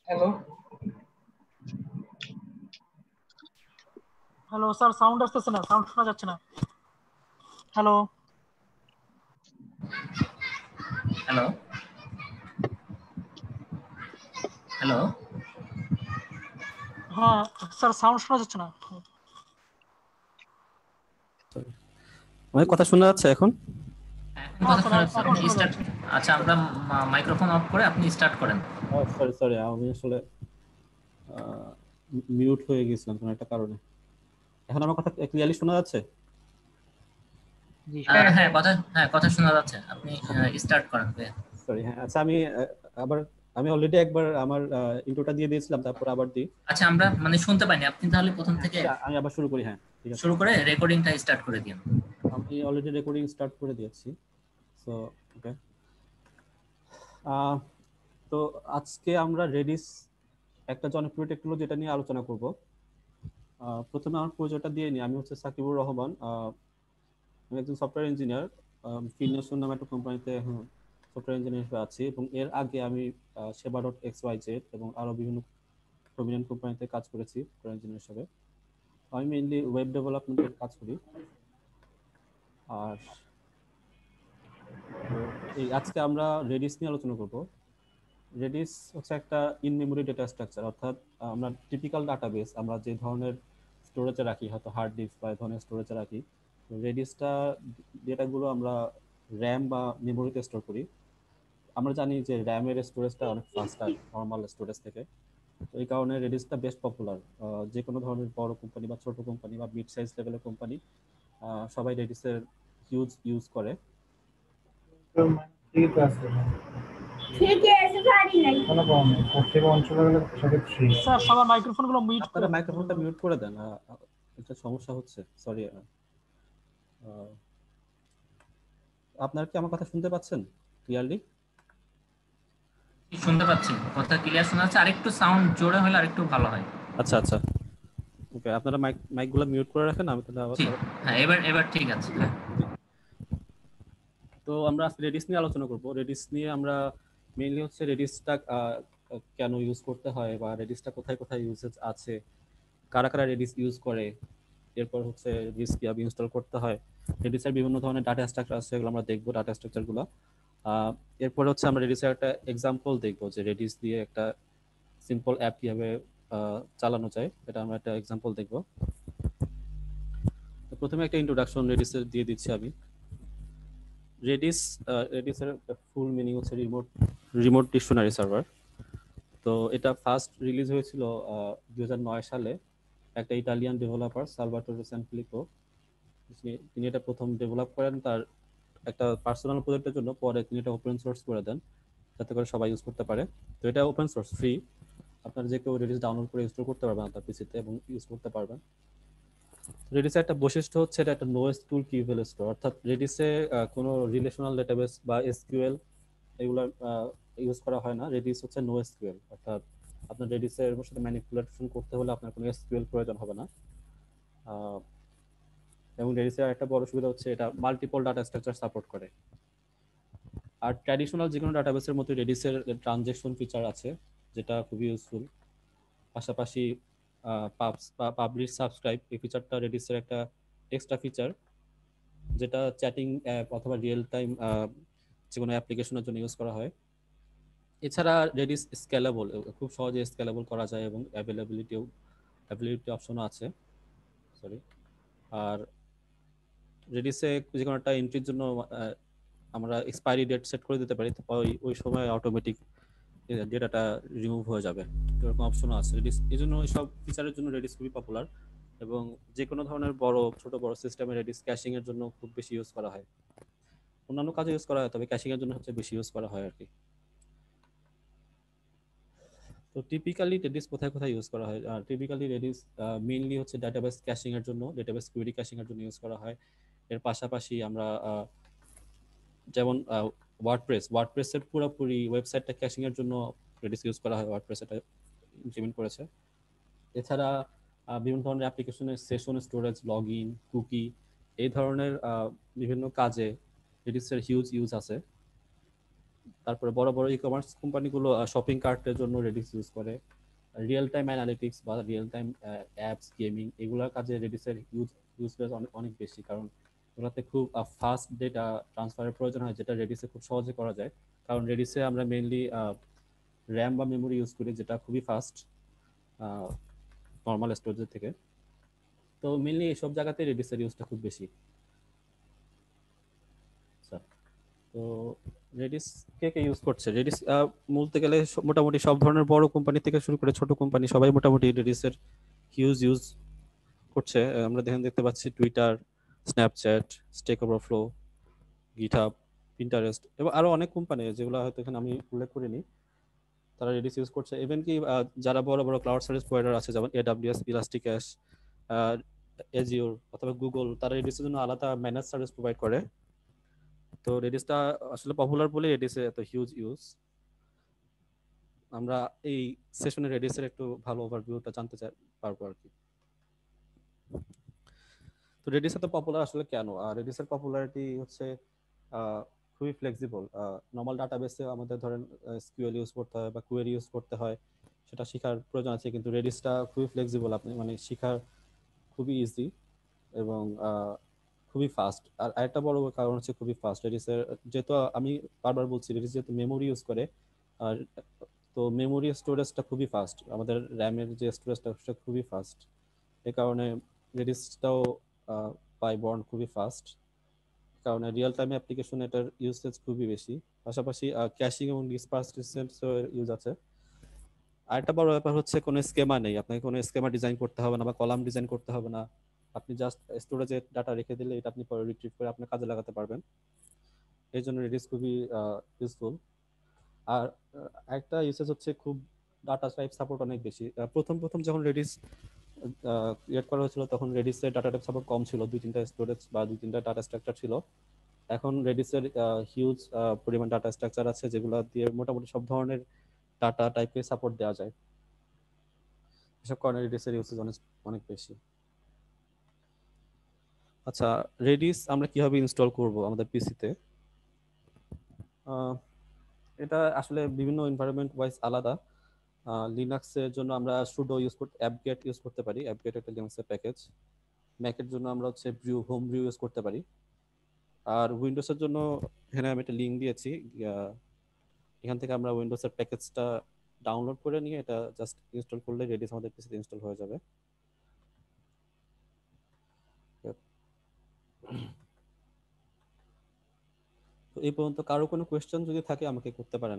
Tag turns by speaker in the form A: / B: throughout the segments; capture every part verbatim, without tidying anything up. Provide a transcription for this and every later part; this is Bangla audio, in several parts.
A: হ্যালো
B: হ্যালো স্যার, সাউন্ড আসতেছে না, সাউন্ড শোনা যাচ্ছে না। হ্যালো
C: হ্যালো হ্যালো
B: হ্যাঁ স্যার, সাউন্ড শোনা যাচ্ছে না।
D: আমার কথা শোনা যাচ্ছে এখন?
C: এখন কথা শোনা যাচ্ছে,
B: এখন
C: আপনি
B: শোনা
C: স্টার্ট।
B: যাচ্ছে।
C: আচ্ছা, আমরা মাইক্রোফোন অফ করে আপনি স্টার্ট করেন।
D: ও সরি সরি আমি আসলে মিউট হয়ে গেছিলাম কোনো একটা কারণে। এখন আমার কথা ক্লিয়ারলি শোনা যাচ্ছে?
C: আহ, হ্যাঁ কথা হ্যাঁ কথা শোনা যাচ্ছে, আপনি স্টার্ট করেন।
D: সরি, হ্যাঁ আচ্ছা আমি আহ, আবার আমি অলরেডি একবার আমার ইন্ট্রোটা দিয়ে দিয়েছিলাম, তারপর আবার দিই।
C: আচ্ছা, আমরা মানে শুনতে পাইনি, আপনি তাহলে প্রথম থেকে
D: আচ্ছা, আমি আবার শুরু করি। হ্যাঁ ঠিক আছে,
C: শুরু করে রেকর্ডিংটা স্টার্ট করে দিন।
D: আমি অলরেডি রেকর্ডিং স্টার্ট করে দিয়েছি। সো ওকে, তো আজকে আমরা রেডিস একটা জনপ্রিয় টেকনোলজি যেটা নিয়ে আলোচনা করব। আহ, প্রথমে আমার পরিচয়টা দিয়ে নিই। আমি হচ্ছে সাকিবুর রহমান, আহ, আমি একজন সফটওয়্যার ইঞ্জিনিয়ার। ফিনোসন নামে একটা কোম্পানিতে সফটওয়্যার ইঞ্জিনিয়ার হিসেবে আছি, এবং এর আগে আমি সেবা ডট এক্স ওয়াই জেড এবং আরো বিভিন্ন প্রমিনেন্ট কোম্পানিতে কাজ করেছি সফটওয়্যার ইঞ্জিনিয়ার হিসেবে। আমি মেইনলি ওয়েব ডেভেলপমেন্টের কাজ করি। আর তো এই আজকে আমরা রেডিস নিয়ে আলোচনা করব। রেডিস হচ্ছে একটা ইন মেমোরি ডেটা স্ট্রাকচার, অর্থাৎ আমরা টিপিক্যাল ডাটাবেস আমরা যে ধরনের স্টোরেজে রাখি, হয়তো হার্ড ডিস্ক বা এই ধরনের স্টোরেজে রাখি, রেডিসটা ডেটাগুলো আমরা র্যাম বা মেমোরিতে স্টোর করি। আমরা জানি যে র্যামের স্টোরেজটা অনেক ফাস্টার নর্মাল স্টোরেজ থেকে, তো এই কারণে রেডিসটা বেশ পপুলার। যে কোনো ধরনের বড় কোম্পানি বা ছোট কোম্পানি বা মিড সাইজ লেভেলের কোম্পানি সবাই রেডিসের হিউজ ইউজ করে।
B: স্যার সবার মাইক্রোফোনগুলো মিউট করে
D: আপনারা
B: দেন।
D: মাইক্রোফোনটা মিউট করে দেন, একটা সমস্যা হচ্ছে। সরি, আপনারা কি আমার কথা শুনতে পাচ্ছেন ক্লিয়ারলি?
C: শুনতে পাচ্ছি, কথা ক্লিয়ার শোনা যাচ্ছে, আরেকটু সাউন্ড জোরে হলে আরেকটু ভালো হয়।
D: আচ্ছা আচ্ছা, ওকে, আপনারা মাইক মাইকগুলো মিউট করে রাখেন, আমি তাহলে আবার।
C: হ্যাঁ, এবার এবার ঠিক আছে।
D: তো আমরা আজকে রেডিস নিয়ে আলোচনা করব। রেডিস নিয়ে আমরা মেইনলি হচ্ছে রেডিসটা কেন ইউজ করতে হয়, বা রেডিসটা কোথায় কোথায় ইউজেজ আছে, কারা কারা রেডিস ইউজ করে, এরপর হচ্ছে রেডিস কিভাবে ইনস্টল করতে হয়, রেডিসের বিভিন্ন ধরনের ডাটা স্ট্রাকচার আছে, এগুলো আমরা দেখবো ডাটা স্ট্রাকচারগুলো। এরপর হচ্ছে আমরা রেডিসের একটা এক্সাম্পল দেখবো, যে রেডিস দিয়ে একটা সিম্পল অ্যাপ কিভাবে চালানো যায়, এটা আমরা একটা এক্সাম্পল দেখবো। তো প্রথমে একটা ইন্ট্রোডাকশন রেডিসের দিয়ে দিচ্ছি আমি। রেডিস রেডিসের ফুল মিনিং হচ্ছে রিমোট রিমোট ডিকশনারি সার্ভার। তো এটা ফার্স্ট রিলিজ হয়েছিল দুই হাজার নয় সালে একটা ইটালিয়ান ডেভেলপার সালভাটোরে সানফিলিপো। তিনি এটা প্রথম ডেভেলপ করেন তার একটা পার্সোনাল প্রজেক্টের জন্য, পরে তিনি এটা ওপেন সোর্স করে দেন যাতে করে সবাই ইউজ করতে পারে। তো এটা ওপেন সোর্স, ফ্রি, আপনারা যে কেউ রেডিস ডাউনলোড করে ইনস্টল করতে পারবেন আপনার পিসিতে এবং ইউজ করতে পারবেন। রেডিসের একটা বৈশিষ্ট্য হচ্ছে এটা একটা নো এসকিউএল কিউএল স্টোর, অর্থাৎ রেডিসে কোনো রিলেশনাল ডেটাবেস বা এসকিউএল এগুলো ইউজ করা হয় না। রেডিস হচ্ছে নো এসকিউএল, অর্থাৎ আপনার রেডিসের সাথে ম্যানিপুলেশন করতে হলে আপনার কোনো এসকিউএল প্রয়োজন হবে না। এবং রেডিসের একটা বড় সুবিধা হচ্ছে এটা মাল্টিপল ডাটা স্ট্রাকচার সাপোর্ট করে। আর ট্র্যাডিশনাল যে কোনো ডাটাবেসের মতো রেডিসের ট্রানজেকশন ফিচার আছে, যেটা খুবই ইউজফুল। পাশাপাশি পাবলিশ সাবস্ক্রাইব এই ফিচারটা রেডিসের একটা এক্সট্রা ফিচার, যেটা চ্যাটিং অ্যাপ অথবা রিয়েল টাইম যে কোনো অ্যাপ্লিকেশনের জন্য ইউজ করা হয়। এছাড়া রেডিস স্কেলেবল, খুব সহজে স্কেলেবল করা যায় এবং অ্যাভেলেবিলিটিও অ্যাভেলেবিলিটি অপশনও আছে। সরি, আর রেডিসে যে কোনো একটা এন্ট্রির জন্য আমরা এক্সপায়ারি ডেট সেট করে দিতে পারি, ওই ওই সময় অটোমেটিক ডেটাটা রিমুভ হয়ে যাবে, এরকম অপশনও আছে। রেডিস এই জন্য এইসব ফিচারের জন্য রেডিস খুবই পপুলার, এবং যে কোনো ধরনের বড় ছোট বড় সিস্টেমে রেডিস ক্যাশিং এর জন্য খুব বেশি ইউজ করা হয়। অন্যান্য কাজে ইউজ করা হয়, তবে ক্যাশিং এর জন্য হচ্ছে বেশি ইউজ করা হয় আর কি। তো টিপিক্যালি রেডিস কোথায় কোথায় ইউজ করা হয়? টিপিক্যালি রেডিস মেইনলি হচ্ছে ডাটাবেস ক্যাশিং এর জন্য, ডাটাবেস কুয়েরি ক্যাশিং এর জন্য ইউজ করা হয়। এর পাশাপাশি আমরা যেমন ওয়ার্ডপ্রেস ওয়ার্ডপ্রেসের পুরোপুরি ওয়েবসাইটটা ক্যাশিং এর জন্য রেডিস ইউজ করা হয়, ওয়ার্ডপ্রেস এটা ইমপ্লিমেন্ট করেছে। এছাড়া বিভিন্ন ধরনের অ্যাপ্লিকেশনের session storage, log in, cookie, এই ধরনের বিভিন্ন কাজে রেডিসের হিউজ ইউজ আছে। তারপরে বড় বড় ই কমার্স কোম্পানিগুলো শপিং কার্টের জন্য রেডিস ইউজ করে, রিয়েল টাইম অ্যানালিটিক্স বা রিয়েল টাইম অ্যাপস গেমিং এগুলোর কাজে রেডিসের ইউজ ইউজেস অনেক অনেক বেশি, কারণ ওগুলোতে খুব ফাস্ট ডেটা ট্রান্সফারের প্রয়োজন হয়, যেটা রেডিসে খুব সহজে করা যায়। কারণ রেডিসে আমরা মেইনলি র্যাম বা মেমোরি ইউজ করি, যেটা খুবই ফাস্ট নর্মাল স্টোরেজের থেকে। তো মেইনলি এইসব জায়গাতে রেডিসের ইউজটা খুব বেশি। আচ্ছা, তো রেডিস কে কে ইউজ করছে? রেডিস বলতে গেলে মোটামুটি সব ধরনের বড় কোম্পানি থেকে শুরু করে ছোট কোম্পানি সবাই মোটামুটি রেডিসের হিউজ ইউজ করছে। আমরা দেখেন দেখতে পাচ্ছি Twitter, Snapchat, Stack Overflow, GitHub, Pinterest এবং আরো অনেক কোম্পানি যেগুলো হয়তো এখানে আমি উল্লেখ করিনি, তারা রেডিস ইউজ করছে। ইভেন কি যারা বড় বড় ক্লাউড সার্ভিস প্রোভাইডার আছে যেমন এডাব্লিউএস, ইলাস্টিক্যাশ, এজিওর অথবা গুগল, তারা রেডিসের জন্য আলাদা ম্যানেজ সার্ভিস প্রোভাইড করে। তো রেডিসটা আসলে পপুলার বলে রেডিসে এত হিউজ ইউজ। আমরা এই সেশনে রেডিসের একটু ভালো ওভারভিউটা জানতে চাই পারবো আর কি। তো রেডিস এত পপুলার আসলে কেন? আর রেডিসের পপুলারিটি হচ্ছে খুবই ফ্লেক্সিবল। নর্মাল ডাটাবেসে আমাদের ধরেন এসকিউএল ইউজ করতে হয় বা কোয়েরি ইউজ করতে হয়, সেটা শেখার প্রয়োজন আছে, কিন্তু রেডিসটা খুবই ফ্লেক্সিবল, আপনি মানে শেখার খুবই ইজি এবং খুবই ফাস্ট। আর আরেকটা বড় কারণ হচ্ছে খুবই ফাস্ট রেডিসের, যেহেতু আমি বারবার বলছি রেডিস যেহেতু মেমোরি ইউজ করে, আর তো মেমোরি স্টোরেজটা খুবই ফাস্ট, আমাদের র্যামের যে স্টোরেজটা সেটা খুবই ফাস্ট। এই কারণে রেডিসটাও বাই বর্ন খুবই ফাস্ট, কারণে রিয়েল টাইম অ্যাপ্লিকেশন এটার ইউসেজ খুবই বেশি। পাশাপাশি ক্যাশিং এবং ডিসপারসিসেন্সের ইউজ আছে। আরেকটা বড় ব্যাপার হচ্ছে কোনো স্কেমা নেই, আপনাকে কোনো স্কেমা ডিজাইন করতে হবে না বা কলাম ডিজাইন করতে হবে না, আপনি জাস্ট স্টোরেজে ডাটা রেখে দিলে এটা আপনি পরে রিট্রিভ করে আপনার কাজে লাগাতে পারবেন। এই জন্য রেডিস খুবই ইউজফুল। আর একটা ইউসেজ হচ্ছে খুব ডাটা টাইপ সাপোর্ট অনেক বেশি। প্রথম প্রথম যখন রেডিস ক্রিয়েট করা হয়েছিল তখন রেডিসের ডাটা টাইপ সাপোর্ট কম ছিল, দুই তিনটা স্টোরেজ বা দুই তিনটা ডাটা স্ট্রাকচার ছিল। এখন রেডিসের হিউজ পরিমাণ ডাটা স্ট্রাকচার আছে যেগুলো দিয়ে মোটামুটি সব ধরনের ডাটা টাইপকে সাপোর্ট দেওয়া যায়। এসব কারণে রেডিসের ইউসেজ অনেক অনেক বেশি। আচ্ছা, রেডিস আমরা কিভাবে ইনস্টল করব আমাদের পিসিতে? এটা আসলে বিভিন্ন এনভায়রনমেন্ট ওয়াইজ আলাদা। লিনাক্সের জন্য আমরা সুডো ইউজ করতে অ্যাপগেট ইউজ করতে পারি, অ্যাপগেট একটা লিনাক্সের প্যাকেজ। ম্যাকের জন্য আমরা হচ্ছে ব্রিউ হোম ব্রিউ ইউজ করতে পারি। আর উইন্ডোজের জন্য এখানে আমি একটা লিঙ্ক দিয়েছি, এখান থেকে আমরা উইন্ডোজের প্যাকেজটা ডাউনলোড করে নিয়ে এটা জাস্ট ইনস্টল করলে রেডিস আমাদের পিসিতে ইনস্টল হয়ে যাবে। তো এই পর্যন্ত কারো কোনো কোয়েশ্চেন যদি থাকে আমাকে করতে পারেন,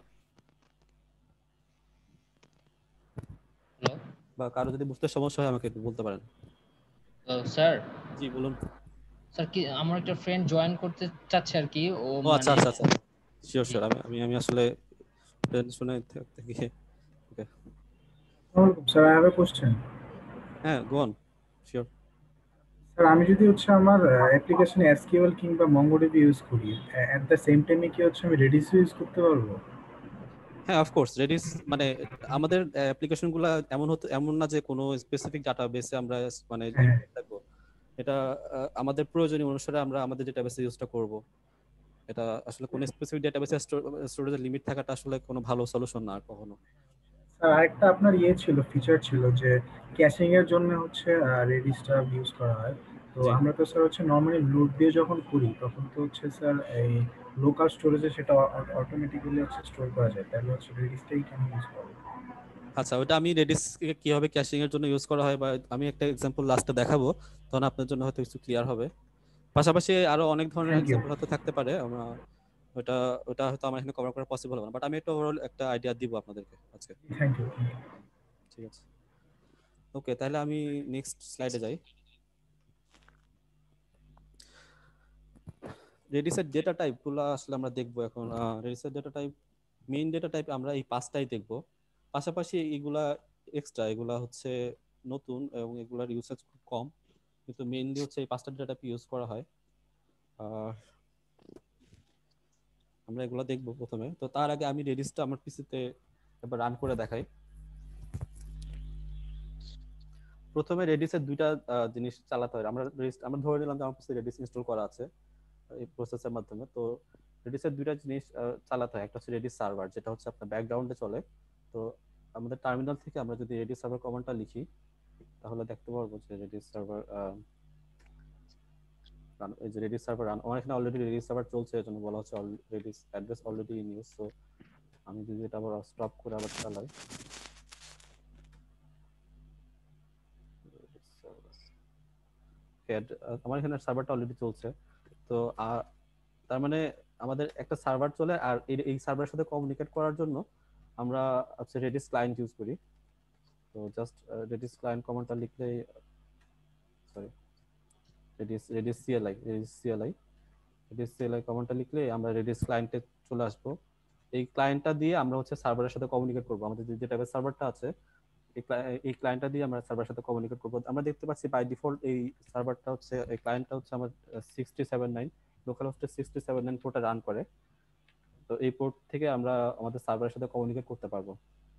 D: বা কারো যদি বুঝতে সমস্যা হয় আমাকে একটু বলতে পারেন।
A: স্যার
D: জি বলুন।
A: স্যার কি আমার একটা ফ্রেন্ড জয়েন করতে চাচ্ছে আর কি, ও
D: ও আচ্ছা
A: মানে
D: আচ্ছা আচ্ছা শিওর শিওর আমি আমি আমি আসলে শুনে থেকে okay
E: sir I have a question.
D: হ্যাঁ গো অন শিওর।
E: স্যার আমি যদি হচ্ছে আমার অ্যাপ্লিকেশনে এসকিউএল কিংবা মঙ্গোডিবি ইউজ করি, এট দ্য সেম টাইমে কি হচ্ছে আমি রেডিস ইউজ করতে পারবো?
D: হ্যাঁ অফকোর্স রেডিস মানে আমাদের অ্যাপ্লিকেশনগুলো এমন হতো এমন না যে কোনো স্পেসিফিক ডাটাবেসে আমরা মানে থাকবো, এটা আমাদের প্রয়োজনীয় অনুসারে আমরা আমাদের ডেটাবেসে ইউজটা করব। এটা আসলে কোনো স্পেসিফিক ডেটাবেসে স্টোরেজের লিমিট থাকাটা আসলে কোনো ভালো সলিউশন না কখনো।
E: স্যার আরেকটা আপনার ইয়ে ছিল, ফিচার ছিল যে ক্যাশিং এর জন্য হচ্ছে রেডিসটা ইউজ করা হয়। তো আমরা তো স্যার হচ্ছে নরমালি লোড দিয়ে যখন করি তখন তো হচ্ছে স্যার এই লোকাল স্টোরেজে সেটা অটোমেটিক্যালি হচ্ছে স্টোর করা যায়, তাহলে হচ্ছে রেডিসটাই কেন ইউজ করব?
D: আচ্ছা, ওটা আমি রেডিস কিভাবে ক্যাশিং এর জন্য ইউজ করা হয় বা আমি একটা এক্সাম্পল লাস্টে দেখাবো, তখন আপনার জন্য হয়তো কিছু ক্লিয়ার হবে। পাশাপাশি আরো অনেক ধরনের এক্সাম্পল হয়তো থাকতে পারে, আমরা ওটা ওটা হয়তো আমার এখানে কভার করা পসিবল হবে না, বাট আমি একটা ওভারঅল একটা আইডিয়া দিব আপনাদেরকে আজকে।
E: Thank you.
D: ঠিক আছে, ওকে, তাহলে আমি নেক্সট স্লাইডে যাই। রেডিসের ডেটা টাইপগুলো আসলে আমরা দেখবো এখন। রেডিসের data type, main data type আমরা এই পাঁচটাই দেখবো। পাশাপাশি এগুলা এক্সট্রা, এগুলা হচ্ছে নতুন এবং এগুলার ইউসেজ খুব কম, কিন্তু মেইনলি হচ্ছে এই পাঁচটা ডেটা টাইপ ইউজ করা হয়। আমরা এগুলো দেখবো প্রথমে। তো তার আগে আমি রেডিসটা আমার পিসিতে এবার রান করে দেখাই। প্রথমে রেডিসের দুইটা জিনিস চালাতে হয়। আমরা আমরা ধরে নিলাম যে আমার পিসিতে রেডিস ইনস্টল করা আছে এই প্রসেসের মাধ্যমে। তো রেডিসের দুইটা জিনিস আহ, চালাতে হয়, একটা হচ্ছে রেডিস সার্ভার যেটা হচ্ছে আপনার ব্যাকগ্রাউন্ডে চলে। তো আমাদের টার্মিনাল থেকে আমরা যদি রেডিস সার্ভার কমান্ডটা লিখি তাহলে দেখতে পারবো যে রেডিস সার্ভার এই যে রেডিস সার্ভার রান, আমার এখানে অলরেডি রেডিস সার্ভার চলছে, এর জন্য বলা হচ্ছে Redis address already in use. So আমি যদি এটা আবার স্টপ করে আবার চালাই, আমার এখানে সার্ভারটা অলরেডি চলছে। তো তার মানে আমাদের একটা সার্ভার চলে, আর এই সার্ভারের সাথে কমিউনিকেট করার জন্য আমরা হচ্ছে রেডিস ক্লায়েন্ট ইউজ করি। তো জাস্ট রেডিস ক্লায়েন্ট কমান্ডটা লিখলেই, sorry Redis Redis C L I Redis C L I Redis C L I কমান্ডটা লিখলে আমরা রেডিস ক্লায়েন্টে চলে আসবো। এই ক্লায়েন্টটা দিয়ে আমরা হচ্ছে সার্ভারের সাথে কমিউনিকেট করবো। আমাদের যে টাইপের সার্ভারটা আছে এই ক্লায়েন্টটা দিয়ে আমরা সার্ভারের সাথে কমিউনিকেট করবো। আমরা দেখতে পাচ্ছি বাই ডিফল্ট এই সার্ভারটা হচ্ছে, এই ক্লায়েন্টটা হচ্ছে আমার সিক্সটি সেভেন নাইন লোকাল হোস্টের সিক্সটি সেভেন নাইন পোর্টে রান করে। তো এই পোর্ট থেকে আমরা আমাদের সার্ভারের সাথে কমিউনিকেট করতে পারবো।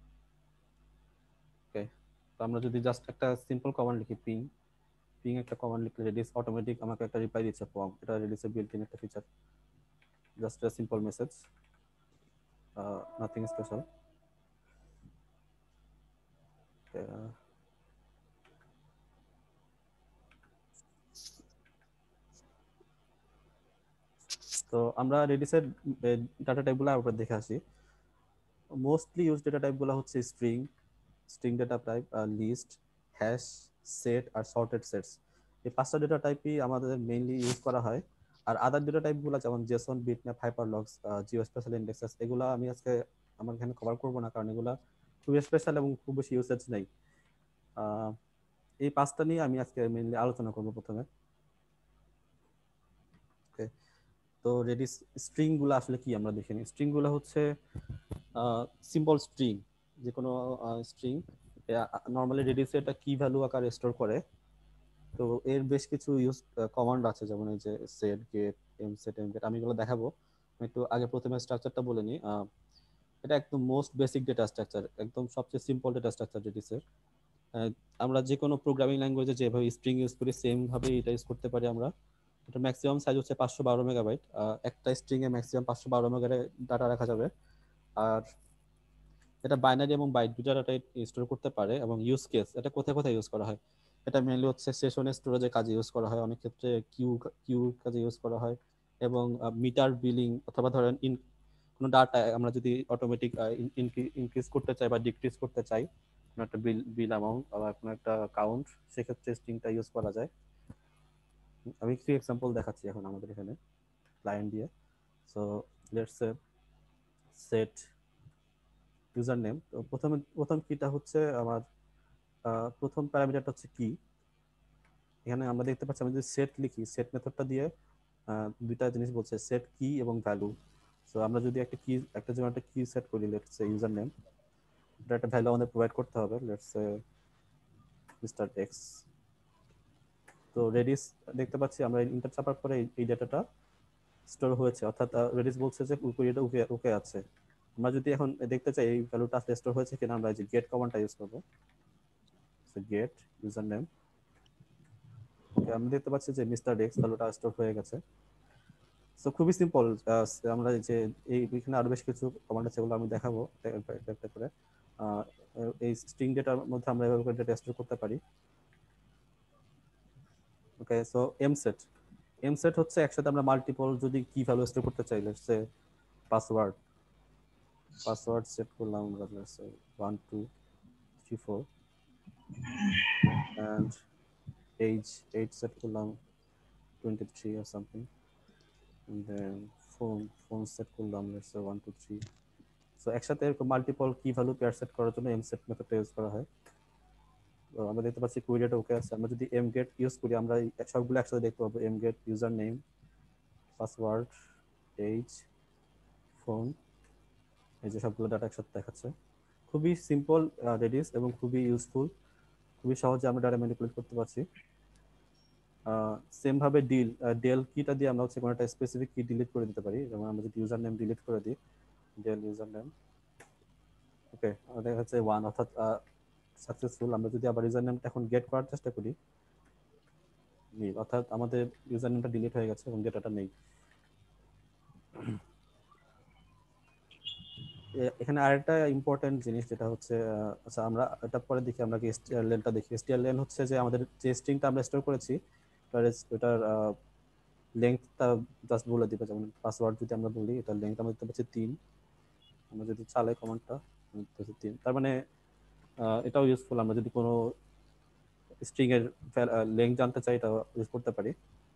D: ওকে, তো আমরা যদি জাস্ট একটা সিম্পল কমান্ড লিখি পিং পিং একটা কমান্ড লিখলে রেডিস অটোমেটিক আমাকে একটা রিপ্লাই দিচ্ছে ফর্ম। এটা রেডিসের বিল্ট ইন একটা feature, just a simple message, nothing special. তো আমরা রেডিসের ডাটা টাইপগুলো আবার দেখে আসি। মোস্টলি ইউজ ডাটা টাইপগুলো হচ্ছে string string data type, list, hash, set আর সর্টেড সেটস। এই পাঁচটা ডেটা টাইপই আমাদের মেইনলি ইউজ করা হয়। আর আদার ডেটা টাইপগুলো যেমন JSON, bitmap, hyperlogs, geospatial indexes, এগুলো আমি আজকে আমার এখানে কভার করবো না, কারণ এগুলো খুব স্পেশাল এবং খুব বেশি ইউসেজ নেই। এই পাঁচটা নিয়ে আমি আজকে মেইনলি আলোচনা করবো প্রথমে। ওকে, তো রেডিস স্ট্রিং গুলো আসলে কি আমরা দেখে নিই। স্ট্রিং গুলো হচ্ছে সিম্পল স্ট্রিং, যে কোনো স্ট্রিং নর্মালি রেডিসে এটা কি ভ্যালু আকারে স্টোর করে। তো এর বেশ কিছু ইউজ কমান্ড আছে, যেমন এই যে set, get, M set, M get, আমি এগুলো দেখাবো। আমি একটু আগে প্রথমে স্ট্রাকচারটা বলে নিই। এটা একদম মোস্ট বেসিক ডেটা স্ট্রাকচার, একদম সবচেয়ে সিম্পল ডেটা স্ট্রাকচার রেডিসের। আমরা যে কোনো প্রোগ্রামিং ল্যাঙ্গুয়েজে যেভাবে স্ট্রিং ইউজ করি সেম ভাবে এটা ইউজ করতে পারি আমরা। এটা ম্যাক্সিমাম সাইজ হচ্ছে পাঁচশো বারো মেগাবাইট, একটা স্ট্রিং এ ম্যাক্সিমাম পাঁচশো বারো মেগাবাইট ডাটা রাখা যাবে। আর এটা বাইনারি এবং বাইট দুটো ডাটা স্টোর করতে পারে। এবং ইউজ কেস এটা কোথায় কোথায় ইউজ করা হয়, এটা মেইনলি হচ্ছে সেশনের স্টোরেজের কাজে ইউজ করা হয়, অনেক ক্ষেত্রে কিউ কিউ কাজে ইউজ করা হয়, এবং মিটার বিলিং অথবা ধরেন ইন কোনো ডাটা আমরা যদি অটোমেটিক ইনক্রিজ করতে চাই বা ডিক্রিজ করতে চাই, কোনো একটা বিল বিল অ্যামাউন্ট বা কোনো একটা কাউন্ট, সেক্ষেত্রে স্ট্রিংটা ইউজ করা যায়। আমি কিছু এক্সাম্পল দেখাচ্ছি এখন আমাদের এখানে ক্লায়েন্ট দিয়ে। So let's say set user name. তো প্রথমে প্রথম কিটা হচ্ছে আমার প্রথম প্যারামিটারটা হচ্ছে কি। এখানে আমরা দেখতে পাচ্ছি আমি যদি সেট লিখি, সেট মেথডটা দিয়ে দুইটা জিনিস বলছে, সেট কি এবং ভ্যালু। সো আমরা যদি একটা কি একটা জন্য একটা কি সেট করি, লেটস সে ইউজার নেম, এটা একটা ভ্যালু আমাদের প্রোভাইড করতে হবে, লেটস সে মিস্টার এক্স। তো রেডিস দেখতে পাচ্ছি আমরা ইন্টার চাপার পরে এই ডেটাটা স্টোর হয়েছে, অর্থাৎ রেডিস বলছে যে কুইরিটা ওকে ওকে আছে। আমরা যদি এখন দেখতে চাই এই ভ্যালুটা আসলে স্টোর হয়েছে কিনা, আমরা এই যে গেট কমান্ডটা ইউজ করব। So get user name, okay আমি দেখতে পাচ্ছি যে মিস্টার এক্স ভ্যালুটা স্টোর হয়ে গেছে। সো খুবই সিম্পল। আমরা যে এই এখানে আরো বেশ কিছু কমান্ড আছে, সেগুলো আমি দেখাবো একটা একটা করে। এই স্ট্রিং ডেটার মধ্যে আমরা এভাবে করে ডেটা স্টোর করতে পারি। Okay, so M set M set হচ্ছে একসাথে আমরা মাল্টিপল যদি কি ভ্যালু স্টোর করতে চাই, let's say password password set করলাম আমরা, let's say one two three four, and age age set করলাম twenty three or something, and then phone phone set করলাম let's say one two three. So একসাথে এরকম মাল্টিপল কি ভ্যালু পেয়ার সেট করার জন্য এম সেট মেথডটা ইউজ করা হয়। তো আমরা দেখতে পাচ্ছি কুইরিটা ওকে আছে। আমরা যদি এম গেট ইউজ করি আমরা সবগুলো একসাথে দেখতে পাবো, M get user name, password, age, phone, এই যে সবগুলো ডাটা একসাথে দেখাচ্ছে। খুবই সিম্পল রেডিস এবং খুবই ইউজফুল, খুবই সহজে আমরা ডাটা ম্যানিপুলেট করতে পারছি। সেম ভাবে ডিল ডেল কিটা দিয়ে আমরা হচ্ছে কোনো একটা স্পেসিফিক কি ডিলিট করে দিতে পারি। যেমন আমরা যদি ইউজার নেম ডিলিট করে দিই, ডেল ইউজার নেম, ওকে আমাদের হচ্ছে ওয়ান, অর্থাৎ সাকসেসফুল। আমরা যদি আবার ইউজার নেমটা এখন গেট করার চেষ্টা করি, অর্থাৎ আমাদের ইউজার নেমটা ডিলিট হয়ে গেছে এবং ডেটাটা নেই। এ- এখানে আরেকটা ইম্পর্টেন্ট জিনিস যেটা হচ্ছে আহ, আচ্ছা আমরা এটা পরে দেখি, আমরা কি str লেনটা দেখি। str লেন হচ্ছে যে আমাদের যে স্ট্রিংটা আমরা স্টোর করেছি ওটার ওটার লেংথটা জাস্ট বলে দিবে। যেমন পাসওয়ার্ড যদি আমরা বলি, এটার লেংথ আমরা দেখতে পাচ্ছি তিন। আমরা যদি চালাই কমান্ডটা দেখতে পাচ্ছি তিন, তার মানে আহ, এটাও ইউজফুল। আমরা যদি কোনো স্ট্রিং এর লেংথ জানতে চাই এটা ইউজ করতে পারি।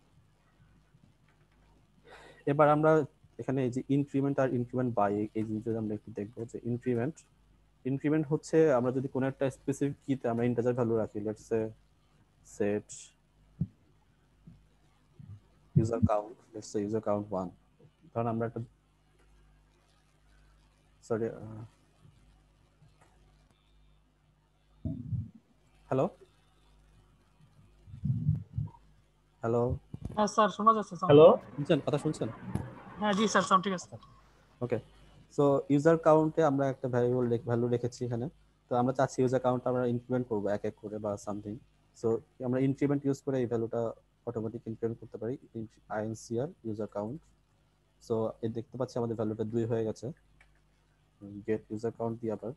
D: এবার আমরা এখানে এই যে ইনক্রিমেন্ট আর ইনক্রিমেন্ট বাই এই জিনিসটা আমরা একটু দেখবো যে ইনক্রিমেন্ট ইনক্রিমেন্ট হচ্ছে আমরা যদি কোনো একটা স্পেসিফিক কিতে আমরা ইন্টিজার ভ্যালু রাখি, let's say set user count, let's say user count one. ধরুন আমরা একটা সরি হ্যালো হ্যালো
B: হ্যাঁ স্যার শোনা যাচ্ছে sound।
E: হ্যালো
D: শুনছেন? কথা শুনছেন?
B: হ্যাঁ জি স্যার সাউন্ড ঠিক আছে।
D: ওকে, সো ইউজার কাউন্টে আমরা একটা ভ্যারিয়েবল ভ্যালু রেখেছি এখানে। তো আমরা চাচ্ছি ইউজার কাউন্ট আমরা ইনক্রিমেন্ট করবো এক এক করে বা সামথিং। সো আমরা ইনক্রিমেন্ট ইউজ করে এই ভ্যালুটা অটোমেটিক ইনক্রিমেন্ট করতে পারি, আইএনসিআর ইউজার কাউন্ট। সো এই দেখতে পাচ্ছি আমাদের ভ্যালুটা দুই হয়ে গেছে। গেট ইউজার কাউন্ট দিয়ে আবার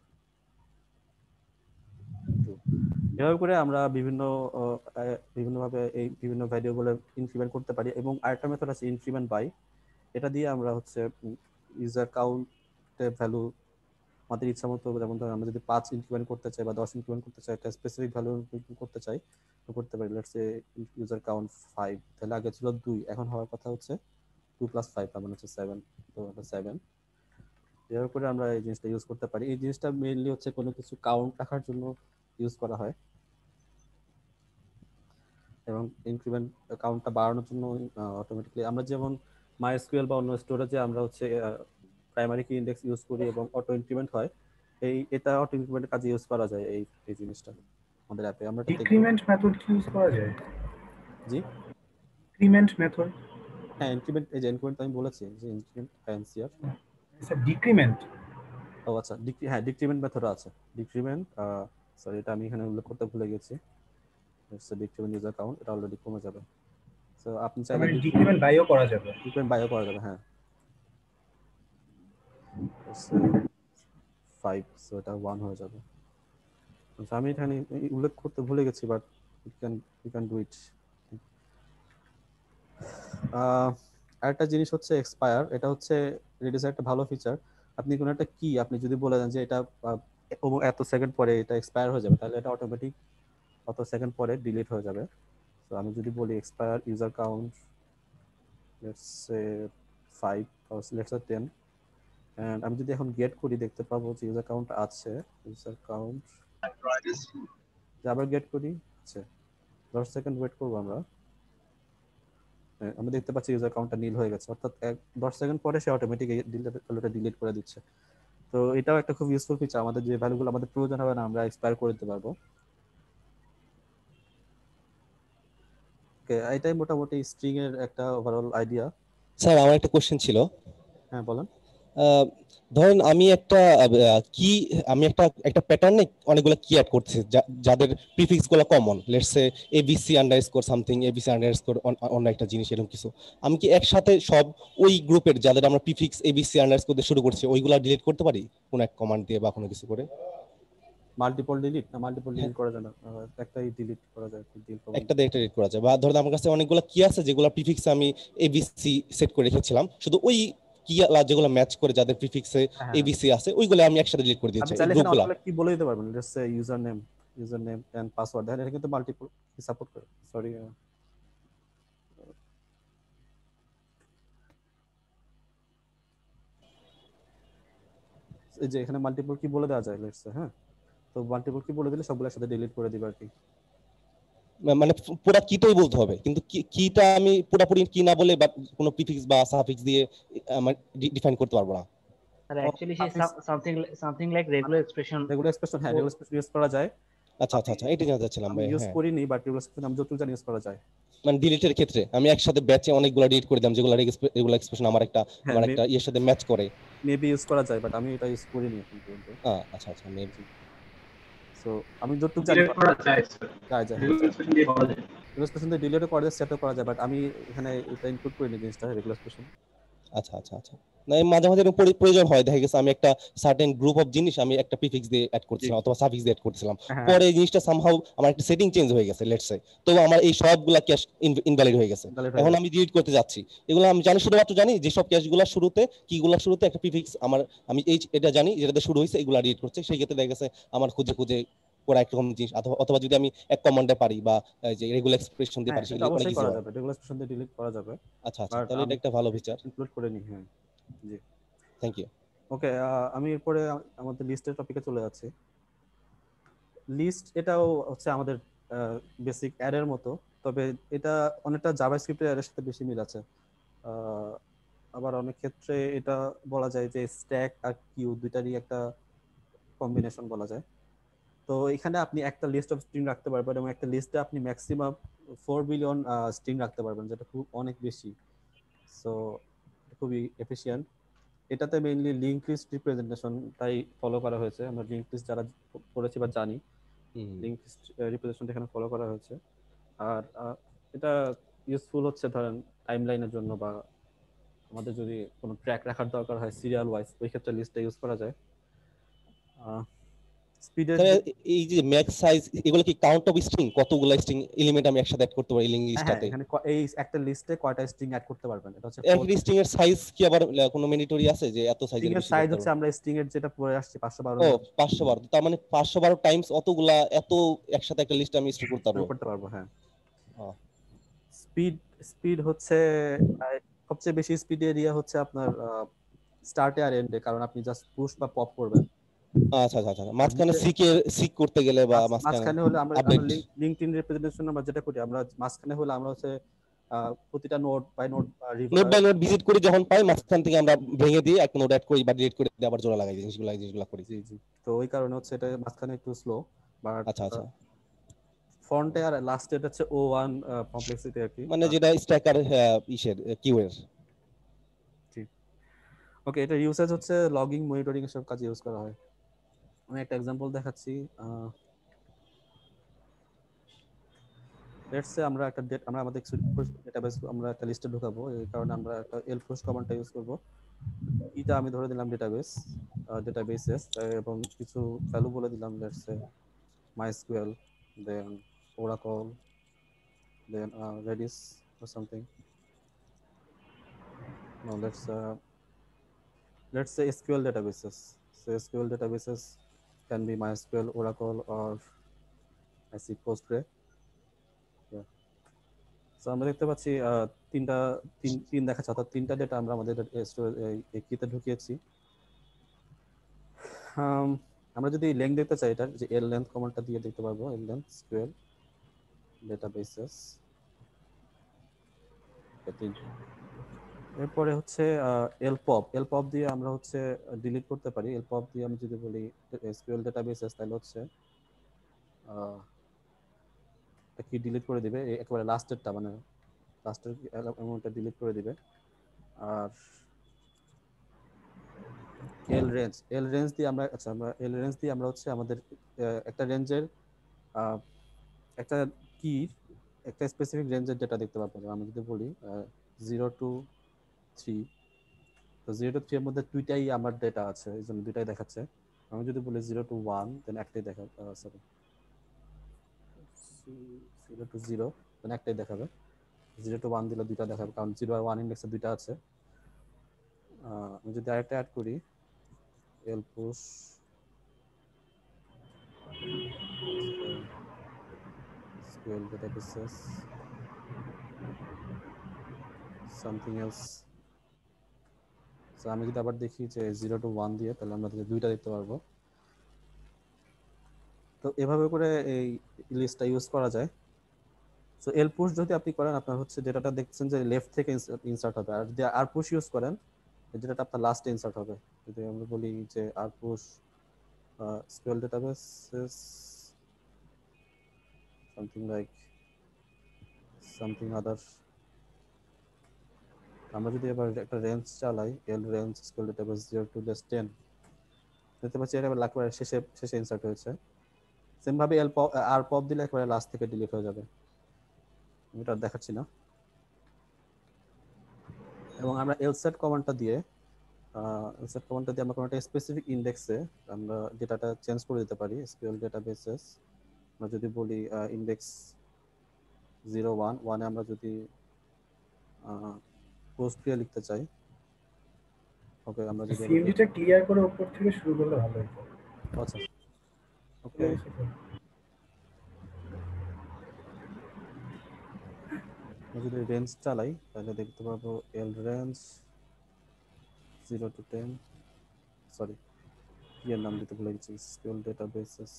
D: এভাবে করে আমরা বিভিন্ন আহ, আহ, বিভিন্নভাবে এই বিভিন্ন ভ্যারিয়েবলের ইনক্রিমেন্ট করতে পারি। এবং আরেকটা মেথড আছে ইনক্রিমেন্ট বাই, এটা দিয়ে আমরা হচ্ছে ইউজার কাউন্টের ভ্যালু আমাদের ইচ্ছা মতো, যেমন ধর আমরা যদি পাঁচ ইনক্রিমেন্ট করতে চাই বা দশ ইনক্রিমেন্ট করতে চাই, একটা স্পেসিফিক ভ্যালু করতে চাই তো করতে পারি। Let's say user count five, তাহলে আগে ছিল দুই, এখন হওয়ার কথা হচ্ছে টু প্লাস ফাইভ, তার মানে হচ্ছে সেভেন। তো এটা সেভেন। এভাবে করে আমরা এই জিনিসটা ইউজ করতে পারি। এই জিনিসটা মেইনলি হচ্ছে কোনো কিছু কাউন্ট রাখার জন্য ইউজ করা হয়, এবং ইনক্রিমেন্ট কাউন্টটা বাড়ানোর জন্য অটোমেটিক্যালি আমরা যেমন মাইএসকিউএল বা অন্য স্টোরেজে আমরা হচ্ছে প্রাইমারি কি ইন্ডেক্স ইউজ করি এবং অটো ইনক্রিমেন্ট হয়, এই এটা অটো ইনক্রিমেন্টের কাজে ইউজ করা যায়। এই এই জিনিসটা আমাদের অ্যাপে আমরা এটা দেখব।
E: ডিক্রিমেন্ট মেথড কি ইউজ করা যায়?
D: জি
E: ডিক্রিমেন্ট মেথড?
D: হ্যাঁ, ইনক্রিমেন্ট, এই যে ইনক্রিমেন্ট আমি বলেছি যে ইনক্রিমেন্ট আইএনসিআর।
E: Sir decrement?
D: ও আচ্ছা, ডিক্রি হ্যাঁ ডিক্রিমেন্ট মেথড আছে। ডিক্রিমেন্ট সরি এটা আমি এখানে উল্লেখ করতে ভুলে গেছি। ইটস ডিক্রিমেন্ট ইউজার কাউন্ট, এটা অলরেডি কমে যাবে। সো আপনি চাইলে
E: মানে ডিক্রিমেন্ট বাইও করা যাবে?
D: ডিক্রিমেন্ট বায়ও করা যাবে, হ্যাঁ। ফাইভ, সো এটা ওয়ান হয়ে যাবে। আচ্ছা, আমি এখানে উল্লেখ করতে ভুলে গেছি, but you can you can do it. আরেকটা জিনিস হচ্ছে এক্সপায়ার। এটা হচ্ছে রেডিসের একটা ভালো ফিচার। আপনি কোনো একটা কি আপনি যদি বলে দেন যে এটা আহ, এত সেকেন্ড পরে এটা এক্সপায়ার হয়ে যাবে, তাহলে এটা অটোমেটিক অত সেকেন্ড পরে ডিলিট হয়ে যাবে। তো আমি যদি বলি expire user count let's say five or let's say ten, and আমি যদি এখন গেট করি দেখতে পাবো যে ইউজার কাউন্ট আছে। ইউজার কাউন্ট আবার গেট করি, আচ্ছা দশ সেকেন্ড ওয়েট করবো আমরা। হ্যাঁ, আমরা দেখতে পাচ্ছি ইউজার কাউন্টটা নীল হয়ে গেছে, অর্থাৎ এক দশ সেকেন্ড পরে সে অটোমেটিক ভ্যালুটা ডিলিট করে দিচ্ছে। তো এটাও একটা খুব ইউজফুল ফিচার। আমাদের যে ভ্যালুগুলো আমাদের প্রয়োজন হবে না আমরা এক্সপায়ার করে দিতে পারবো। ওকে, এটাই মোটামুটি স্ট্রিং এর একটা ওভারঅল আইডিয়া।
F: স্যার আমার একটা কোশ্চেন ছিল।
D: হ্যাঁ বলেন।
F: আহ, ধরেন আমি একটা কি আমি একটা একটা প্যাটার্নে অনেকগুলো কি অ্যাড করতেছি যা- যাদের প্রিফিক্স গুলো common, let's say ABC underscore something, ABC underscore অন্য একটা জিনিস, এরকম কিছু। আমি কি একসাথে সব ওই গ্রুপের যাদের আমরা প্রিফিক্স এবিসি আন্ডারস্কোর দিয়ে শুরু করছি ওইগুলা ডিলিট করতে পারি কোন এক কমান্ড দিয়ে বা কোনো কিছু করে?
D: মাল্টিপল ডিলিট না, মাল্টিপল ডিলিট করা যায় না, আহ, একটাই ডিলিট করা যায়।
F: একটা দিয়ে একটা ডিলিট করা যায়। বা ধরেন আমার কাছে অনেকগুলো কি আছে যেগুলো প্রিফিক্সে আমি এবিসি সেট করে রেখেছিলাম, শুধু ওই কি যেগুলো ম্যাচ করে যাদের প্রিফিক্সে এবিসি আছে ওইগুলো আমি একসাথে ডিলিট করে দিয়েছি
D: আপনি চাইলে
F: গ্রুপগুলো।
D: এখানে কি বলে দিতে পারবেন, let's say user name user name and password, দেখেন এটা কিন্তু মাল্টিপল সাপোর্ট করে। সরি এই যে এখানে মাল্টিপল কি বলে দেওয়া যায়, লেটস সে হ্যাঁ। তো মাল্টিপল কি বলে দিলে সবগুলো একসাথে ডিলিট করে দিবে আর কি।
F: মানে পুরো কিটাই বলতে হবে, কিন্তু কিটা আমি পুরোপুরি কি না বলে বা কোনো প্রিফিক্স বা সাফিক্স দিয়ে আমার ডিফাইন করতে পারবো না।
G: Sir, actually she something something like regular expression.
D: Regular expression, হ্যাঁ রেগুলার এক্সপ্রেশন ইউজ করা যায়।
F: আচ্ছা আচ্ছা আচ্ছা, এটা জানতে চাচ্ছিলাম ভাই।
D: ইউজ
F: হ্যাঁ,
D: করিনি, বাট রেগুলার এক্সপ্রেশন আমি যতটুকু জানি ইউজ করা যায়।
F: মানে ডিলিটের ক্ষেত্রে আমি একসাথে ব্যাচে অনেকগুলো ডিলিট করে দিলাম যেগুলো রেগুলার এক্সপ্রেশন আমার একটা আমার একটা এর সাথে ম্যাচ করে।
D: মেবি ইউজ করা যায়, বাট আমি এটা ইউজ করিনি এখন পর্যন্ত।
F: হ্যাঁ আচ্ছা আচ্ছা, মেবি।
D: সো আমি যতটুকু জানি
E: করা যায় স্যার,
D: যায় যায়
E: রেগুলার এক্সপ্রেশন দিয়ে করা যায়।
D: রেগুলার এক্সপ্রেশন দিয়ে ডিলিটও করা যায়, সেটও করা যায়, বাট আমি এখানে এটা ইনক্লুড করিনি জিনিসটা রেগুলার এক্সপ্রেশন।
F: আচ্ছা আচ্ছা আচ্ছা না এই মাঝে মাঝে এরকম পরি- প্রয়োজন হয়, দেখা গেছে আমি একটা সার্টেন গ্রুপ অফ জিনিস আমি একটা প্রিফিক্স দিয়ে অ্যাড করছিলাম অথবা সাফিক্স দিয়ে অ্যাড করছিলাম,
D: হ্যাঁ
F: পরে এই জিনিসটা সামহাউ আমার একটা সেটিং চেঞ্জ হয়ে গেছে লেটস সে, তো আমার এই সবগুলা ক্যাশ ইনভ্যালিড হয়ে গেছে,
D: valid হয়ে
F: এখন
D: যাবে।
F: আমি ডিলিট করতে যাচ্ছি। এগুলো আমি জানি, শুধুমাত্র জানি যে সব ক্যাশগুলোর শুরুতে কিগুলোর শুরুতে একটা প্রিফিক্স আমার, আমি এই এটা জানি যেটাতে শুরু হয়েছে এগুলা ডিলিট করছে, সেই ক্ষেত্রে দেখা গেছে আমার খুঁজে খুঁজে করা একরকম জিনিস, অথবা অথবা যদি আমি এক কমান্ডে পারি বা এই যে রেগুলার এক্সপ্রেশন দিয়ে
D: হ্যাঁ
F: পারি
D: এটা
F: সেগুলো অনেক
D: অবশ্যই
F: ইজি
D: করা
F: হয়।
D: যাবে, রেগুলার এক্সপ্রেশন দিয়ে ডিলিট করা যাবে,
F: আচ্ছা আচ্ছা
D: বাট
F: তাহলে এটা
D: আমি
F: একটা ভালো ফিচার,
D: ইনক্লুড করে নিই। হ্যাঁ জি
F: থ্যাংক ইউ।
D: ওকে, আমি এরপরে আমাদের লিস্টের টপিকে চলে যাচ্ছি। লিস্ট এটাও হচ্ছে আমাদের বেসিক অ্যারের মতো, তবে এটা অনেকটা জাভাস্ক্রিপ্টের অ্যারের সাথে বেশি মিল আছে। আহ, আবার অনেক ক্ষেত্রে এটা বলা যায় যে স্ট্যাক আর কিউ দুইটারই একটা কম্বিনেশন বলা যায়। তো এখানে আপনি একটা লিস্ট অফ স্ট্রিং রাখতে পারবেন এবং একটা লিস্টে আপনি ম্যাক্সিমাম ফোর বিলিয়ন স্ট্রিং রাখতে পারবেন, যেটা খুব অনেক বেশি। সো খুবই এফিশিয়েন্ট। এটাতে মেইনলি লিঙ্ক লিস্ট রিপ্রেজেন্টেশনটাই ফলো করা হয়েছে। আমরা লিঙ্ক লিস্ট যারা পড়েছি বা জানি, লিঙ্ক লিস্ট রিপ্রেজেন্টেশনটা এখানে ফলো করা হয়েছে। আর আহ, এটা ইউজফুল হচ্ছে ধরেন টাইমলাইনের জন্য, বা আমাদের যদি কোনো ট্র্যাক রাখার দরকার হয় সিরিয়াল ওয়াইজ, ওই ক্ষেত্রে লিস্টটা ইউজ করা যায়। স্পিডের
F: তাহলে এই যে ম্যাক্স সাইজ এগুলো কি কাউন্ট অফ স্ট্রিং, কতগুলো স্ট্রিং এলিমেন্ট আমি একসাথে অ্যাড করতে পারি লিঙ্ক
D: হ্যাঁ
F: লিস্টটাতে?
D: এখানে ক- এই একটা লিস্টে কয়টা স্ট্রিং অ্যাড করতে পারবেন, এটা হচ্ছে
F: এক স্ট্রিং এর সাইজ কি আবার আহ, কোনো ম্যান্ডেটরি আছে যে এত
D: স্ট্রিং
F: সাইজের
D: এর
F: বেশি
D: সাইজ
F: করতে
D: হচ্ছে
F: পারবো?
D: আমরা স্ট্রিং এর যেটা পড়ে আসছে পাঁচশো বারো
F: ও পাঁচশো বারো, তার মানে পাঁচশো বারো টাইমস অতগুলা এত একসাথে একটা লিস্ট আমি স্টোর করতে পারবো?
D: করতে পারবো। হ্যাঁ
F: আহ,
D: স্পিড স্পিড হচ্ছে আহ, সবচেয়ে বেশি স্পিড এরিয়া হচ্ছে আপনার স্টার্টে আর এন্ডে, কারণ আপনি জাস্ট পুশ বা পপ করবেন।
F: আচ্ছা আচ্ছা আচ্ছা মাঝখানে সিকে সিক করতে গেলে বা
D: মাঝ-
F: মাঝখানে
D: মাঝখানে হলে আমরা আমরা
F: আপডেট
D: লিঙ্কডইন রিপ্রেজেন্টেশন আমরা যেটা করি, আমরা মাঝখানে হলে আমরা হচ্ছে আহ, প্রতিটা node by node
F: note by note visit করে যখন পাই মাঝখান থেকে আমরা ভেঙে দিয়ে একটা নোট অ্যাড করি বা ডিলিট করে দিয়ে আবার জোড়া লাগাই জিনিসগুলো এই জিনিসগুলো করি।
D: জি জি তো ওই কারণে হচ্ছে এটা মাঝখানে একটু স্লো, বাট
F: আচ্ছা আচ্ছা
D: ফ্রন্টে আর লাস্টে এটা হচ্ছে ও ওয়ান কমপ্লেক্সিটি আর কি।
F: মানে যেটা স্ট্যাকার ইসের কিউ এর।
D: ওকে, এটা ইউসেজ হচ্ছে লগিং মনিটরিং এসব কাজে ইউজ করা হয়। আমি একটা এক্সাম্পল দেখাচ্ছি। লেটস সে আমরা একটা ডেট আমরা আমাদের ডেটাবেস আমরা একটা লিস্টে ঢোকাবো, এই কারণে আমরা একটা এলপুশ কমান্ডটা ইউজ করব। এটা আমি ধরে দিলাম ডেটাবেস ডেটাবেসেস এবং কিছু ভ্যালু বলে দিলাম, let's say MySQL, then Oracle, then Redis or something. No, let's uh, let's say S Q L databases. So S Q L databases can be MySQL, Oracle, or I see Postgre. Yeah. So আমরা দেখতে পাচ্ছি আহ, তিনটা তিন তিন দেখাচ্ছে, অর্থাৎ তিনটা ডেটা আমরা আমাদের এই কিতে ঢুকিয়েছি। Um, আমরা যদি লেন্থ দেখতে চাই, এটা যে এল লেন্থ কমান্ডটা দিয়ে দেখতে পারবো, এল লেন্থ এসকিউএল ডেটাবেসেস। এরপরে হচ্ছে এলপপ এলপপ দিয়ে আমরা হচ্ছে ডিলিট করতে পারি। এলপপ দিয়ে আমি যদি বলি এসকিউএল ডেটাবেসেস, তাহলে হচ্ছে এটা কি ডিলিট করে দিবে, একেবারে লাস্টেরটা, মানে লাস্টের অ্যামাউন্টটা ডিলিট করে দিবে। আর এল রেঞ্জ এল রেঞ্জ দিয়ে আমরা আচ্ছা আমরা এল রেঞ্জ দিয়ে আমরা হচ্ছে আমাদের একটা রেঞ্জের একটা কি একটা স্পেসিফিক রেঞ্জের ডেটা দেখতে পাবো। আমি যদি বলি জিরো টু থ্রি, তো জিরো টু থ্রি এর মধ্যে দুইটাই আমার ডেটা আছে, এই জন্য দুইটাই দেখাচ্ছে। আমি যদি বলি জিরো টু ওয়ান, দেন একটাই দেখা sorry zero to zero, then একটাই দেখাবে। জিরো টু ওয়ান দিলে দুইটা দেখাবে, কারণ জিরো আর ওয়ান ইন্ডেক্সে দুইটা আছে। আমি যদি আরেকটা অ্যাড করি, L push SQL databases something else. So আমি যদি আবার দেখি যে জিরো টু ওয়ান দিয়ে, তাহলে আমরা দুইটা দেখতে পারবো। তো এভাবে করে এই লিস্টটা ইউজ করা যায়। সো এল পুশ যদি আপনি করেন, আপনার হচ্ছে ডেটাটা দেখছেন যে লেফট থেকে ইনসার্ট হবে, আর যদি আর পুশ ইউজ করেন ডেটাটা আপনার লাস্টে ইনসার্ট হবে। যদি আমরা বলি যে R push SQL databases something like something other, আমরা যদি এবার একটা রেঞ্জ চালাই, L range SQL database zero to less ten, দেখতে পাচ্ছি এটা একবারে শেষে শেষে ইনসার্ট হয়েছে। সেম ভাবে এল পপ আর পপ দিলে একবারে লাস্ট থেকে ডিলিট হয়ে যাবে। আমি এটা দেখাচ্ছি না। এবং আমরা এলসেট কমান্ডটা দিয়ে এলসেট কমান্ডটা দিয়ে আমরা কোনো একটা স্পেসিফিক ইন্ডেক্সে আমরা ডেটাটা চেঞ্জ করে দিতে পারি। এসকিউএল ডেটাবেসেস আমরা যদি বলি ইন্ডেক্স জিরো ওয়ান ওয়ানে আমরা যদি পোস্ট দিয়ে লিখতে চাই, ওকে আমরা যদি
E: সিএমডিটা ক্লিয়ার করে উপর থেকে শুরু করলে ভালো হতো।
D: আচ্ছা ওকে যদি রেঞ্জ চালাই তাহলে দেখতে পাবো L range zero to ten, sorry এর নাম দিতে ভুলে গেছি, এসকিউএল ডেটাবেসেস।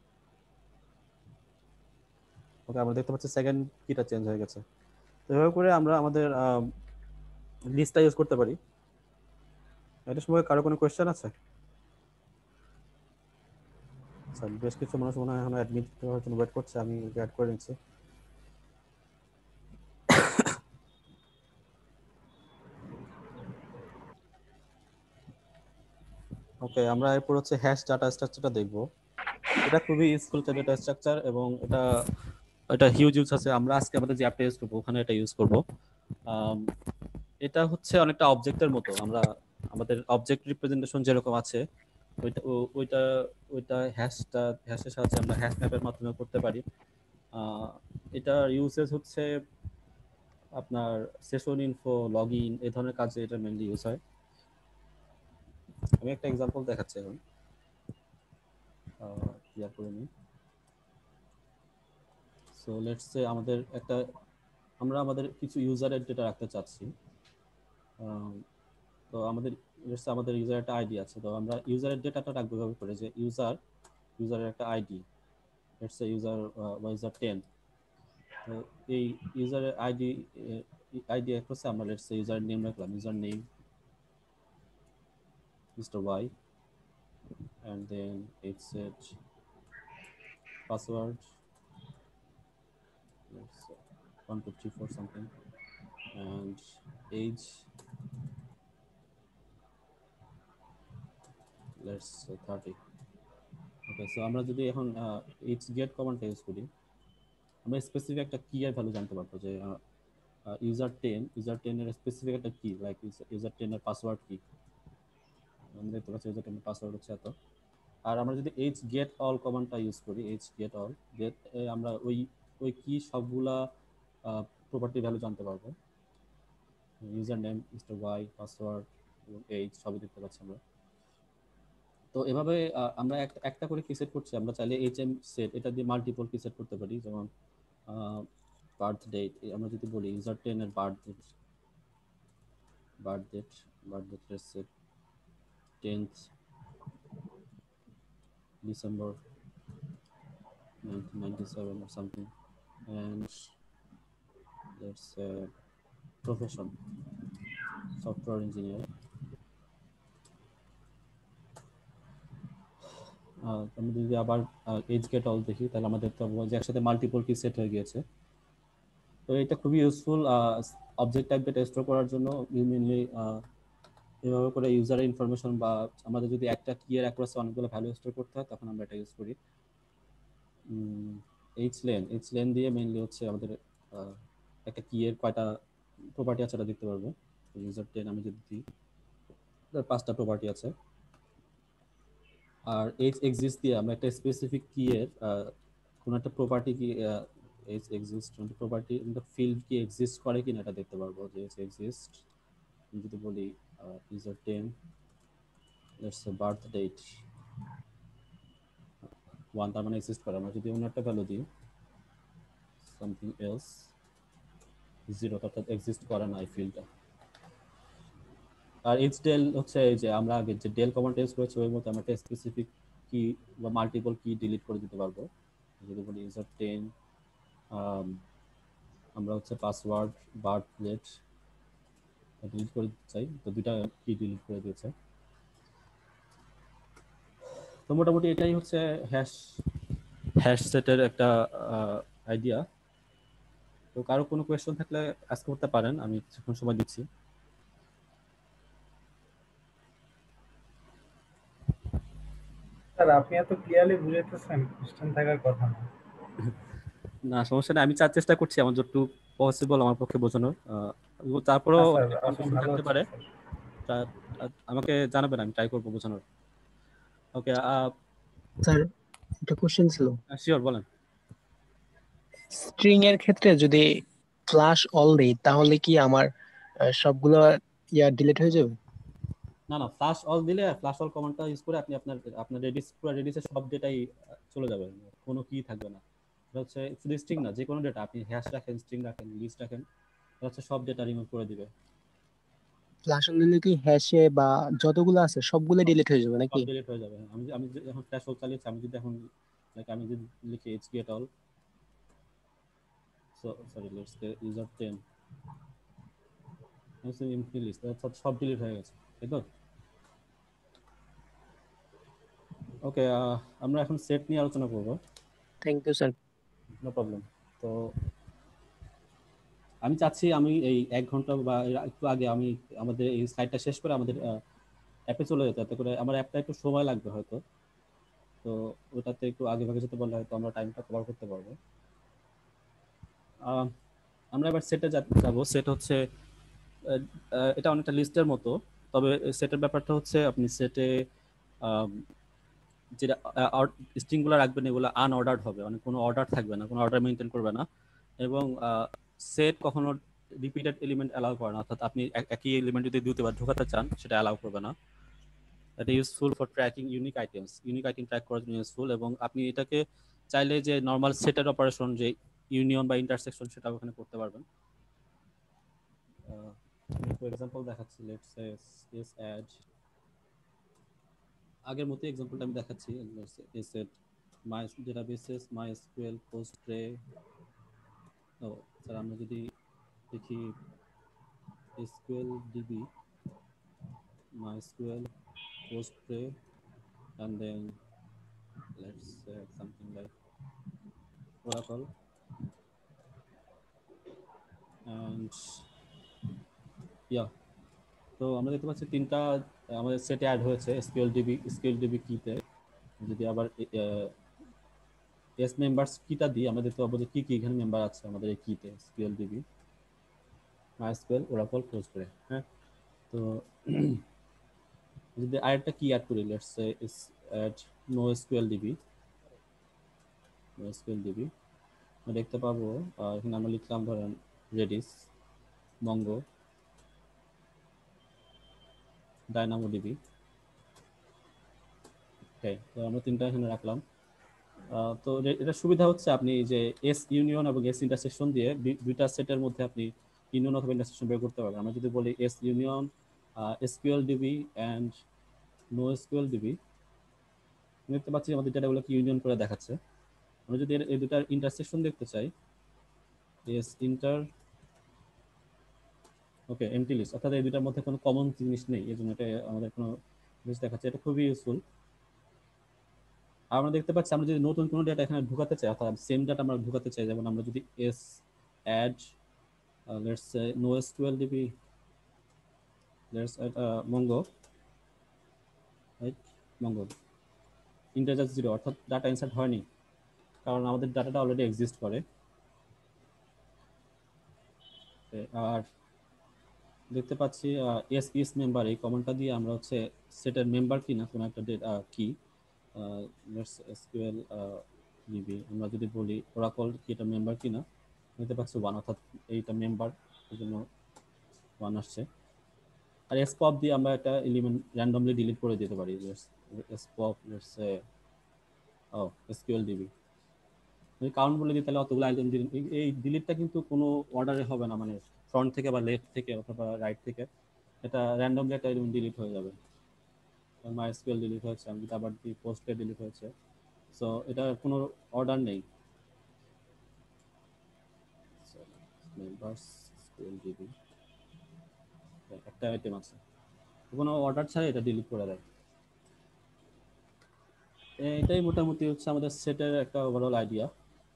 D: ওকে আমরা দেখতে পাচ্ছি সেকেন্ড কিটা চেঞ্জ হয়ে গেছে। তো এভাবে করে আমরা আমাদের লিস্টটা ইউজ করতে পারি। এটার সময় কারো কোনো কোয়েশ্চেন আছে? স্যার বেশ কিছু মানুষ মনে হয় এখন অ্যাডমিট হওয়ার জন্য ওয়েট করছে, আমি অ্যাড করে নিচ্ছি। ওকে আমরা এরপর হচ্ছে হ্যাশ ডাটা স্ট্রাকচারটা দেখব। এটা খুবই ইউজফুল একটা ডাটা স্ট্রাকচার এবং এটা এটা হিউজ ইউজ আছে। আমরা আজকে আমাদের যে অ্যাপটা ইউজ করব ওখানে এটা ইউজ করব। এটা হচ্ছে অনেকটা অবজেক্টের মতো, আমরা আমাদের অবজেক্ট রিপ্রেজেন্টেশন যেরকম আছে ওইটা ওইটা ওইটা হ্যাশটা হ্যাশের সাহায্যে আমরা হ্যাশ ম্যাপের মাধ্যমে করতে পারি। এটার ইউজেস হচ্ছে আপনার সেশন ইনফো, লগ ইন এই ধরনের কাজে এটা মেইনলি ইউজ হয়। আমি একটা এক্সাম্পল দেখাচ্ছি এখন, ক্লিয়ার করে নিই। সো লেটস সে আমাদের একটা আমরা আমাদের কিছু ইউজারের ডেটা রাখতে চাচ্ছি। তো আমাদের লেটস সে আমাদের ইউজারের একটা আইডি আছে, তো আমরা ইউজারের ডেটাটা রাখবো এভাবে করে যে ইউজার ইউজারের একটা আইডি, লেটস সে ইউজার বা ইউজার টেন। তো এই ইউজারের আইডি আইডি অ্যাক্রসে আমরা লেটস সে ইউজার নেম রাখলাম, user name Mister Y, and then it set password let's say one two three four something, and age let's say thirty. Okay, so আমরা যদি এখন age get command ইউজ করি আমরা স্পেসিফিক একটা কি এর ভ্যালু জানতে পারবো যে ইউজার টেন ইউজার টেন এর স্পেসিফিক একটা কি, লাইক ইউজার টেন এর পাসওয়ার্ড কি, আমরা দেখতে পাচ্ছি ইউজার টেন এর পাসওয়ার্ড হচ্ছে এত। আর আমরা যদি এইচ গেট অল কমান্ডটা ইউজ করি, এইচ গেট অল গেট আমরা ওই ওই কি সবগুলা প্রপার্টি ভ্যালু জানতে পারবো, user name, Mister Y, password এবং এইচ সবই দেখতে পাচ্ছি আমরা। তো এভাবে আমরা একটা একটা করে কি সেট করছি, আমরা চাইলে এইচ এম সেট এটা দিয়ে মাল্টিপল কি সেট করতে পারি। যেমন বার্থ ডেট আমরা যদি বলি ইউজার টেন এর birth date birth date birth date let's say tenth December nineteen ninety-seven or something, and let's say profession software engineer. আমি যদি আবার এজ গেট অল দেখি তাহলে আমাদের তো একসাথে মাল্টিপল কি সেট হয়ে গিয়েছে। তো এটা খুবই useful object type data store করার জন্য। মেইনলি এভাবে করে ইউজারের ইনফরমেশন বা আমাদের যদি একটা কি এর অ্যাক্রসে অনেকগুলো ভ্যালু স্টোর করতে হয় তখন আমরা এটা ইউজ করি। এইচ লেন এইচ লেন দিয়ে মেইনলি হচ্ছে আমাদের একটা কি এর কয়টা প্রপার্টি আছে এটা দেখতে পারবো। ইউজার টেন আমি যদি দিই তার পাঁচটা প্রপার্টি আছে। আর এইচ এক্সিস্ট দিয়ে আমরা একটা স্পেসিফিক কি এর কোন একটা প্রপার্টি কি এইচ এক্সিস্ট কোন প্রপার্টি একটা ফিল্ড কি এক্সিস্ট করে কিনা এটা দেখতে পারবো যে এইচ এক্সিস্ট। যদি বলি user ten, let's say birth date one, তার মানে এক্সিস্ট করে। আমরা যদি অন্য একটা ভ্যালু দিই something else zero, অর্থাৎ এক্সিস্ট করে না এই ফিল্ডটা। আর এইচ ডেল হচ্ছে এই যে আমরা আগে যে ডেল কমান্ড ইউজ করেছি ওই মতো আমরা একটা স্পেসিফিক কি বা মাল্টিপল কি ডিলিট করে দিতে পারবো। যদি বলি ইউজার টেন আমরা হচ্ছে পাসওয়ার্ড বার্থ ডেট ডিলিট করে দিতে চাই, তো দুইটা কি ডিলিট করে দিয়েছে। তো মোটামুটি এটাই হচ্ছে হ্যাশ হ্যাশ সেটের একটা আইডিয়া। তো কারো কোনো কোয়েশ্চেন থাকলে আস্ক করতে পারেন, আমি কিছুক্ষণ সময় দিচ্ছি।
E: স্যার আপনি এত ক্লিয়ারলি বুঝাইতেছেন, কোশ্চেন থাকার কথা না।
D: না সমস্যা নেই, আমি চার চেষ্টা করছি আমার যতটুকু পসিবল আমার পক্ষে বোঝানোর। তারপরেও
E: হ্যাঁ, স্যার,
D: একটু
E: এখন
D: issue
E: ভালো
D: থাকতে
E: হচ্ছে,
D: পারে,
E: স্যার।
D: তা- তা- আমাকে জানাবেন, আমি ট্রাই করবো বোঝানোর। ওকে,
H: স্যার একটা কোশ্চেন ছিল,
D: শিওর, বলেন।
H: স্ট্রিং এর ক্ষেত্রে যদি ফ্লাশ অল দেই তাহলে কি আমার আহ, সবগুলো ইয়া ডিলিট হয়ে যাবে?
D: না না, ফ্লাশ অল দিলে, ফ্লাশ অল কমান্ডটা ইউজ করে আপনি আপনার আপনার রেডিস পুরো রেডিসের সব ডেটাই চলে যাবে, কোনো কি থাকবে না। এটা হচ্ছে শুধু স্ট্রিং না, যে কোনো ডেটা আপনি হ্যাশ রাখেন, স্ট্রিং রাখেন, লিস্ট রাখেন, এটা হচ্ছে সব ডেটা রিমুভ করে দিবে।
H: ফ্লাশ অল দিলে কি হ্যাশে বা যতগুলো আছে সবগুলো ডিলিট হয়ে যাবে
D: সব
H: নাকি?
D: ডিলিট হয়ে যাবে। আমি আমি যে এখন ফ্ল্যাশ হোল চালিয়েছি, আমি যদি এখন লাইক আমি যদি লিখি H get all, so sorry let's say user ten, আমি সে এমটি লিস্ট, অর্থাৎ সব ডিলিট হয়ে গেছে, তাই তো? ওকে, আমরা এখন সেট নিয়ে আলোচনা করব।
H: Thank you sir.
D: No problem. তো আমি চাচ্ছি আমি এই এক ঘন্টা বা এর একটু আগে আমি আমাদের এই স্লাইডটা শেষ করে আমাদের অ্যাপে চলে যেতে, যাতে করে আমার অ্যাপটা একটু সময় লাগবে হয়তো, তো ওটাতে একটু আগে ভাগে যেতে বললে হয়তো আমরা টাইমটা কভার করতে পারবো। আহ, আমরা এবার সেটে যাবো। সেট হচ্ছে আহ, আহ, এটা অনেকটা লিস্টের মতো, তবে সেটের ব্যাপারটা হচ্ছে আপনি সেটে যেটা স্ট্রিংগুলো রাখবেন এগুলো আনঅর্ডার্ড হবে, মানে কোনো অর্ডার থাকবে না, কোনো অর্ডার মেনটেন করবে না, এবং সেট কখনো রিপিটেড এলিমেন্ট অ্যালাউ করে না, অর্থাৎ আপনি এক- একই এলিমেন্ট যদি দুইবার ঢোকাতে চান সেটা অ্যালাউ করবে না। এটা useful for tracking unique items, unique item track করার জন্য ইউজফুল, এবং আপনি এটাকে চাইলে যে নর্মাল সেটের অপারেশন যে ইউনিয়ন বা ইন্টারসেকশন সেটাও এখানে করতে পারবেন। ফর এক্সাম্পল দেখাচ্ছি, লেটস সে এস অ্যাড, আগের মতো এক্সাম্পলটা আমি দেখাচ্ছি, S add my databases MySQL Postgre. ও স্যার, আমরা যদি দেখি SQL DB MySQL Postgre and then let's say something like Oracle, and yeah, তো আমরা দেখতে পাচ্ছি তিনটা আমাদের সেটে অ্যাড হয়েছে এসকিউএল ডিবি এসকিউএল ডিবি কিতে। যদি আবার এস মেম্বারস কিটা দিই আমরা দেখতে পাবো যে কি কি এখানে মেম্বার আছে আমাদের এই কিতে, SQL DB MySQL Oracle Postgre। হ্যাঁ, তো যদি আরেকটা কি অ্যাড করি, let's say S add NoSQL DB NoSQL DB দেখতে পাবো আহ, এখানে আমরা লিখলাম ধরেন রেডিস, মঙ্গো, ডায়নামোডিবি। ওকে, তো আমরা তিনটা এখানে রাখলাম। আহ, তো এ- এটা সুবিধা হচ্ছে আপনি যে এস ইউনিয়ন এবং এস ইন্টারসেকশন দিয়ে দুই- দুইটা সেটের মধ্যে আপনি ইউনিয়ন অথবা ইন্টারসেকশন বের করতে পারবেন। আমরা যদি বলি S union SQL DB and NoSQL DB, দেখতে পাচ্ছি আমাদের ডেটাগুলোকে ইউনিয়ন করে দেখাচ্ছে। আমরা যদি এর- এই দুটার ইন্টারসেকশন দেখতে চাই, S inter, okay, empty list, অর্থাৎ এই দুটার মধ্যে কোনো কমন জিনিস নেই, এই জন্য এটা আমাদের কোনো জিনিস দেখাচ্ছে, এটা খুবই ইউজফুল। আমরা দেখতে পাচ্ছি আমরা যদি নতুন কোনো ডেটা এখানে ঢুকাতে চাই, অর্থাৎ সেম ডেটা আমরা ঢুকাতে চাই, যেমন আমরা যদি S add let's say NoSQL DB, let's add Mongo, right, Mongo integer zero, অর্থাৎ ডাটা ইনসার্ট হয়নি কারণ আমাদের ডাটাটা অলরেডি এক্সিস্ট করে। আর দেখতে পাচ্ছি এস ইস মেম্বার, এই কমান্ডটা দিয়ে আমরা হচ্ছে সেটের মেম্বার কিনা কোনো একটা ডেটা কি লেটস এসকিউএল ডিবি, আমরা যদি বলি ওরাকল কি এটা মেম্বার কিনা, দেখতে পাচ্ছি ওয়ান, অর্থাৎ এইটা মেম্বার, এই জন্য ওয়ান আসছে। আর এসপপ দিয়ে আমরা একটা এলিমেন্ট র্যান্ডমলি ডিলিট করে দিতে পারি, এসপপ লেটস সে ও এসকিউএল ডিবি, যদি কাউন্ট বলে দিই তাহলে অতগুলো আইটেম ডিলিট, এই ডিলিটটা কিন্তু কোনো অর্ডারে হবে না, মানে ফ্রন্ট থেকে বা লেফট থেকে অথবা রাইট থেকে, এটা র্যান্ডমলি একটা এলিমেন্ট ডিলিট হয়ে যাবে। MySQL ডিলিট হয়েছে, আমি যদি আবার দিই পোস্টে ডিলিট হয়েছে, সো এটা কোনো অর্ডার নেই। মেম্বার্স এসকিউএল ডিবি একটা আইটেম আছে, কোনো অর্ডার ছাড়া এটা ডিলিট করে দেয়। এটাই মোটামুটি হচ্ছে আমাদের সেটের একটা ওভারঅল আইডিয়া।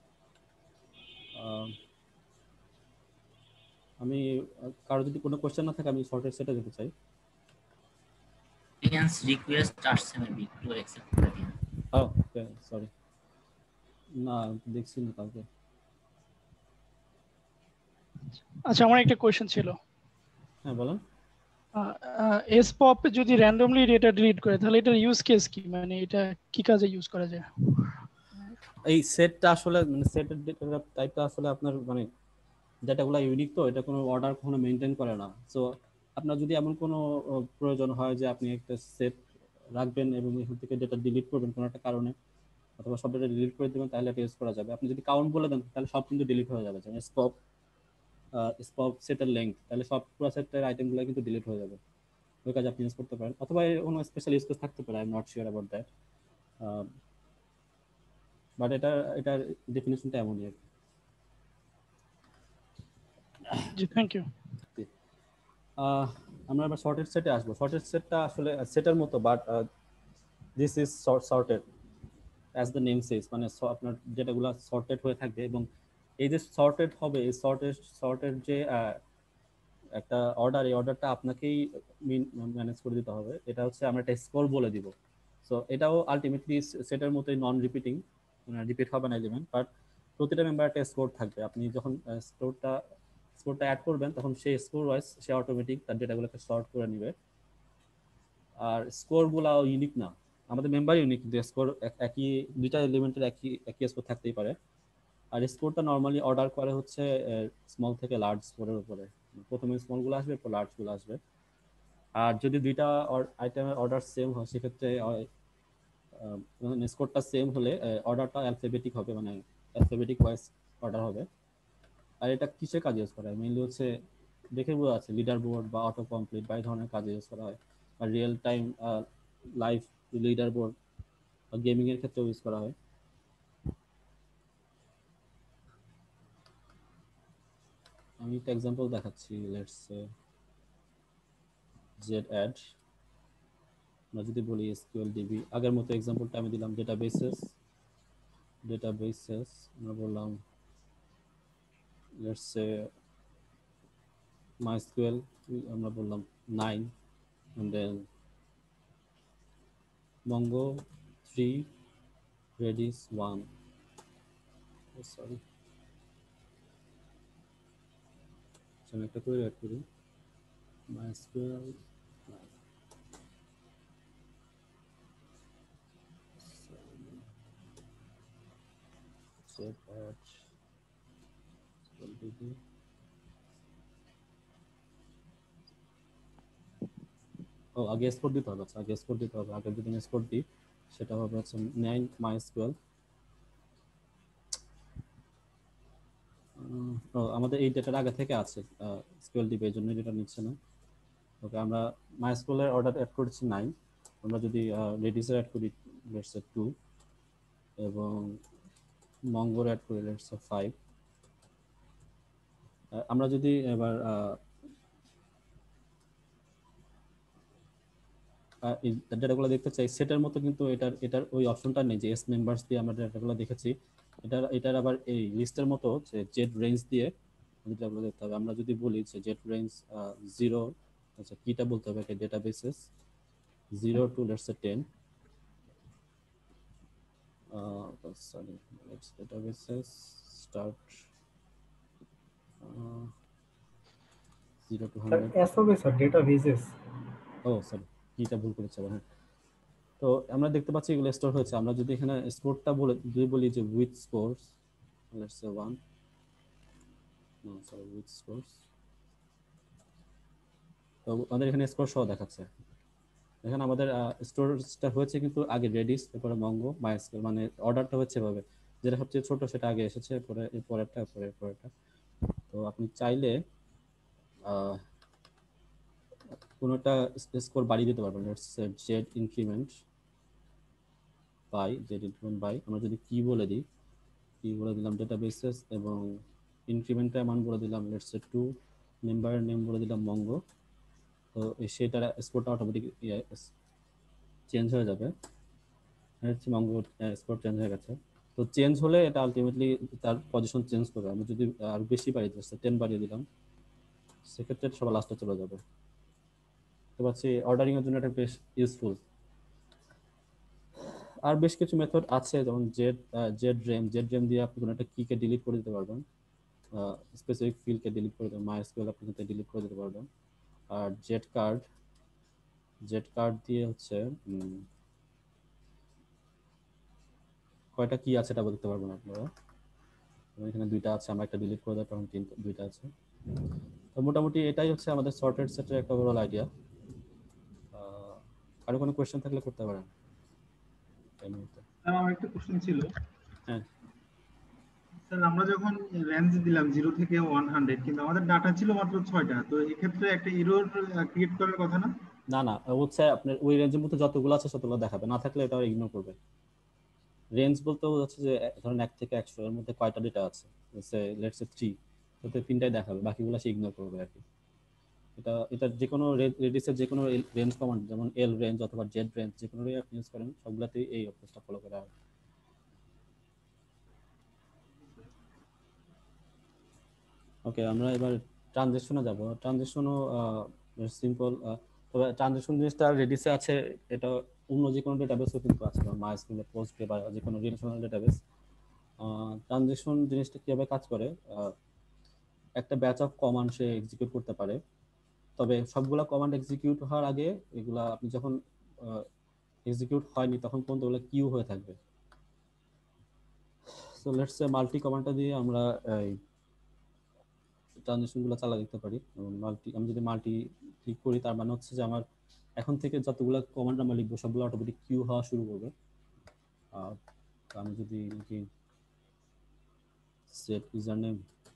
D: আমি কারো যদি কোনো কোশ্চেন না থাকে আমি শর্টের সেটে যেতে চাই।
C: Against request আসছে মেবি একটু অ্যাকসেপ্ট করে দিন।
D: ও ওকে, সরি, না দেখছি না কাউকে।
B: আচ্ছা, আমার একটা কোয়েশ্চেন ছিল।
D: হ্যাঁ বলেন।
B: এসপপ যদি র্যান্ডমলি ডেটা ডিলিট করে তাহলে এটার ইউজ কেস কি, মানে এটা কি কাজে ইউজ করা যায়?
D: এই সেটটা আসলে মানে সেটের ডেটা টাইপটা আসলে আপনার মানে ডেটাগুলো ইউনিক, তো এটা কোনো অর্ডার কখনো মেনটেন করে না। সো আপনার যদি এমন কোনো আহ, প্রয়োজন হয় যে আপনি একটা সেট রাখবেন এবং এখান থেকে ডেটা ডিলিট করবেন কোনো একটা কারণে, অথবা সব ডেটা ডিলিট করে দেবেন, তাহলে এটা ইউজ করা যাবে। আপনি যদি কাউন্ট বলে দেন তাহলে সব কিন্তু ডিলিট হয়ে যাবে, যেমন স্পপ স্পপ সেটের লেংথ, তাহলে সব পুরো সেটের আইটেমগুলো কিন্তু ডিলিট হয়ে যাবে। ওই কাজ আপনি ইউজ করতে পারেন, অথবা এর কোনো স্পেশাল ইউজ কেস থাকতে পারে, I am not sure about that, but এটা এটার ডেফিনেশনটা এমনই আর কি।
B: জি থ্যাংক ইউ।
D: আহ, আমরা এবার শর্টেড সেটে আসবো। শর্টেড সেটটা আসলে সেটের মতো, but this is sorted as the name says, মানে স- আপনার যেটাগুলো সর্টেড হয়ে থাকবে, এবং এই যে সর্টেড হবে, এই সর্টেড সর্টেড যে আহ, একটা অর্ডার, এই অর্ডারটা আপনাকেই ম্যানেজ করে দিতে হবে। এটা হচ্ছে আমরা একটা স্কোর বলে দিব। সো এটাও আলটিমেটলি সেটের মতোই নন রিপিটিং, মানে রিপিট হবে না এলিমেন্ট, বাট প্রতিটা মেম্বার একটা স্কোর থাকবে। আপনি যখন স্কোরটা স্কোরটা অ্যাড করবেন তখন সেই স্কোর ওয়াইজ সে অটোমেটিক তার ডেটাগুলোকে সর্ট করে নেবে। আর স্কোরগুলো ইউনিক না, আমাদের মেম্বার ইউনিক, কিন্তু স্কোর একই, দুইটা এলিমেন্টের একই একই স্কোর থাকতেই পারে। আর স্কোরটা নর্মালি অর্ডার করে হচ্ছে স্মল থেকে লার্জ স্কোরের উপরে, প্রথমে স্মলগুলো আসবে এরপর লার্জগুলো আসবে। আর যদি দুইটা আইটেমের অর্ডার সেম হয় সেক্ষেত্রে স্কোরটা সেম হলে অর্ডারটা অ্যালফাবেটিক হবে, মানে অ্যালফাবেটিক ওয়াইজ অর্ডার হবে। আর এটা কিসের কাজে ইউজ করা হয়? মেইনলি হচ্ছে দেখে বোঝা আছে লিডার বোর্ড বা অটো কমপ্লিট বা এই ধরনের কাজে ইউজ করা হয়, বা real time live leader board বা গেমিং এর ক্ষেত্রে ইউজ করা হয়। আমি একটা এক্সাম্পল দেখাচ্ছি, লেটস সে জেড অ্যাড। আমরা যদি বলি এসকিউএল ডিবি, আগের মতো এক্সাম্পলটা আমি দিলাম ডেটাবেসেস, ডেটাবেসেস আমরা বললাম লেটস সে মাইস্কুয়েল, আমরা বললাম nine, and then mongo three, redis one, oh, sorry আমি একটা করে অ্যাড করি মাইস্কুয়েল set at db। ও আগে এক্সপোর্ট দিতে হবে, আচ্ছা আগে এক্সপোর্ট দিতে হবে। আগে যদি আমি এক্সপোর্ট দিই সেটা হবে হচ্ছে নাইন মাইস্কুয়েল। ও আমাদের এই ডেটার আগে থেকে আছে এসকিউএল ডিবি, এর জন্য ডেটা নিচ্ছে না। ওকে, আমরা মাইস্কুয়েলের অর্ডার অ্যাড করেছি নাইন, আমরা যদি রেডিসের অ্যাড করি লেটস সে টু, এবং মঙ্গোর অ্যাড করি লেটস সে ফাইভ। আমরা যদি এবার ডেটাগুলো দেখতে চাই সেটার মতো, কিন্তু এটার এটার ওই অপশনটা নেই যে এস মেম্বার্স দিয়ে আমরা ডেটাগুলো দেখেছি। এটার এটার আবার এই লিস্টের মতো যে জেড রেঞ্জ দিয়ে ডেটাগুলো দেখতে হবে। আমরা যদি বলি যে জেড রেঞ্জ জিরো, আচ্ছা কিটা বলতে হবে একটা databases zero to let's say ten, sorry let's databases start zero to hundred.
E: SOB sir databases,
D: ও সরি কিটা ভুল করেছি আবার। হ্যাঁ, তো আমরা দেখতে পাচ্ছি এগুলো স্টোর হয়েছে। আমরা যদি এখানে স্কোরটা বলে যদি বলি যে with scores let's say one, no sorry with scores, তো আমাদের এখানে স্কোর সহ দেখাচ্ছে। এখানে আমাদের স্টোরেজটা হয়েছে কিন্তু আগে রেডিস, এরপরে মঙ্গো, মাইস্কুয়েল, মানে অর্ডারটা হচ্ছে এভাবে, যেটা সবচেয়ে ছোট সেটা আগে এসেছে, পরে এর পরেরটা, পরে এর পরেরটা। তো আপনি চাইলে আহ, কোনোটা স্কোর বাড়িয়ে দিতে পারবেন। Let's say Z increment by, Z increment by, আমরা যদি কি বলে দিই, কি বলে দিলাম ডেটাবেসেস, এবং ইনক্রিমেন্টের মান বলে দিলাম লেটস সে টু, মেম্বারের নেম বলে দিলাম মঙ্গো, তো সেটার স্কোরটা অটোমেটিক চেঞ্জ হয়ে যাবে। হচ্ছে মঙ্গো স্কোর চেঞ্জ হয়ে গেছে। তো চেঞ্জ হলে এটা আলটিমেটলি তার পজিশন চেঞ্জ করবে। আমি যদি আর বেশি বাড়িয়ে দিচ্ছি টেন বাড়িয়ে দিলাম, সেক্ষেত্রে সবার লাস্টে চলে যাবে। তো পাচ্ছি অর্ডারিং এর জন্য এটা বেশ ইউজফুল। আর বেশ কিছু মেথড আছে, যেমন Z Z rem, Z rem দিয়ে আপনি কোনো একটা কিকে ডিলিট করে দিতে পারবেন, স্পেসিফিক ফিল্ডকে ডিলিট করে দেবেন, মাইস্কুয়েল আপনি ডিলিট করে দিতে পারবেন। আর জেট কার্ড জেট কার্ড দিয়ে হচ্ছে কয়টা কি আছে এটা বলতে পারবো না আপনারা, এখানে দুইটা আছে, আমরা একটা ডিলিট করে দেব, তখন তিন দুইটা আছে। তো মোটামুটি এটাই হচ্ছে আমাদের সর্টেড সেটের একটা ওভারঅল আইডিয়া। আরো কোনো কোশ্চেন থাকলে করতে পারেন।
I: স্যার আমার একটা কোশ্চেন ছিল।
D: হ্যাঁ
I: স্যার আমরা যখন রেঞ্জ দিলাম জিরো থেকে ওয়ান হান্ড্রেড, কিন্তু আমাদের ডাটা ছিল মাত্র ছয়টা, তো এই ক্ষেত্রে একটা এরর ক্রিয়েট করার কথা না?
D: না না, হচ্ছে আপনার ওই রেঞ্জের মধ্যে যতগুলো আছে ততগুলো দেখাবে, না থাকলে এটা ইগনোর করবে। রেঞ্জ বলতে হচ্ছে যে ধরেন এক থেকে একশো এর মধ্যে কয়টা ডেটা আছে, লেটস সে থ্রি, তাতে তিনটাই দেখাবে, বাকিগুলো সে ইগনোর করবে আর কি। এটা এটা যে কোনো রেডিসের যে কোনো রেঞ্জ কমান্ড, যেমন এল রেঞ্জ অথবা জেড রেঞ্জ, যে কোনো আপনি ইউজ করেন সবগুলাতেই এই অভ্যাসটা ফলো করা হয়। ওকে, আমরা এবার ট্রানজিশনে যাব। ট্রানজিশনও সিম্পল, তবে ট্রানজিশন জিনিসটা রেডিসে আছে, এটা অন্য যে কোনো ডেটাবেসও কিন্তু আছে, যেমন মাইএসকিউএল, পোস্টগ্রে বা যে কোনো রিলেশনাল ডেটাবেস। ট্রানজিশন জিনিসটা কিভাবে কাজ করে, একটা ব্যাচ অফ কমান্ড সে এক্সিকিউট করতে পারে, তবে সবগুলা কমান্ড এক্সিকিউট হওয়ার আগে এগুলা আপনি যখন এক্সিকিউট হয়নি তখন পর্যন্ত ওগুলো কিউ হয়ে থাকবে। সো লেটস সে মাল্টি কমান্ডটা দিয়ে আমরা এই ট্রানজিশনগুলো চালা দিতে পারি। মাল্টি, আমি যদি মাল্টি ক্লিক করি তার মানে হচ্ছে যে আমার এখন থেকে যতগুলো কমান্ড আমরা লিখবো সবগুলো অটোমেটিক কিউ হওয়া শুরু করবে। আর আমি যদি লিখি সেট ইউজার নেম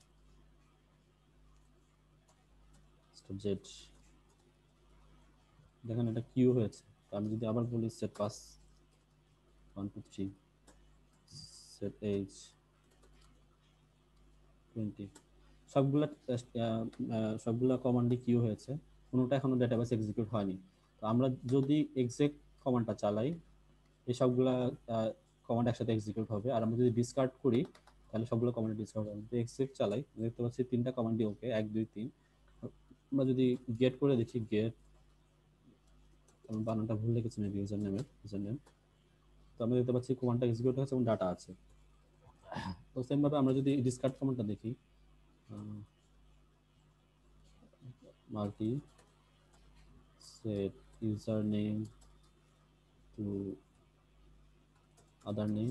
D: জেড, দেখেন এটা কিউ হয়েছে। আমি যদি আবার বলি set pass one two three, set age twenty, সবগুলা সবগুলা কমান্ডই কিউ হয়েছে, কোনোটা এখনো ডেটাবেস এক্সিকিউট হয়নি। তো আমরা যদি এক্সেক্ট কমান্ডটা চালাই এই সবগুলা কমান্ড একসাথে এক্সিকিউট হবে, আর আমরা যদি ডিসকার্ড করি তাহলে সবগুলো কমান্ড ডিসকার্ড হবে। যদি এক্সেক্ট চালাই দেখতে পাচ্ছি তিনটা কমান্ডই ওকে, এক দুই তিন। আমরা যদি গেট করে দেখি, গেট আমি বানানটা ভুল লিখেছি না ইউজার নেমের ইউজার নেম, তো আমরা দেখতে পাচ্ছি কমান্ডটা এক্সিকিউট হয়েছে এবং ডাটা আছে। তো সেম ভাবে আমরা যদি ডিসকার্ড কমান্ডটা দেখি, multi set user name to other name,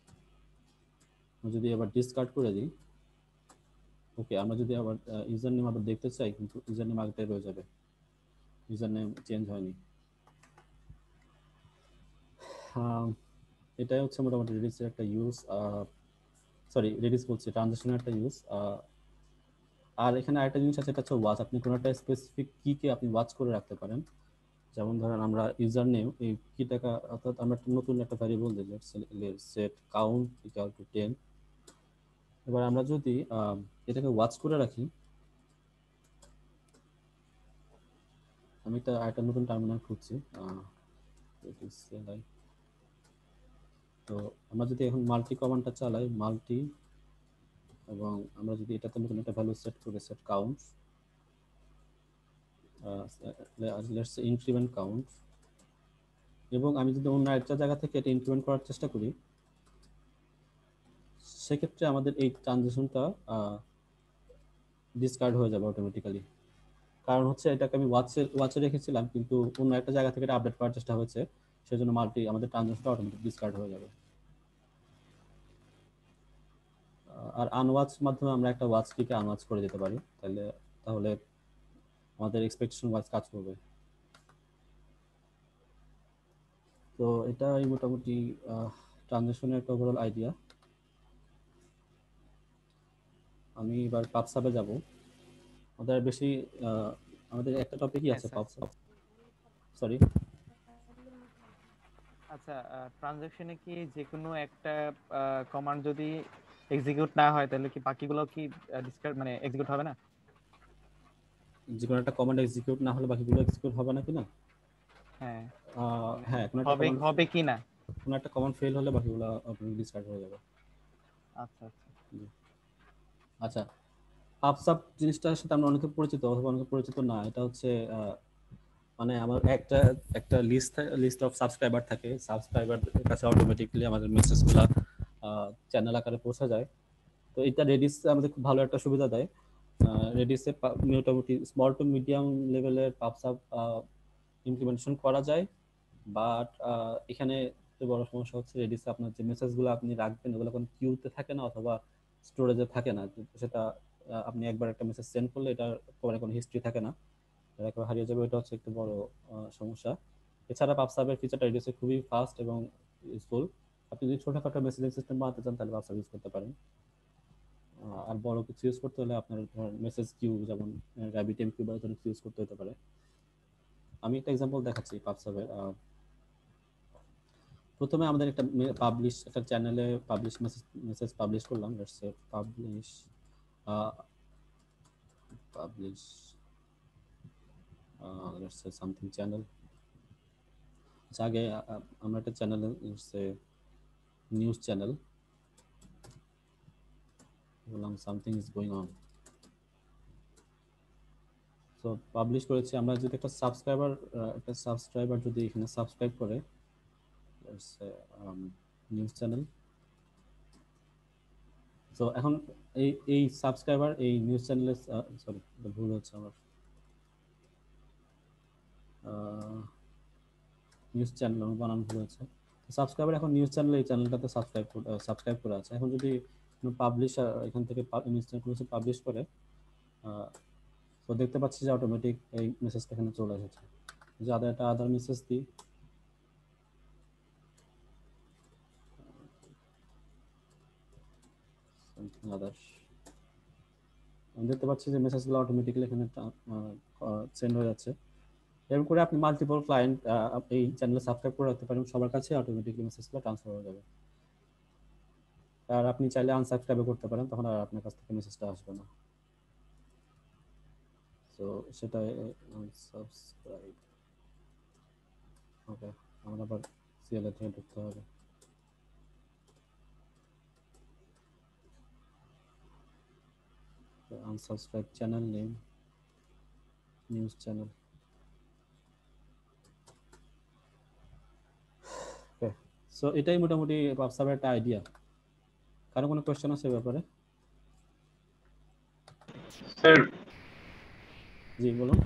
D: যদি আবার ডিসকার্ড করে দিই, ওকে আমরা যদি আবার ইউজার নেম আবার দেখতে চাই কিন্তু ইউজার নেম আগেটাই রয়ে যাবে, ইউজার নেম চেঞ্জ হয়নি। এটাই হচ্ছে মোটামুটি রেডিসের একটা ইউজ, সরি রেডিস বলছি ট্রানজিশনের একটা ইউজ। আর এখানে আরেকটা জিনিস আছে, এটা হচ্ছে ওয়াচ। আপনি কোনো একটা স্পেসিফিক কিকে আপনি ওয়াচ করে রাখতে পারেন, যেমন ধরেন আমরা ইউজার নেম এই কিটাকা, অর্থাৎ আমরা নতুন একটা ভ্যারিয়েবল দিই, let's set count equal to ten. এবার আমরা যদি এটাকে ওয়াচ করে রাখি, আমি একটা আরেকটা নতুন টার্মিনাল খুঁজছি, তো আমরা যদি এখন মাল্টি কমান্ডটা চালাই, মাল্টি, এবং আমরা যদি এটাতে নতুন একটা ভ্যালু সেট করে set count, let's say increment count, এবং আমি যদি অন্য একটা জায়গা থেকে এটা ইনক্রিমেন্ট করার চেষ্টা করি, সেক্ষেত্রে আমাদের এই ট্রানজিশনটা ডিসকার্ড হয়ে যাবে অটোমেটিক্যালি। কারণ হচ্ছে এটাকে আমি ওয়াচে ওয়াচে রেখেছিলাম কিন্তু অন্য একটা জায়গা থেকে এটা আপডেট করার চেষ্টা হয়েছে, সেজন্য মাল্টি আমাদের ট্রানজিশনটা অটোমেটিক ডিসকার্ড হয়ে যাবে। আর আনওয়াচ মাধ্যমে আমরা একটা ওয়াচ কিকে আনওয়াচ করে দিতে পারি, তাহলে তাহলে আমাদের এক্সপেকটেশন ওয়াচ কাজ করবে। তো এটাই মোটামুটি ট্রানজিশনের একটা ওভারঅল আইডিয়া। আমি এবার পাবসাবে যাব। আমাদের বেশি আমাদের একটা টপিকই আছে পাবসাব, সরি।
G: আচ্ছা, ট্রানজাকশনে কি যে কোনো একটা কমান্ড যদি এক্সিকিউট না হয় তাহলে কি বাকিগুলো কি ডিসকার্ড মানে এক্সিকিউট হবে না?
D: যে কোনো একটা কমান্ড এক্সিকিউট না হলে বাকিগুলো এক্সিকিউট হবে না কি না?
G: হ্যাঁ
D: হ্যাঁ, কোনো একটা
G: হবে হবে কি না,
D: কোনো একটা কমান্ড ফেল হলে বাকিগুলো অটোমেটিক ডিসকার্ড হয়ে যাবে।
G: আচ্ছা আচ্ছা
D: আচ্ছা, পাবসাব জিনিসটার সাথে আমরা অনেকে পরিচিত অথবা অনেকে পরিচিত না। এটা হচ্ছে মানে আমার একটা একটা লিস্ট লিস্ট অফ সাবস্ক্রাইবার থাকে, সাবস্ক্রাইবারের কাছে অটোমেটিক্যালি আমাদের মেসেজগুলো চ্যানেল আকারে পৌঁছে যায়। তো এটা রেডিস আমাদের খুব ভালো একটা সুবিধা দেয়। রেডিসে মোটামুটি স্মল টু মিডিয়াম লেভেলের পাবসাব ইমপ্লিমেন্টেশন করা যায়, বাট এখানে বড় সমস্যা হচ্ছে রেডিসে আপনার যে মেসেজগুলো আপনি রাখবেন ওগুলো কোনো কিউতে থাকে না অথবা স্টোরেজে থাকে না, সেটা আপনি একবার একটা মেসেজ সেন্ড করলে এটার পরে কোনো হিস্ট্রি থাকে না, এটা একবার হারিয়ে যাবে। এটা হচ্ছে একটু বড় সমস্যা। এছাড়া পাবসাবের ফিচারটা রেডিসে খুবই ফাস্ট এবং ইউজফুল। আপনি যদি ছোটখাটো মেসেজিং সিস্টেম বানাতে চান তাহলে পাবসাব ইউজ করতে পারেন। আর বড় কিছু ইউজ করতে হলে আপনার মেসেজ কিউ যেমন RabbitMQ বা ধরনের ইউজ করতে হতে পারে। আমি একটা एग्जांपल দেখাচ্ছি পাবসাবের। প্রথমে আমাদের একটা পাবলিশ একটা চ্যানেলে পাবলিশ মেসেজ মেসেজ পাবলিশ করলাম। Let's say publish publish let's say something channel. আগে আমরা একটা চ্যানেলে লেটস সে নিউজ চ্যানেল বললাম something is going on. So publish করেছি। আমরা যদি একটা সাবস্ক্রাইবার একটা সাবস্ক্রাইবার যদি এখানে সাবস্ক্রাইব করে let's say news channel. So এখন এই এই সাবস্ক্রাইবার এই নিউজ চ্যানেলে সরি এটা ভুল হচ্ছে আমার নিউজ চ্যানেল আমার বানান ভুল হচ্ছে। সাবস্ক্রাইবার এখন নিউজ চ্যানেল এই চ্যানেলটাতে সাবস্ক্রাইব সাবস্ক্রাইব করে আছে। এখন যদি পাবলিশার এখান থেকে নিউজ চ্যানেল পাবলিশ করে তো দেখতে পাচ্ছি যে অটোমেটিক এই মেসেজটা এখানে চলে এসেছে। যে আদার একটা আদার মেসেজ দিই সামথিং আদার্স, আমি দেখতে পাচ্ছি যে মেসেজগুলো অটোমেটিক্যালি এখানে সেন্ড হয়ে যাচ্ছে। এরকম করে আপনি মাল্টিপল ক্লায়েন্ট এই চ্যানেলে সাবস্ক্রাইব করে রাখতে পারেন, সবার কাছে অটোমেটিক্যালি মেসেজগুলো ট্রান্সফার হয়ে যাবে। আর আপনি চাইলে আনসাবস্ক্রাইব করতে পারেন, তখন আর আপনার কাছ থেকে মেসেজটা আসবে না। সো সেটা আনসাবস্ক্রাইব। ওকে, আমরা আবার সিএলএ থেকে ঢুকতে হবে। Unsubscribe channel name news channel. Okay, so এটাই মোটামুটি পাবসাবের একটা আইডিয়া। কারো কোনো কোশ্চেন আছে ব্যাপারে?
J: স্যার
D: জি বলুন।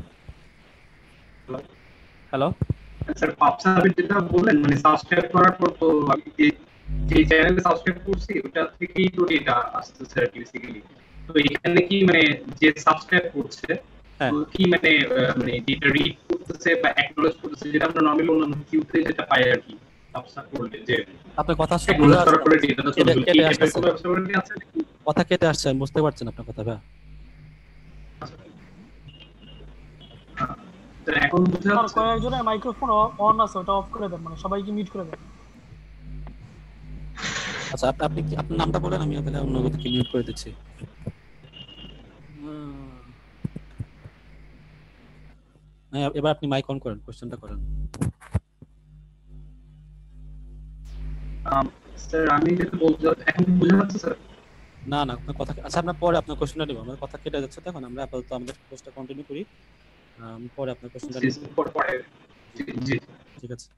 D: হ্যালো
J: স্যার, পাবসাবের যেটা বললেন মানে সাবস্ক্রাইব করার পর তো আমি যে যে চ্যানেলে সাবস্ক্রাইব করছি ওটা থেকেই তো এটা আসছে স্যার বেসিক্যালি। তো এখানে কি মানে যে সাবস্ক্রাইব করছে তো কি মানে মানে যেটা রিড করতেছে বা অ্যাকনলেজ করতেছে যেটা আমরা নরমালি অন্যান্য কিউতে যেটা পাই আর কি সাবস্ক্রাইব করলে যে
D: আপনার কথা আসছে
J: অ্যাকনলেজ করার পরে ডেটাটা চলে গেল,
D: কেটে
J: এই
D: আসছে
J: টাইপের কোনো ব্যবস্থা আছে নাকি?
D: কথা কেটে আসছে, আমি বুঝতে পারছেন আপনার কথা ভাই।
J: তো এখন বুঝা যাচ্ছে
B: কয়েকজনের মাইক্রোফোন অন আছে, ওটা অফ করে দেন, মানে সবাইকে মিউট করে দেন।
D: আচ্ছা আপনি আপনি কি আপনার নামটা বলেন, আমি তাহলে অন্য কাউকে মিউট করে দিচ্ছি। হ্যাঁ, এবার আপনি মাইক অন করেন, কোশ্চেনটা করেন।
J: স্যার আমি যেটা বলতে এখন বুঝা যাচ্ছে স্যার?
D: না না আপনার কথা আচ্ছা আপনার পরে আপনার কোশ্চেনটা নিব। আমাদের কথা কেটে যাচ্ছে, তখন আমরা আপাতত আমাদের কোর্সটা কন্টিনিউ করি। আমি পরে আপনার কোশ্চেনটা নিব।
J: পরে জি
D: ঠিক আছে।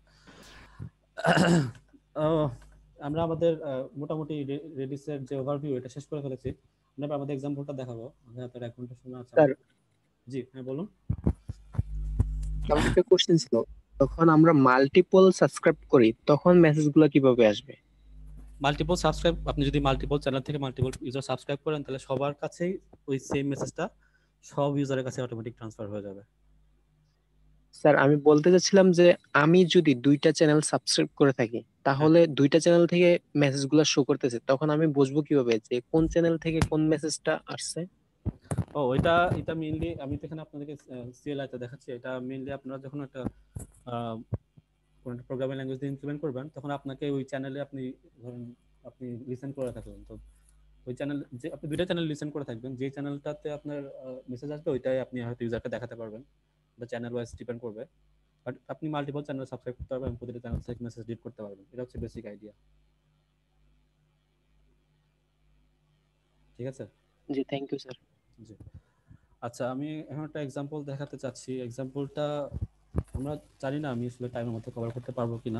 D: আমরা আমাদের মোটামুটি রেডিসের যে ওভারভিউ এটা শেষ করে ফেলেছি। আমরা আমাদের एग्जांपलটা দেখাবো। আমাদের হাতে এক ঘন্টা সময় আছে।
H: স্যার
D: জি হ্যাঁ বলুন।
H: আমার একটা কোশ্চেন ছিল, তখন আমরা মাল্টিপল সাবস্ক্রাইব করি তখন মেসেজগুলো কিভাবে আসবে?
D: মাল্টিপল সাবস্ক্রাইব আপনি যদি মাল্টিপল চ্যানেল থেকে মাল্টিপল ইউজার সাবস্ক্রাইব করেন তাহলে সবার কাছেই ওই সেম মেসেজটা সব ইউজারের কাছে অটোমেটিক ট্রান্সফার হয়ে যাবে।
H: স্যার আমি বলতে চাচ্ছিলাম যে আমি যদি দুইটা চ্যানেল সাবস্ক্রাইব করে থাকি তাহলে দুইটা চ্যানেল থেকে মেসেজগুলো শো করতেছে, তখন আমি বুঝবো কিভাবে যে কোন চ্যানেল থেকে কোন মেসেজটা আসছে?
D: ও এটা এটা মেইনলি আমি তো এখানে আপনাদেরকে সিএলআই তে দেখাচ্ছি। এটা মেইনলি আপনারা যখন একটা কোন একটা প্রোগ্রামিং ল্যাঙ্গুয়েজ দিয়ে ইমপ্লিমেন্ট করবেন তখন আপনাকে ওই চ্যানেলে আপনি ধরুন আপনি লিসেন করে থাকবেন, তো ওই চ্যানেল যে আপনি দুইটা চ্যানেল লিসেন করে থাকবেন, যে চ্যানেলটাতে আপনার মেসেজ আসবে ওইটাই আপনি হয়তো ইউজারকে দেখাতে পারবেন। এটা চ্যানেল ওয়াইজ ডিপেন্ড করবে, বাট আপনি মাল্টিপল চ্যানেল সাবস্ক্রাইব করতে পারবেন, প্রতিটা চ্যানেল থেকে মেসেজ রিড করতে পারবেন। এটা হচ্ছে বেসিক আইডিয়া। ঠিক আছে
H: জি থ্যাংক ইউ স্যার।
D: জি আচ্ছা, আমি এখন একটা एग्जांपल দেখাতে চাচ্ছি। एग्जांपलটা আমরা জানি না আমি আসলে টাইমের মধ্যে কভার করতে পারবো কিনা,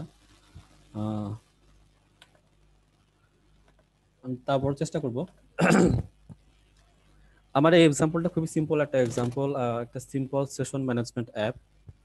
D: আমি তারপর চেষ্টা করব। আমার এই এক্সাম্পলটা খুবই সিম্পল একটা এক্সাম্পল, একটা সিম্পল সেশন ম্যানেজমেন্ট অ্যাপ।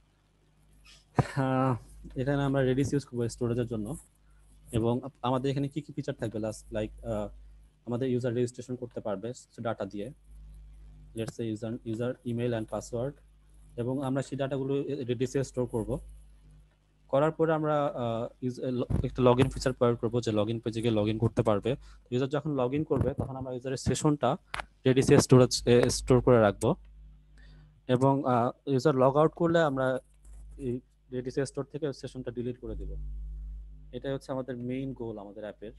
D: এখানে আমরা রেডিস ইউজ করবো স্টোরেজের জন্য, এবং আমাদের এখানে কি কি ফিচার থাকবে লাইক আমাদের ইউজার রেজিস্ট্রেশন করতে পারবে ডাটা দিয়ে, let's say user user email and password, এবং আমরা সেই ডাটাগুলো রেডিসে স্টোর করব। করার পরে আমরা একটা লগ ইন ফিচার প্রয়োগ করবো, যে লগ ইন পেজে গিয়ে লগ ইন করতে পারবে। ইউজার যখন লগ ইন করবে তখন আমরা ইউজারের সেশনটা রেডিসে স্টোরেজ স্টোর করে রাখবো, এবং ইউজার লগ আউট করলে আমরা এই রেডিসে স্টোর থেকে সেশনটা ডিলিট করে দেব। এটাই হচ্ছে আমাদের মেইন গোল আমাদের অ্যাপের।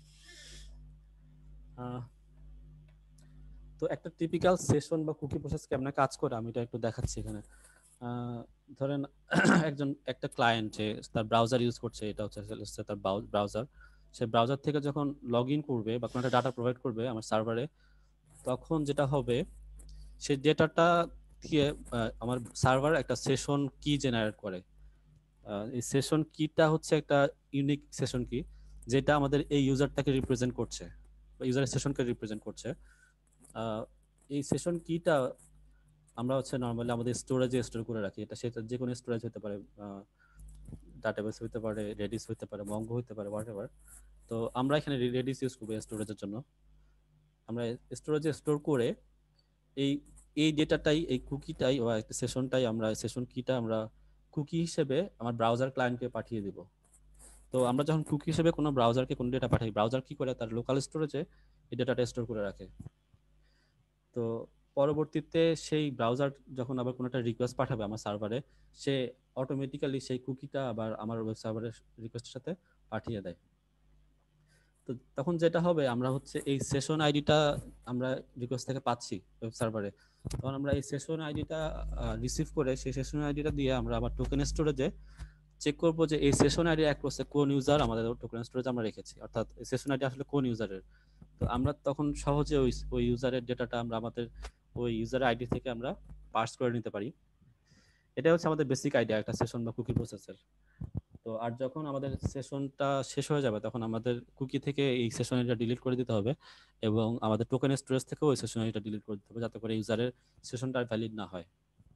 D: তো একটা টিপিক্যাল সেশন বা কুকি প্রসেস কেমন কাজ করে আমি এটা একটু দেখাচ্ছি এখানে। ধরেন একজন একটা ক্লায়েন্ট যে তার ব্রাউজার ইউজ করছে, এটা হচ্ছে তার ব্রাউজার, সে ব্রাউজার থেকে যখন লগ ইন করবে বা কোনো একটা ডাটা প্রোভাইড করবে আমার সার্ভারে, তখন যেটা হবে সেই ডেটাটা দিয়ে আমার সার্ভার একটা সেশন কি জেনারেট করে। এই সেশন কিটা হচ্ছে একটা ইউনিক সেশন কি, যেটা আমাদের এই ইউজারটাকে রিপ্রেজেন্ট করছে বা ইউজারের সেশনকে রিপ্রেজেন্ট করছে। এই সেশন কিটা আমরা হচ্ছে নর্মালি আমাদের স্টোরেজে স্টোর করে রাখি। এটা সেটা যে কোনো স্টোরেজ হতে পারে, ডাটাবেস হতে পারে, রেডিস হতে পারে, মঙ্গো হতে পারে, হোয়াটএভার। তো আমরা এখানে রেডিস ইউজ করবো স্টোরেজের জন্য। আমরা স্টোরেজে স্টোর করে এই এই ডেটাটাই, এই কুকিটাই বা একটা সেশনটাই আমরা সেশন কিটা আমরা কুকি হিসেবে আমার ব্রাউজার ক্লায়েন্টকে পাঠিয়ে দিব। তো আমরা যখন কুকি হিসেবে কোনো ব্রাউজারকে কোনো ডেটা পাঠাই, ব্রাউজার কি করে তার লোকাল স্টোরেজে এই ডেটাটা স্টোর করে রাখে। তো পরবর্তীতে সেই ব্রাউজার যখন আবার কোনো একটা রিকোয়েস্ট পাঠাবে আমার সার্ভারে, সে অটোমেটিক্যালি সেই কুকিটা আবার আমার ওয়েব সার্ভারের রিকোয়েস্টের সাথে পাঠিয়ে দেয়। তো তখন যেটা হবে, আমরা হচ্ছে এই সেশন আইডিটা আমরা রিকোয়েস্ট থেকে পাচ্ছি ওয়েব সার্ভারে, তখন আমরা এই সেশন আইডিটা রিসিভ করে সেই সেশন আইডিটা দিয়ে আমরা আবার টোকেন স্টোরেজে চেক করব যে এই সেশন আইডি অ্যাক্রসে কোন ইউজার আমাদের টোকেন স্টোরেজে আমরা রেখেছি, অর্থাৎ এই সেশন আইডি আসলে কোন ইউজারের। তো আমরা তখন সহজে ওই ওই ইউজারের ডেটাটা আমরা আমাদের ওই ইউজারের আইডি থেকে আমরা পার্স করে নিতে পারি। এটা হচ্ছে আমাদের বেসিক আইডিয়া একটা সেশন বা কুকি প্রসেসের। তো আর যখন আমাদের সেশনটা শেষ হয়ে যাবে তখন আমাদের কুকি থেকে এই সেশন আইডিটা ডিলিট করে দিতে হবে, এবং আমাদের টোকেন স্টোরেজ থেকেও ওই সেশন আইডিটা ডিলিট করে দিতে হবে, যাতে করে ইউজারের সেশনটা ভ্যালিড না হয়।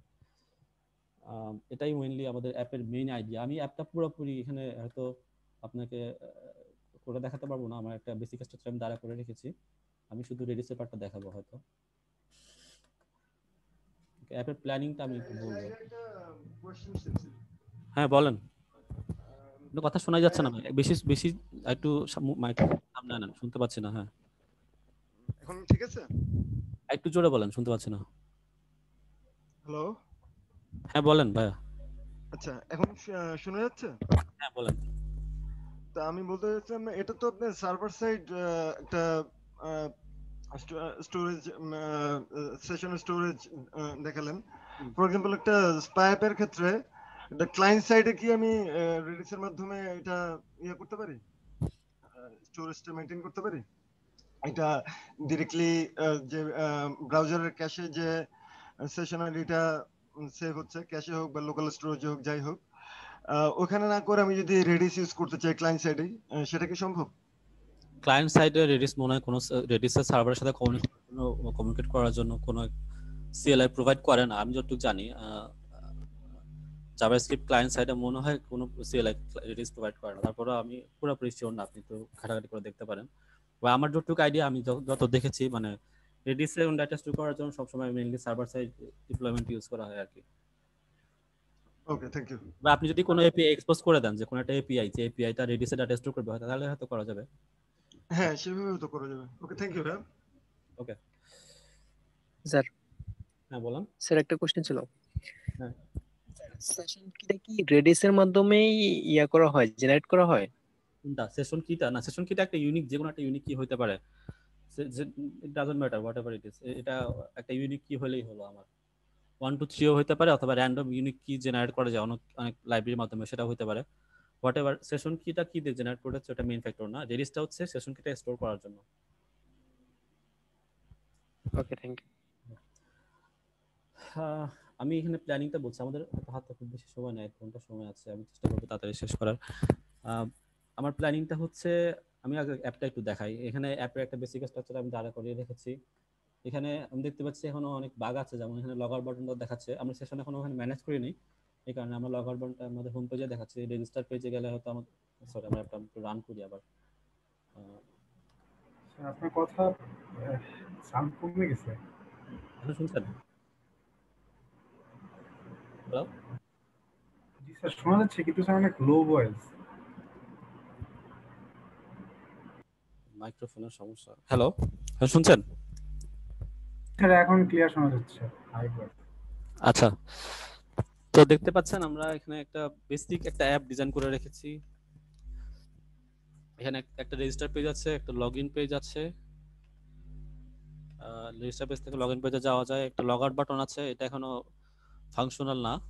D: এটাই মেইনলি আমাদের অ্যাপের মেইন আইডিয়া। আমি অ্যাপটা পুরোপুরি এখানে হয়তো আপনাকে করে দেখাতে পারবো না, আমার একটা বেসিক স্ট্রাকচার আমি দ্বারা করে রেখেছি, আমি শুধু রেডিসের পার্টটা দেখাবো হয়তো। অ্যাপের প্ল্যানিংটা আমি একটু বলবো। হ্যাঁ বলেন, কথা শোনা যাচ্ছে না, বেশি বেশি একটু মাইক সামনে আনেন, শুনতে পাচ্ছি না। হ্যাঁ
K: এখন ঠিক আছে?
D: একটু জোরে বলেন, শুনতে পাচ্ছি না।
K: হ্যালো,
D: হ্যাঁ বলেন ভাইয়া।
K: আচ্ছা এখন শোনা যাচ্ছে?
D: হ্যাঁ বলেন।
K: তা আমি বলতে চাচ্ছিলাম, এটা তো আপনার সার্ভার সাইড একটা স্টোরেজ সেশন স্টোরেজ দেখালেন। ফর এক্সাম্পল একটা স্পাইপের ক্ষেত্রে এটা ক্লায়েন্ট সাইডে কি আমি রেডিসের মাধ্যমে এটা ইয়ে করতে পারি, স্টোরেজটা মেইনটেইন করতে পারি? এটা ডাইরেক্টলি যে ব্রাউজারের ক্যাশে যে সেশন আইডিটা সেভ হচ্ছে, ক্যাশে হোক বা লোকাল স্টোরেজে হোক, যাই হোক, ওখানে না করে আমি যদি রেডিস ইউজ করতে চাই ক্লায়েন্ট সাইডে, সেটা কি সম্ভব?
D: ক্লায়েন্ট সাইডে রেডিস মনে হয় কোনো রেডিসের সার্ভারের সাথে কমিউনিকেট করার জন্য কোনো সিএলআই প্রোভাইড করে না, আমি যতটুকু জানি। জাভাস্ক্রিপ্ট ক্লায়েন্ট সাইডে মনে হয় কোনো সিএলআই রেডিস প্রোভাইড করে না, তারপরে আমি পুরোপুরি শিওর না, আপনি তো ঘাটাঘাটি করে দেখতে পারেন। বা আমার যতটুকু আইডিয়া আমি যত দেখেছি, মানে রেডিসে ডাটা স্টোর করার জন্য সবসময় mainly server side deployment use করা হয় আর কি।
K: Okay, thank you.
D: বা আপনি যদি কোনো এপিআই এক্সপোজ করে দেন, যে কোনো একটা এপিআই, যে এপিআইটা রেডিসে ডাটা স্টোর করবে, তাহলে হয়তো করা যাবে।
K: হ্যাঁ, সেভাবেও তো করা যাবে। Okay, thank you. হ্যাঁ
D: ওকে
H: স্যার।
D: হ্যাঁ বলেন
H: স্যার, একটা কোশ্চেন ছিল।
D: হ্যাঁ,
H: সেশন কিটা কি রেডিস এর মাধ্যমেই ইয়া করা হয়, জেনারেট করা হয়?
D: কোনটা সেশন কিটা? না, সেশন কিটা একটা ইউনিক, যে কোনো একটা ইউনিক কি হতে পারে, it doesn't matter whatever it is, এটা একটা ইউনিক কি হলেই হলো। আমার ওয়ান টু থ্রিও হতে পারে, অথবা র্যান্ডম ইউনিক কি জেনারেট করা যায় অনেক অনেক লাইব্রেরির মাধ্যমে, সেটা হতে পারে। হোয়াটএভার, সেশন কিটা কি দিয়ে জেনারেট করেছে ওটা মেইন ফ্যাক্টর না, রেডিসটা হচ্ছে সেশন কিটা স্টোর করার জন্য।
H: Okay, thank you.
D: আমি এখানে প্ল্যানিংটা বলছি, আমাদের হাতে খুব বেশি সময় নেই, এক ঘন্টা সময় আছে, আমি চেষ্টা করবো তাড়াতাড়ি শেষ করার। আমার প্ল্যানিংটা হচ্ছে, আমি আগে অ্যাপটা একটু দেখাই। এখানে অ্যাপের একটা বেসিক স্ট্রাকচার আমি দাঁড়া করিয়ে রেখেছি। এখানে আমি দেখতে পাচ্ছি এখনো অনেক বাগ আছে, যেমন এখানে লগআউট বাটনটা দেখাচ্ছে, আমরা সেশন এখনো ওখানে ম্যানেজ করিনি, এই কারণে আমরা লগআউট বাটনটা আমাদের হোম পেজে দেখাচ্ছে, রেজিস্টার পেজে গেলে হয়তো আমাদের সরি আমরা একটা রান করি আবার।
E: স্যার আপনার কথা সাউন্ড কমে গেছে।
D: আপনি শুনছেন? হ্যালো?
E: জি স্যার শোনা যাচ্ছে, কিন্তু স্যার অনেক লো ভয়েস।
D: মাইক্রোফোনের সমস্যা। হ্যালো, হ্যাঁ শুনছেন?
E: স্যার এখন ক্লিয়ার শোনা যাচ্ছে। High voice.
D: আচ্ছা, তো দেখতে পাচ্ছেন আমরা এখানে একটা বেসিক একটা অ্যাপ ডিজাইন করে রেখেছি। এখানে একটা রেজিস্টার পেজ আছে, একটা লগইন পেজ আছে, রেজিস্টার পেজ থেকে লগইন পেজে যাওয়া যায়, একটা লগ আউট বাটন আছে, এটা এখনো ফাংশনাল না।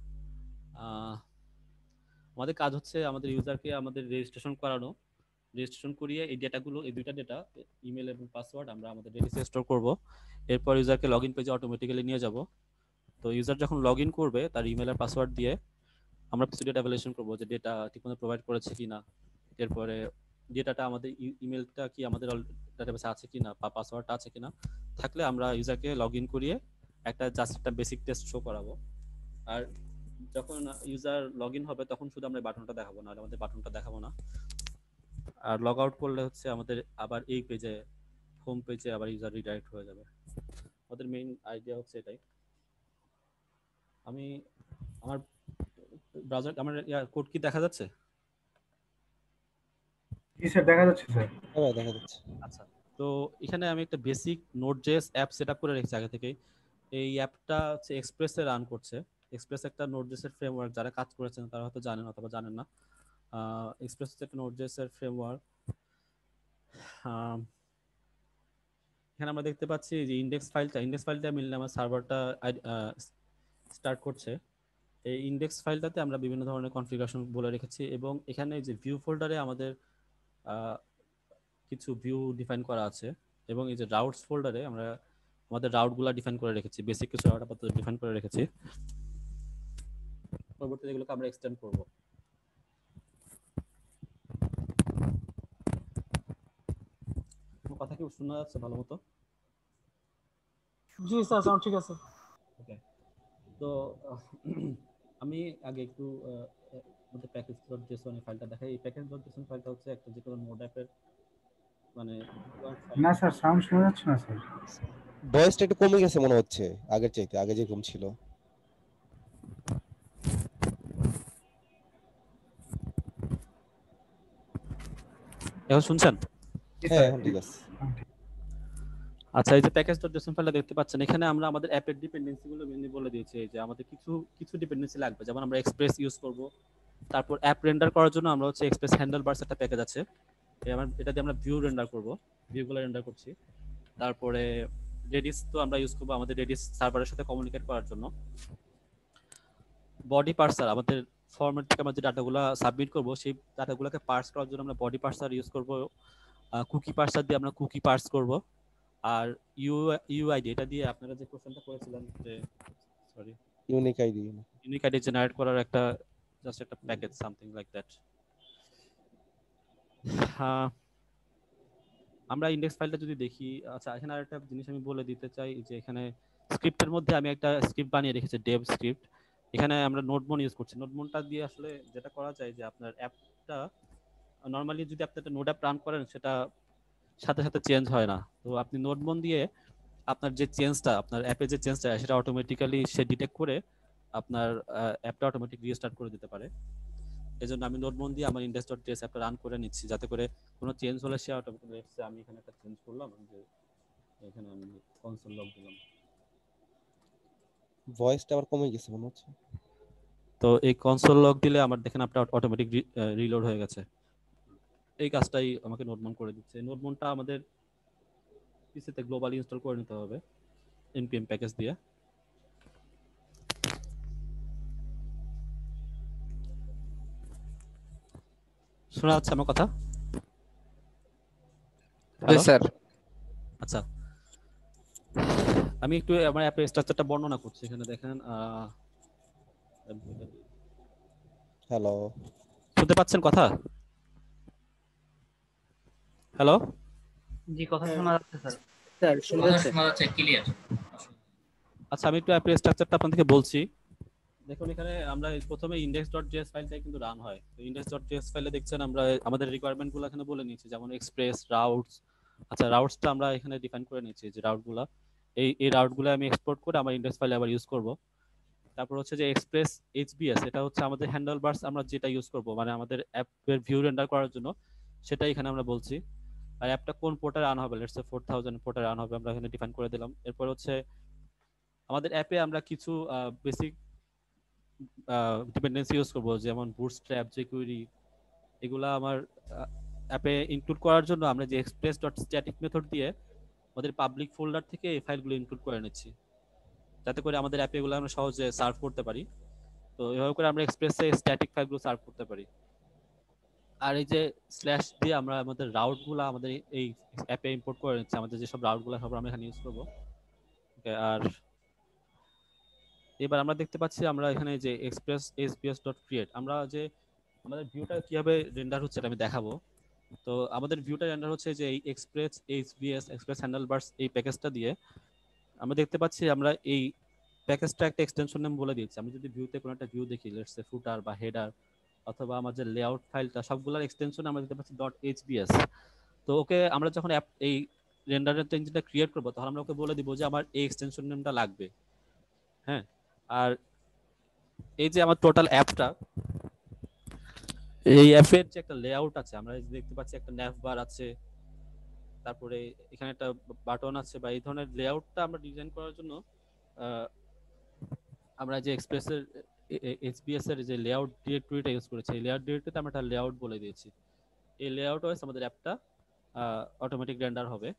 D: আমাদের কাজ হচ্ছে আমাদের ইউজারকে আমাদের রেজিস্ট্রেশন করানো, রেজিস্ট্রেশন করিয়ে এই ডেটাগুলো, এই দুইটা ডেটা ইমেল এবং পাসওয়ার্ড আমরা আমাদের রেডিসে স্টোর করব, এরপর ইউজারকে লগইন পেজে অটোমেটিক্যালি নিয়ে যাব। তো ইউজার যখন লগইন করবে তার ইমেল আর পাসওয়ার্ড দিয়ে আমরা কিছু ডেটা ভ্যালিডেশন করব যে ডেটা ঠিকমতো প্রোভাইড করেছে কিনা, এরপরে ডেটাটা আমাদের ইমেলটা কি আমাদের ডাটাবেসে আছে কিনা বা পাসওয়ার্ডটা আছে কিনা, থাকলে আমরা ইউজারকে লগইন করিয়ে একটা জাস্ট একটা বেসিক টেস্ট শো করাবো। আর যখন ইউজার লগইন হবে তখন শুধু আমরা বাটনটা দেখাবো না, আমাদের বাটনটা দেখাবো না। আর লগ আউট করলে হচ্ছে আমাদের আবার এই পেজে হোম পেজে আবার ইউজার রিডাইরেক্ট হয়ে যাবে। আমাদের মেইন আইডিয়া হচ্ছে এটাই। আমি আমার ব্রাউজার আমার কোড কি দেখা যাচ্ছে?
E: জি স্যার দেখা যাচ্ছে স্যার।
F: হ্যাঁ দেখা যাচ্ছে।
D: আচ্ছা, তো এখানে আমি একটা বেসিক নোড.জেএস অ্যাপ সেটআপ করে রেখেছি আগে থেকেই। এই অ্যাপটা হচ্ছে এক্সপ্রেসে রান করছে। এক্সপ্রেস একটা নোড.জেএস এর ফ্রেমওয়ার্ক, যারা কাজ করেছেন তারা হয়তো জানেন অথবা জানেন না। এক্সপ্রেস হচ্ছে একটা নোড.জেএস এর ফ্রেমওয়ার্ক। এখানে আমরা দেখতে পাচ্ছি যে ইন্ডেক্স ফাইলটা ইন্ডেক্স ফাইলটা মিললে আমার সার্ভারটা স্টার্ট করছে। এই ইন্ডেক্স ফাইলটাতে আমরা বিভিন্ন ধরনের কনফিগারেশন বলে রেখেছি, এবং এখানে যে ভিউ ফোল্ডারে আমাদের কিছু ভিউ ডিফাইন করা আছে, এবং এই যে রাউটস ফোল্ডারে আমরা আমাদের রাউটগুলো ডিফাইন করে রেখেছি, বেসিক কিছু রাউট আপাতত ডিফাইন করে রেখেছি। পরবর্তীতে এগুলোকে আমরা এক্সটেন্ড করব। কথা কি শোনা যাচ্ছে ভালো মতো?
B: জি স্যার সাউন্ড ঠিক আছে।
D: ওকে, তো আমি আগে একটু আমাদের প্যাকেজ.জেসন এর ফাইলটা দেখাই। এই প্যাকেজ.জেসন ফাইলটা হচ্ছে একটা যে কোনো নোড অ্যাপের মানে
E: না স্যার সাউন্ড শোনা যাচ্ছে না স্যার।
F: ভয়েসটা একটু কমে গেছে মনে হচ্ছে আগের চাইতে, আগে যেরকম ছিল।
D: এখন শুনছেন?
F: হ্যাঁ এখন ঠিক আছে।
D: আচ্ছা, এই যে প্যাকেজ.জেসন ফাইলটা দেখতে পাচ্ছেন, এখানে আমরা আমাদের অ্যাপের ডিপেন্ডেন্সিগুলো মেনলি বলে দিয়েছি। এই যে আমাদের কিছু কিছু ডিপেন্ডেন্সি লাগবে, যেমন আমরা এক্সপ্রেস ইউজ করব, তারপর অ্যাপ রেন্ডার করার জন্য আমরা হচ্ছে এক্সপ্রেস হ্যান্ডেলবারস একটা প্যাকেজ আছে, এটা দিয়ে আমরা ভিউ রেন্ডার করব, ভিউগুলো রেন্ডার করছি। তারপরে রেডিস তো আমরা ইউজ করব আমাদের রেডিস সার্ভারের সাথে কমিউনিকেট করার জন্য। বডি পার্সার, আমাদের ফরম্যাট থেকে আমরা যে ডাটাগুলো সাবমিট করব সেই ডাটাগুলোকে পার্স করার জন্য আমরা বডি পার্সার ইউজ করব। কুকি পার্সার দিয়ে আমরা কুকি পার্স করব। আর ইউ ইউআইডি, এটা দিয়ে আপনারা যে কোশ্চেনটা করেছিলেন যে sorry
F: unique ID
D: unique ID generate করার একটা জাস্ট একটা প্যাকেজ সামথিং লাইক দ্যাট। হ্যাঁ, আমরা ইন্ডেক্স ফাইলটা যদি দেখি, আচ্ছা এখানে আরেকটা জিনিস আমি বলে দিতে চাই যে এখানে স্ক্রিপ্টের মধ্যে আমি একটা স্ক্রিপ্ট বানিয়ে রেখেছি, ডেভ স্ক্রিপ্ট। এখানে আমরা নোডমন ইউজ করছি। নোডমনটা দিয়ে আসলে যেটা করা যায় যে আপনার অ্যাপটা নরমালি যদি আপনি একটা নোড অ্যাপ রান করেন সেটা সাথে সাথে চেঞ্জ হয় না। তো আপনি নোডমন দিয়ে আপনার যে চেঞ্জটা, আপনার অ্যাপে যে চেঞ্জটা সেটা অটোমেটিক্যালি সে ডিটেক্ট করে আপনার অ্যাপটা অটোমেটিক রিস্টার্ট করে দিতে পারে। এজন্য আমি নোডমন দিয়ে আমার index.js অ্যাপটা রান করে নিচ্ছি, যাতে করে কোনো চেঞ্জ হলে সে অটোমেটিক্যালি এসে আমি এখানে একটা চেঞ্জ করলাম, যে এখানে আমি কনসোল লগ দিলাম।
F: ভয়েসটা আবার কমে গেছে মনে হচ্ছে।
D: তো এই কনসোল লগ দিলে আমার দেখেন আপনার অটোমেটিক রিলোড হয়ে গেছে। এই কাজটাই আমাকে নোডমন করে দিচ্ছে। নোডমনটা আমাদের পিসিতে গ্লোবালি ইনস্টল করে নিতে হবে npm প্যাকেজ দিয়ে। শোনা যাচ্ছে আমার কথা?
H: হ্যাঁ স্যার।
D: আচ্ছা, আমি একটু আমার অ্যাপের স্ট্রাকচারটা বর্ণনা করছি। এখানে দেখেন,
F: হ্যালো
D: শুনতে পাচ্ছেন কথা? হ্যালো,
A: জি কথা শোনা যাচ্ছে স্যার।
H: স্যার শুনতে
C: কথা
H: পাচ্ছেন?
C: শোনা যাচ্ছে ক্লিয়ার।
D: আচ্ছা আমি একটু অ্যাপের স্ট্রাকচারটা আপনাদেরকে বলছি। দেখুন এখানে আমরা প্রথমে index.js ফাইলটাই কিন্তু রান হয়। তো index.js ফাইলে দেখছেন আমরা আমাদের রিকোয়ারমেন্ট গুলো এখানে বলে নিয়েছি, যেমন এক্সপ্রেস, রাউটস। আচ্ছা রাউটসটা আমরা এখানে ডিফাইন করে নিয়েছি যে রাউটগুলো এই এই রাউটগুলো আমি এক্সপোর্ট করে আমার ইন্ডেক্স ফাইলে আবার ইউজ করব। তারপর হচ্ছে যে এক্সপ্রেস এইচবিএস, এটা হচ্ছে আমাদের হ্যান্ডেল বার্স আমরা যেটা ইউজ করব, মানে আমাদের অ্যাপের ভিউ রেন্ডার করার জন্য সেটা এখানে আমরা বলছি। আর অ্যাপটা কোন পোর্টে রান হবে, লেটস সে ফোর থাউজেন্ড পোর্টে রান হবে, আমরা এখানে ডিফাইন করে দিলাম। এরপর হচ্ছে আমাদের অ্যাপে আমরা কিছু বেসিক ডিপেন্ডেন্সি ইউজ করব, যেমন বুটস্ট্র্যাপ, জেকুয়েরি, এগুলা আমার অ্যাপে ইনক্লুড করার জন্য আমরা যে express.static মেথড দিয়ে আমাদের পাবলিক ফোল্ডার থেকে এই ফাইলগুলো ইনক্লুড করে নিচ্ছি, যাতে করে আমাদের অ্যাপে এগুলো আমরা সহজে সার্ভ করতে পারি। তো এভাবে করে আমরা এক্সপ্রেসে স্ট্যাটিক ফাইলগুলো সার্ভ করতে পারি। আর এই যে স্ল্যাশ দিয়ে আমরা আমাদের রাউটগুলো আমাদের এই অ্যাপে ইম্পোর্ট করে নিচ্ছি, আমাদের যেসব রাউটগুলো সব আমরা এখানে ইউজ করব। ওকে, আর এবার আমরা দেখতে পাচ্ছি আমরা এখানে যে এক্সপ্রেস hbs.create, আমরা যে আমাদের ভিউটা কিভাবে রেন্ডার হচ্ছে এটা আমি দেখাবো। তো আমাদের ভিউটা রেন্ডার হচ্ছে যে এই এক্সপ্রেস এইচবিএস এক্সপ্রেস হ্যান্ডেলবার্স এই প্যাকেজটা দিয়ে। আমরা দেখতে পাচ্ছি আমরা এই প্যাকেজটা একটা এক্সটেনশন নেম বলে দিয়েছি। আমি যদি ভিউতে কোনো একটা ভিউ দেখি, লেটস সে ফুটার বা হেডার অথবা আমার যে লেআউট ফাইলটা, সবগুলোর এক্সটেনশন আমরা দেখতে পাচ্ছি ডট এইচবিএস। তো ওকে আমরা যখন অ্যাপ এই রেন্ডারের ইঞ্জিনটা ক্রিয়েট করব, তখন আমরা ওকে বলে দিব যে আমার এই এক্সটেনশন নেমটা লাগবে। হ্যাঁ, আর এই যে আমার টোটাল অ্যাপটা, এই অ্যাপের যে একটা লেআউট আছে, আমরা দেখতে পাচ্ছি একটা ন্যাভ বার আছে, তারপরে এখানে একটা বাটন আছে, বা এই ধরনের লেআউটটা আমরা ডিজাইন করার জন্য আমরা যে এক্সপ্রেসের এইচবিএস এর যে লেআউট ডিরেক্টরিটা ইউজ করেছি, এই লেআউট ডিরেক্টরিতে আমরা একটা লেআউট বলে দিয়েছি। এই লেআউট ওয়াইজ আমাদের অ্যাপটা অটোমেটিক রেন্ডার হবে।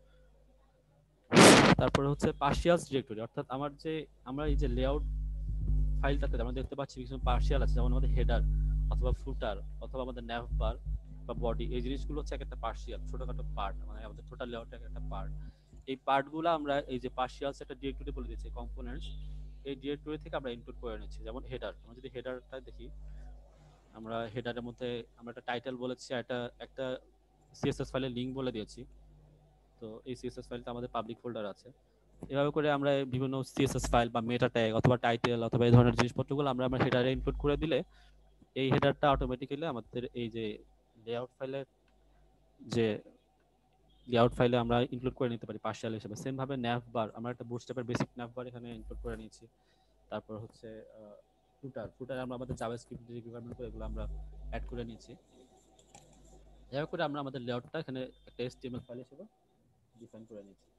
D: তারপরে হচ্ছে পার্শিয়ালস ডিরেক্টরি, অর্থাৎ আমার যে আমরা এই যে লেআউট ফাইলটাতে আমরা দেখতে পাচ্ছি কিছু পার্শিয়াল আছে, যেমন আমাদের হেডার অথবা ফুটার অথবা আমাদের ন্যাভ বার বা বডি, এই জিনিসগুলো হচ্ছে একটা পার্শিয়াল ছোটখাটো পার্ট, মানে আমাদের টোটাল লেআউটের একটা পার্ট। এই পার্টগুলো আমরা এই যে পার্শিয়ালস একটা ডিরেক্টরি বলে দিয়েছি, কম্পোনেন্টস, এই ডিরেক্টরি থেকে আমরা ইনপুট করে নিচ্ছি। যেমন হেডার, আমরা যদি হেডারটা দেখি, আমরা হেডারের মধ্যে আমরা একটা টাইটেল বলেছি, একটা একটা সিএসএস ফাইলের লিংক বলে দিয়েছি। তো এই সিএসএস ফাইলটা আমাদের পাবলিক ফোল্ডার আছে। এভাবে করে আমরা বিভিন্ন সিএসএস ফাইল বা মেটা ট্যাগ অথবা টাইটেল অথবা এই ধরনের জিনিসপত্রগুলো আমরা আমরা হেডারে ইনপুট করে দিলে এই হেডারটা অটোমেটিক্যালি আমাদের এই যে লেআউট ফাইলের যে লেআউট ফাইলে আমরা ইনক্লুড করে নিতে পারি পার্শিয়াল হিসেবে। সেম ভাবে ন্যাভ বার, আমরা একটা বুটস্ট্র্যাপের বেসিক ন্যাভ বার এখানে ইনক্লুড করে নিয়েছি। তারপর হচ্ছে ফুটার, ফুটারে আমরা আমাদের জাভাস্ক্রিপ্ট যে রিকোয়ারমেন্ট এগুলো আমরা অ্যাড করে নিয়েছি। এভাবে করে আমরা আমাদের লেআউটটা এখানে একটা এইচটিএমএল ফাইল হিসেবে ডিফাইন করে নিয়েছি।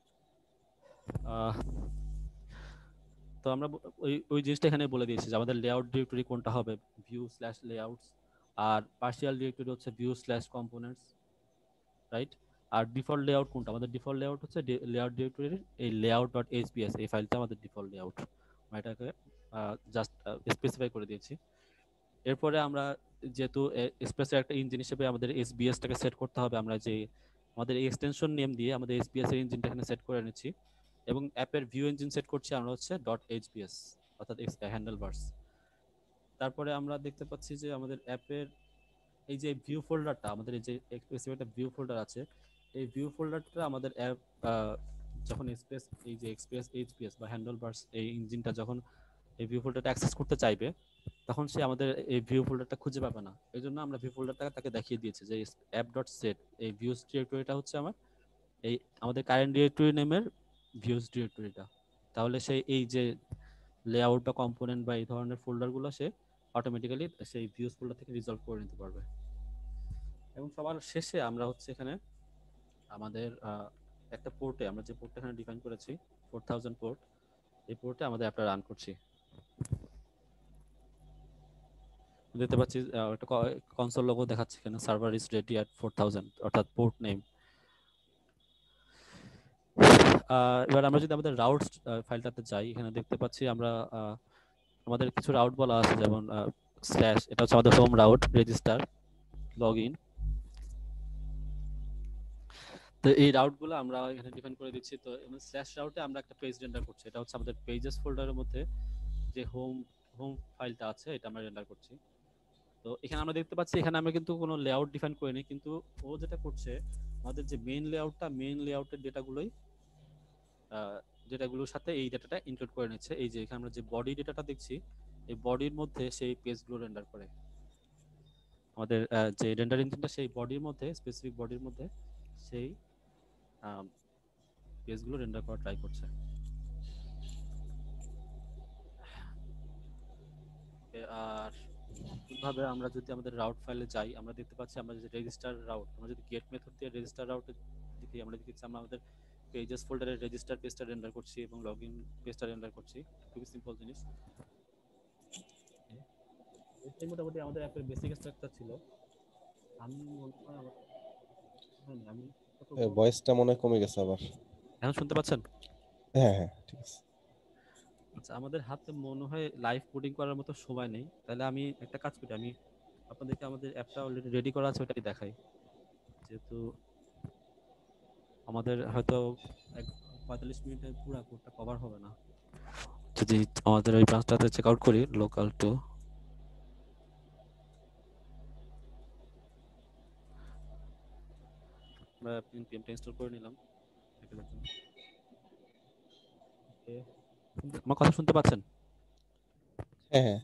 D: তো আমরা ওই ওই জিনিসটা এখানে বলে দিয়েছি যে আমাদের লেআউট ডিরেক্টরি কোনটা হবে, ভিউ স্ল্যাশ লেআউটস, আর পার্শিয়াল ডিরেক্টরি হচ্ছে ভিউ স্ল্যাশ কম্পোনেন্টস, রাইট। আর ডিফল্ট লেআউট কোনটা, আমাদের ডিফল্ট লেআউট হচ্ছে লেআউট ডিরেক্টরির এই লেআউট ডট এইচপিএস, এই ফাইলটা আমাদের ডিফল্ট লেআউট, আমরা এটাকে জাস্ট স্পেসিফাই করে দিয়েছি। এরপরে আমরা যেহেতু স্পেসের একটা ইঞ্জিন হিসেবে আমাদের এসবিএসটাকে সেট করতে হবে, আমরা যে আমাদের এক্সটেনশন নেম দিয়ে আমাদের এসবিএস এর ইঞ্জিনটা এখানে সেট করে নিচ্ছি, এবং অ্যাপের ভিউ ইঞ্জিন সেট করছি আমরা হচ্ছে ডট এইচবিএস অর্থাৎ হ্যান্ডেলবার্স। তারপরে আমরা দেখতে পাচ্ছি যে আমাদের অ্যাপের এই যে ভিউ ফোল্ডারটা, আমাদের এই যে স্পেসিফিক একটা ভিউ ফোল্ডার আছে, এই ভিউ ফোল্ডারটা আমাদের অ্যাপ যখন এক্সপ্রেস এই যে এক্সপ্রেস এইচপিএস বা হ্যান্ডেলবার্স এই ইঞ্জিনটা যখন এই ভিউ ফোল্ডারটা অ্যাক্সেস করতে চাইবে, তখন সে আমাদের এই ভিউ ফোল্ডারটা খুঁজে পাবে না। এই জন্য আমরা ভিউ ফোল্ডারটা তাকে দেখিয়ে দিয়েছি যে অ্যাপ ডট সেট, এই ভিউজ ডিরেক্টরিটা হচ্ছে আমার এই আমাদের কারেন্ট ডিরেক্টরি নেমের ভিউজ ডিরেক্টরিটা। তাহলে সে এই যে লেআউট বা কম্পোনেন্ট বা এই ধরনের ফোল্ডারগুলো সে অটোমেটিক্যালি সেই ভিউজ ফোল্ডার থেকে রিজলভ করে নিতে পারবে। এবং সবার শেষে আমরা হচ্ছে এখানে আমাদের একটা পোর্টে, আমরা যে পোর্টটা এখানে ডিফাইন করেছি ফোর থাউজেন্ড পোর্ট, এই পোর্টে আমাদের অ্যাপটা রান করছি। দেখতে পাচ্ছি একটা কনসোল লোগো দেখাচ্ছে এখানে, server is ready at four thousand, অর্থাৎ পোর্ট নেম। এবার আমরা যদি আমাদের রাউট ফাইলটাতে যাই, এখানে দেখতে পাচ্ছি আমরা আমাদের কিছু রাউট বলা আছে, যেমন স্ল্যাশ, এটা হচ্ছে আমাদের home route, register, log in. তো এই রাউটগুলো আমরা এখানে ডিফাইন করে দিচ্ছি। তো স্ল্যাশ রাউটে আমরা একটা পেজ রেন্ডার করছি, এটা হচ্ছে আমাদের পেজেস ফোল্ডারের মধ্যে যে হোম হোম ফাইলটা আছে এটা আমরা রেন্ডার করছি। তো এখানে আমরা দেখতে পাচ্ছি এখানে আমরা কিন্তু কোনো লেআউট ডিফাইন করিনি, কিন্তু ও যেটা করছে আমাদের যে মেইন লেআউটটা মেইন লেআউটের ডেটাগুলোই ডেটাগুলোর সাথে এই ডেটাটা ইনক্লুড করে নিচ্ছে। এই যে এখানে আমরা যে বডি ডেটাটা দেখছি এই বডির মধ্যে সেই পেজগুলো রেন্ডার করে আমাদের যে রেন্ডার ইঞ্জিনটা সেই বডির মধ্যে স্পেসিফিক বডির মধ্যে সেই পেজগুলো রেন্ডার করা ট্রাই করছে। আর কিভাবে আমরা যদি আমাদের রাউট ফাইলে যাই আমরা দেখতে পাচ্ছি আমরা যে রেজিস্টার রাউট আমরা যদি গেট মেথড দিয়ে রেজিস্টার রাউটে দেখি আমরা দেখছি আমরা আমাদের পেজেস ফোল্ডারে রেজিস্টার পেজটা রেন্ডার করছি এবং লগইন পেজটা রেন্ডার করছি। খুবই সিম্পল জিনিস। এই মোটামুটি আমাদের অ্যাপের বেসিক স্ট্রাকচার ছিল। আমি আমি
F: ভয়েসটা মনে হয় কমে গেছে আবার।
D: এখন শুনতে পাচ্ছেন?
F: হ্যাঁ হ্যাঁ ঠিক আছে।
D: আচ্ছা আমাদের হাতে মনে হয় লাইভ কোডিং করার মতো সময় নেই, তাহলে আমি একটা কাজ করি, আমি আপনাদেরকে আমাদের অ্যাপটা অলরেডি রেডি করা আছে ওটাই দেখাই। যেহেতু আমাদের হয়তো পঁয়তাল্লিশ মিনিটের পুরো কোডটা কভার হবে না, যদি আমাদের ওই ব্রাঞ্চটাতে চেক আউট করি লোকাল টু আমরা npmটা ইনস্টল করে নিলাম। আমার কথা শুনতে পাচ্ছেন?
F: হ্যাঁ হ্যাঁ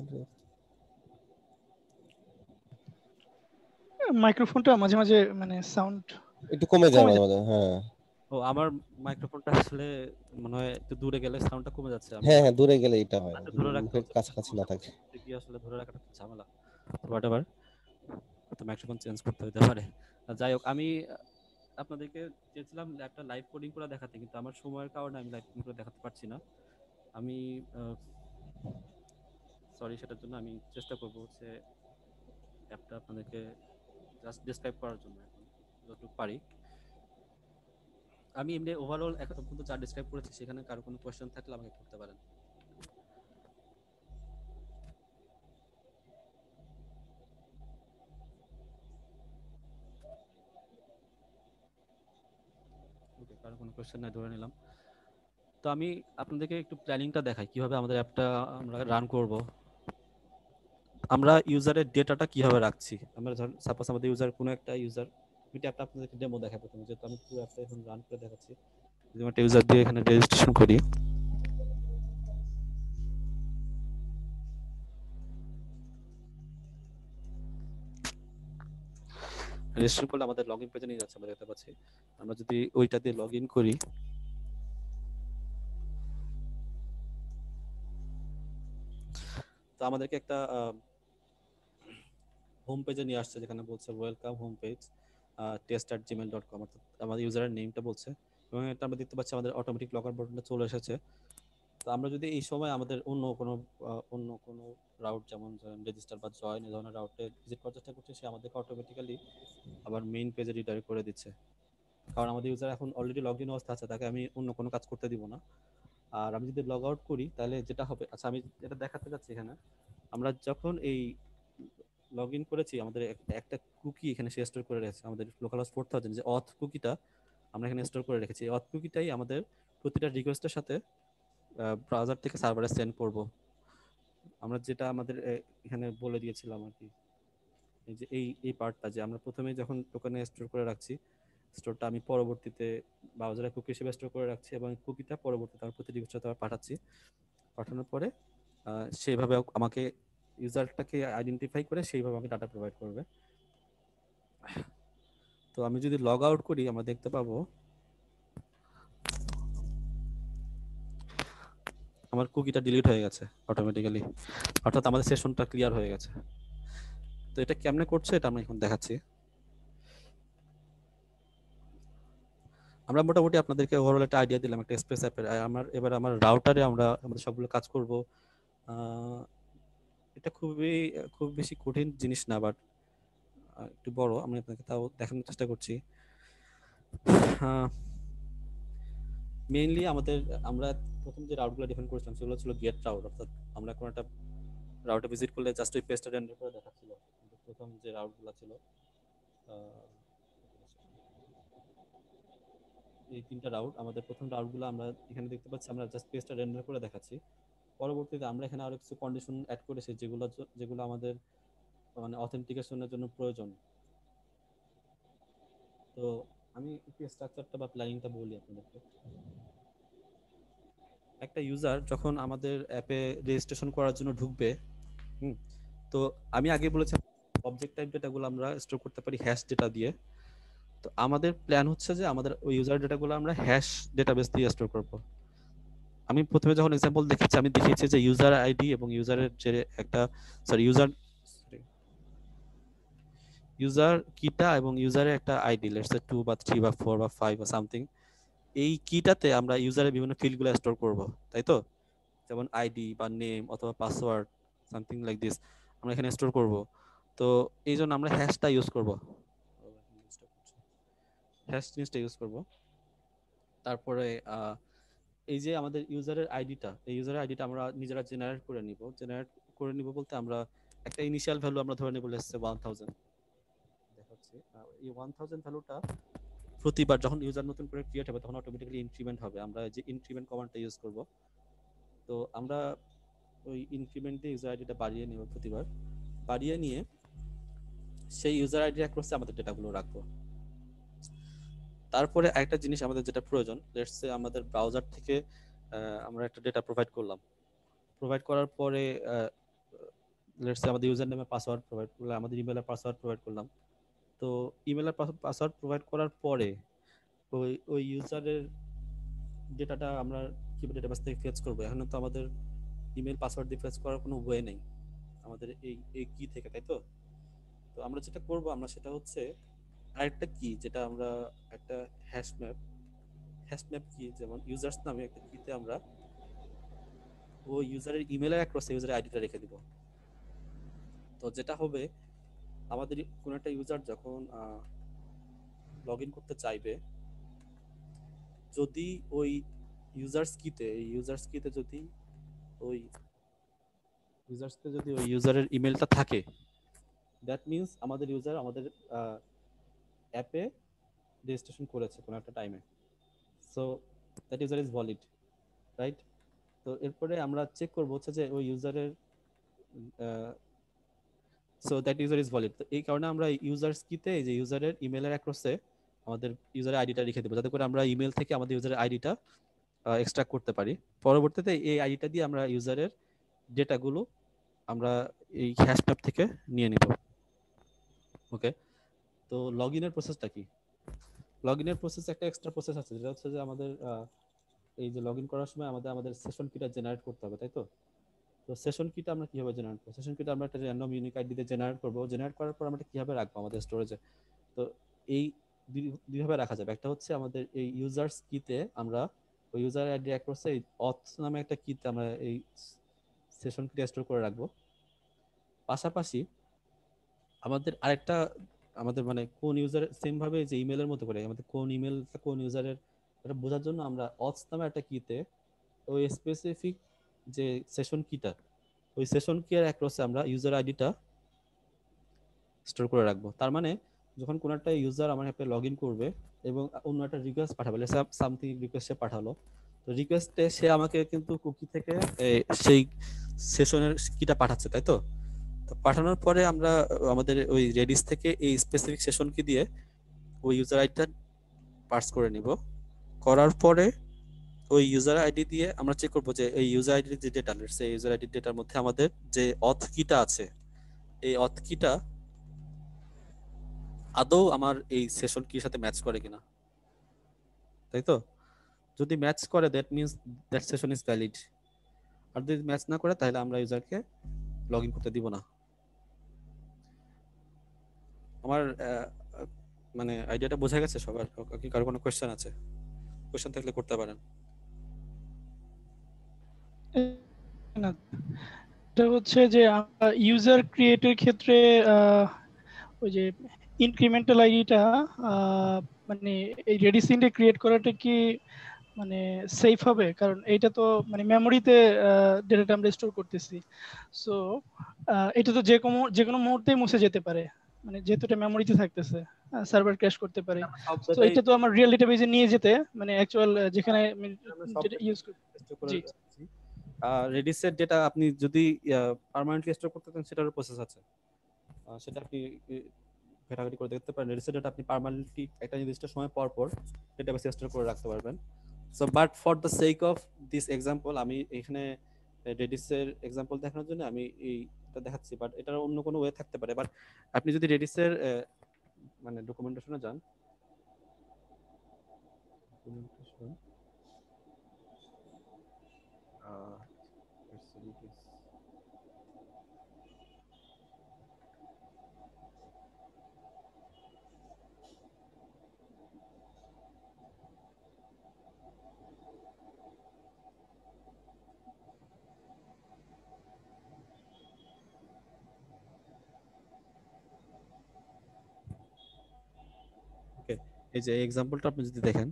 B: মাইক্রোফোনটা মাঝে মাঝে মানে সাউন্ড
F: একটু কমে যায় মাঝে মাঝে। হ্যাঁ
D: ও আমার মাইক্রোফোনটা আসলে মনে হয় একটু দূরে গেলে সাউন্ডটা কমে যাচ্ছে।
F: হ্যাঁ হ্যাঁ দূরে গেলে এটা হয়,
D: ধরে রাখতে
F: মুখের কাছাকাছি না থাকে
D: কি আসলে ধরে রাখাটা একটু ঝামেলা। হোয়াটএভার, তো মাইক্রোফোন চেঞ্জ করতে হতে পারে। যাই হোক আমি আপনাদেরকে চেয়েছিলাম একটা লাইভ কোডিং করে দেখাতে, কিন্তু আমার সময়ের কারণে আমি লাইভ কোডিং করে দেখাতে পারছি না। আমি সরি সেটার জন্য। আমি চেষ্টা করব হচ্ছে অ্যাপটা আপনাদেরকে জাস্ট ডেসক্রাইব করার জন্য এখন যতটুকু পারি। আমি এমনি ওভারঅল এখন পর্যন্ত যা ডেসক্রাইব করেছি সেখানে কারো কোনো কোশ্চেন থাকলে আমাকে করতে পারেন। ওকে, কারো কোনো কোশ্চেন নাই ধরে নিলাম। তো আমি আপনাদেরকে একটু প্ল্যানিংটা দেখাই কিভাবে আমাদের অ্যাপটা আমরা রান করব। আমরা ইউজারের ডেটাটা কিভাবে রাখছি। আমরা ধরুন সাপোজ আমাদের ইউজার কোনো একটা ইউজার, আমি অ্যাপটা আপনাদেরকে ডেমো দেখাবো প্রথমে, যেহেতু আমি পুরো অ্যাপটা এখন রান করে দেখাচ্ছি। যদি আমরা একটা ইউজার দিয়ে এখানে রেজিস্ট্রেশন করি, রেজিস্ট্রেশন করলে আমাদের লগইন পেজে নিয়ে যাচ্ছে আমরা দেখতে পাচ্ছি। আমরা যদি ওইটা দিয়ে লগইন করি, তো আমাদেরকে একটা হোম পেজে নিয়ে আসছে যেখানে বলছে welcome home page test at Gmail dot com, অর্থাৎ আমাদের ইউজারের নেমটা বলছে এবং এটা আমরা দেখতে পাচ্ছি আমাদের অটোমেটিক লকার বাটনটা চলে এসেছে। তো আমরা যদি এই সময় আমাদের অন্য কোনো অন্য কোনো রাউট যেমন রেজিস্টার বা জয়েন এই ধরনের রাউটে ভিজিট করার চেষ্টা করছি, সে আমাদেরকে অটোমেটিক্যালি আবার মেইন পেজে রিডাইরেক্ট করে দিচ্ছে, কারণ আমাদের ইউজার এখন অলরেডি লগ ইন অবস্থা আছে, তাকে আমি অন্য কোনো কাজ করতে দিব না। আর আমি যদি লগ আউট করি তাহলে যেটা হবে, আচ্ছা আমি যেটা দেখাতে যাচ্ছি এখানে, আমরা যখন এই লগ ইন করেছি আমাদের একটা কুকি এখানে সে স্টোর করে রেখেছে, আমাদের লোকাল হোস্ট ফোর থাউজেন্ড যে অথ কুকিটা আমরা এখানে স্টোর করে রেখেছি। এই অথ কুকিটাই আমাদের প্রতিটা রিকোয়েস্টের সাথে ব্রাউজার থেকে সার্ভারে সেন্ড করব। আমরা যেটা আমাদের এখানে বলে দিয়েছিলাম আর কি, এই যে এই এই পার্টটা যে আমরা প্রথমে যখন টোকেনে স্টোর করে রাখছি, স্টোরটা আমি পরবর্তীতে ব্রাউজারে কুকি হিসেবে স্টোর করে রাখছি এবং কুকিটা পরবর্তীতে আমি প্রতি রিকোয়েস্টে আবার পাঠাচ্ছি। পাঠানোর পরে সেইভাবে আমাকে ইউজারটাকে আইডেন্টিফাই করে সেইভাবে আমাকে ডাটা প্রোভাইড করবে। তো আমি যদি লগ আউট করি আমরা দেখতে পাবো আমার কুকিটা ডিলিট হয়ে গেছে অটোমেটিক্যালি, অর্থাৎ আমাদের সেশনটা ক্লিয়ার হয়ে গেছে। তো এটা কেমনে করছে এটা আমি এখন দেখাচ্ছি। আমরা মোটামুটি আপনাদেরকে ওভারঅল একটা আইডিয়া দিলাম একটা স্পেস অ্যাপের। আমার এবার আমার রাউটারে আমরা আমাদের সবগুলো কাজ করব। এটা খুবই খুব বেশি কঠিন জিনিস না, বাট একটু বড়, আমি আপনাকে তাও দেখানোর চেষ্টা করছি। মেইনলি আমাদের আমরা প্রথম যে রাউটগুলো ডিফাইন করেছিলাম সেগুলো ছিল গেট রাউট, অর্থাৎ আমরা কোনো একটা রাউটে ভিজিট করলে জাস্ট ওই পেজটা রেন্ডার করে দেখাচ্ছিল। প্রথম যে রাউটগুলো ছিল এই তিনটা রাউট, আমাদের প্রথম রাউটগুলো আমরা এখানে দেখতে পাচ্ছি আমরা জাস্ট পেজটা রেন্ডার করে দেখাচ্ছি। পরবর্তীতে আমরা এখানে আরো কিছু কন্ডিশন অ্যাড করেছি যেগুলো যেগুলো আমাদের মানে অথেন্টিকেশনের জন্য প্রয়োজন। তো আমি একটু স্ট্রাকচারটা বা প্ল্যানিংটা বলি আপনাদেরকে। একটা ইউজার যখন আমাদের অ্যাপে রেজিস্ট্রেশন করার জন্য ঢুকবে, হুম, তো আমি আগে বলেছি অবজেক্ট টাইপ ডেটাগুলো আমরা স্টোর করতে পারি হ্যাশ ডেটা দিয়ে। তো আমাদের প্ল্যান হচ্ছে যে আমাদের ওই ইউজার ডেটাগুলো আমরা হ্যাশ ডেটাবেস দিয়ে স্টোর করব। আমি প্রথমে যখন এক্সাম্পল দেখিয়েছি আমি দেখিয়েছি যে ইউজার আইডি এবং ইউজারের যে একটা সরি ইউজার ইউজার কিটা এবং ইউজারের একটা আইডি, লেটস সে টু বা থ্রি বা ফোর বা ফাইভ বা সামথিং, এই কিটাতে আমরা ইউজারের বিভিন্ন ফিল্ডগুলো স্টোর করব, তাই তো? যেমন আইডি বা নেম অথবা পাসওয়ার্ড সামথিং লাইক দিস আমরা এখানে স্টোর করব। তো এই জন্য আমরা হ্যাশটা ইউজ করব, হ্যাশ জিনিসটা ইউজ করব। তারপরে এই যে আমাদের ইউজারের আইডিটা, এই ইউজারের আইডিটা আমরা নিজেরা জেনারেট করে নিব। জেনারেট করে নিব বলতে আমরা একটা ইনিশিয়াল ভ্যালু আমরা ধরে নেব লেটস সে ওয়ান থাউজেন্ড দেখাচ্ছি। এই ওয়ান থাউজেন্ড ভ্যালুটা প্রতিবার যখন ইউজার নতুন করে ক্রিয়েট হবে তখন অটোমেটিক্যালি ইনক্রিমেন্ট হবে। আমরা যে ইনক্রিমেন্ট কমান্ডটা ইউজ করব। তো আমরা ওই ইনক্রিমেন্ট দিয়ে ইউজার আইডিটা বাড়িয়ে নিব প্রতিবার, বাড়িয়ে নিয়ে সেই ইউজার আইডি অ্যাক্রসে আমাদের ডেটাগুলো রাখবো। তারপরে আরেকটা জিনিস আমাদের যেটা প্রয়োজন, লেটস সে আমাদের ব্রাউজার থেকে আমরা একটা ডেটা প্রোভাইড করলাম। প্রোভাইড করার পরে লেটস সে আমাদের ইউজার নেমে পাসওয়ার্ড প্রোভাইড করলাম, আমাদের ইমেলের পাসওয়ার্ড প্রোভাইড করলাম। তো ইমেলের পাসওয়ার্ড প্রোভাইড করার পরে ওই ওই ইউজারের ডেটাটা আমরা কিভাবে ডেটাবেস থেকে ফেচ করব? এখন তো আমাদের ইমেল পাসওয়ার্ড দিয়ে ফেচ করার কোনো ওয়ে নেই আমাদের এই এই কি থেকে, তাই তো? তো আমরা যেটা করব আমরা সেটা হচ্ছে আরেকটা কি, যেটা আমরা একটা হ্যাশ ম্যাপ হ্যাশ ম্যাপ কি যেমন ইউজার্স নামে একটা কিতে আমরা ওই ইউজারের ইমেলের অ্যাক্রসে ইউজারের আইডিটা রেখে দিব। তো যেটা হবে আমাদের কোন একটা ইউজার যখন লগ ইন করতে চাইবে, যদি ওই ইউজার্স কিতে এই ইউজার্স কিতে যদি ওই ইউজার্স কে যদি ওই ইউজারের ইমেলটা থাকে, দ্যাট মিন্স আমাদের ইউজার আমাদের অ্যাপে রেজিস্ট্রেশন করেছে কোনো একটা টাইমে। So that user is valid, right? তো এরপরে আমরা চেক করব হচ্ছে যে ওই ইউজারের so that user is valid. তো এই কারণে আমরা ইউজার্স কিতে যে ইউজারের ইমেলের অ্যাক্রসে আমাদের ইউজারের আইডিটা রেখে দেবো, যাতে করে আমরা ইমেল থেকে আমাদের ইউজারের আইডিটা এক্সট্রাক্ট করতে পারি। পরবর্তীতে এই আইডিটা দিয়ে আমরা ইউজারের ডেটাগুলো আমরা এই হ্যাশ ম্যাপ থেকে নিয়ে নিব। ওকে, তো লগ ইনের প্রসেসটা কি? লগ ইনের প্রসেস একটা এক্সট্রা প্রসেস আছে, যেটা হচ্ছে যে আমাদের এই যে লগ ইন করার সময় আমাদের আমাদের সেশন কিটা জেনারেট করতে হবে, তাই তো? তো সেশন কিটা আমরা কিভাবে জেনারেট করব? সেশন কিটা আমরা একটা র্যান্ডম ইউনিক আইডি দিয়ে জেনারেট করব। জেনারেট করার পর আমরা কিভাবে রাখবো আমাদের স্টোরেজে? তো এই দুইভাবে রাখা যাবে। একটা হচ্ছে আমাদের এই ইউজার্স কিতে আমরা ওই ইউজার আইডি অ্যাক্রসে অথ নামে একটা কিতে আমরা এই সেশন কিটা স্টোর করে রাখবো। পাশাপাশি আমাদের আরেকটা আমাদের মানে কোন ইউজারের সেম ভাবে যে ইমেলের মতো করে আমাদের কোন ইমেলটা কোন ইউজারের এটা বোঝার জন্য আমরা অথ নামে একটা কিতে ওই স্পেসিফিক যে সেশন কিটা ওই সেশন কি এর অ্যাক্রসে আমরা ইউজার আইডিটা স্টোর করে রাখবো। তার মানে যখন কোন একটা ইউজার আমার অ্যাপে লগ ইন করবে এবং অন্য একটা রিকোয়েস্ট পাঠাবে, সামথিং রিকোয়েস্ট সে পাঠালো, তো রিকোয়েস্টে সে আমাকে কিন্তু কুকি থেকে সেই সেশনের কিটা পাঠাচ্ছে, তাই তো? তো পাঠানোর পরে আমরা আমাদের ওই রেডিস থেকে এই স্পেসিফিক সেশন কি দিয়ে ওই ইউজার আইডিটা পার্স করে নিব। করার পরে ওই ইউজার আইডি দিয়ে আমরা চেক করব যে এই ইউজার আইডির যে ডেটা, সেই ইউজার আইডির ডেটার মধ্যে আমাদের যে অথ কিটা আছে এই অথ কিটা আদৌ আমার এই সেশন কির সাথে ম্যাচ করে কিনা, তাই তো? যদি ম্যাচ করে that means that session is valid, আর যদি ম্যাচ না করে তাহলে আমরা ইউজারকে লগ ইন করতে দিব না। আমার মানে আইডিয়াটা বোঝা গেছে সবার? কি কারো কোনো কোশ্চেন আছে? কোশ্চেন থাকলে করতে পারেন।
B: না, এটা হচ্ছে যে আমরা ইউজার ক্রিয়েটের ক্ষেত্রে ওই যে ইনক্রিমেন্টাল আইডিটা মানে এই রেডিসিন্টে ক্রিয়েট করাটা কি মানে সেফ হবে? কারণ এইটা তো মানে মেমোরিতে ডেটাটা আমরা স্টোর করতেছি, সো এটা তো যে কোনো যে কোনো মুহূর্তেই মুছে যেতে পারে, মানে যেহেতু এটা মেমোরিতে থাকতেছে, সার্ভার ক্র্যাশ করতে পারে। তো এটা তো আমার রিয়েল ডেটাবেজে নিয়ে যেতে মানে অ্যাকচুয়াল যেখানে যেটা ইউজ জি
D: রেডিসের ডেটা আপনি যদি পার্মানেন্টলি স্টোর করতে চান সেটারও প্রসেস আছে, সেটা আপনি ঘাটাঘাটি করে দেখতে পারেন রেডিসের ডেটা আপনি পার্মানেন্টলি একটা নির্দিষ্ট সময় পর পর ডেটাবেসে স্টোর করে রাখতে পারবেন। So but for the sake of this example আমি এখানে রেডিসের এক্সাম্পল দেখানোর জন্য আমি এইটা দেখাচ্ছি, বাট এটার অন্য কোনো ওয়ে থাকতে পারে। বাট আপনি যদি রেডিসের মানে ডকুমেন্টেশনে যান, ডকুমেন্টেশন আহ ওকে, এই যে এক্সাম্পলটা আপনি যদি দেখেন,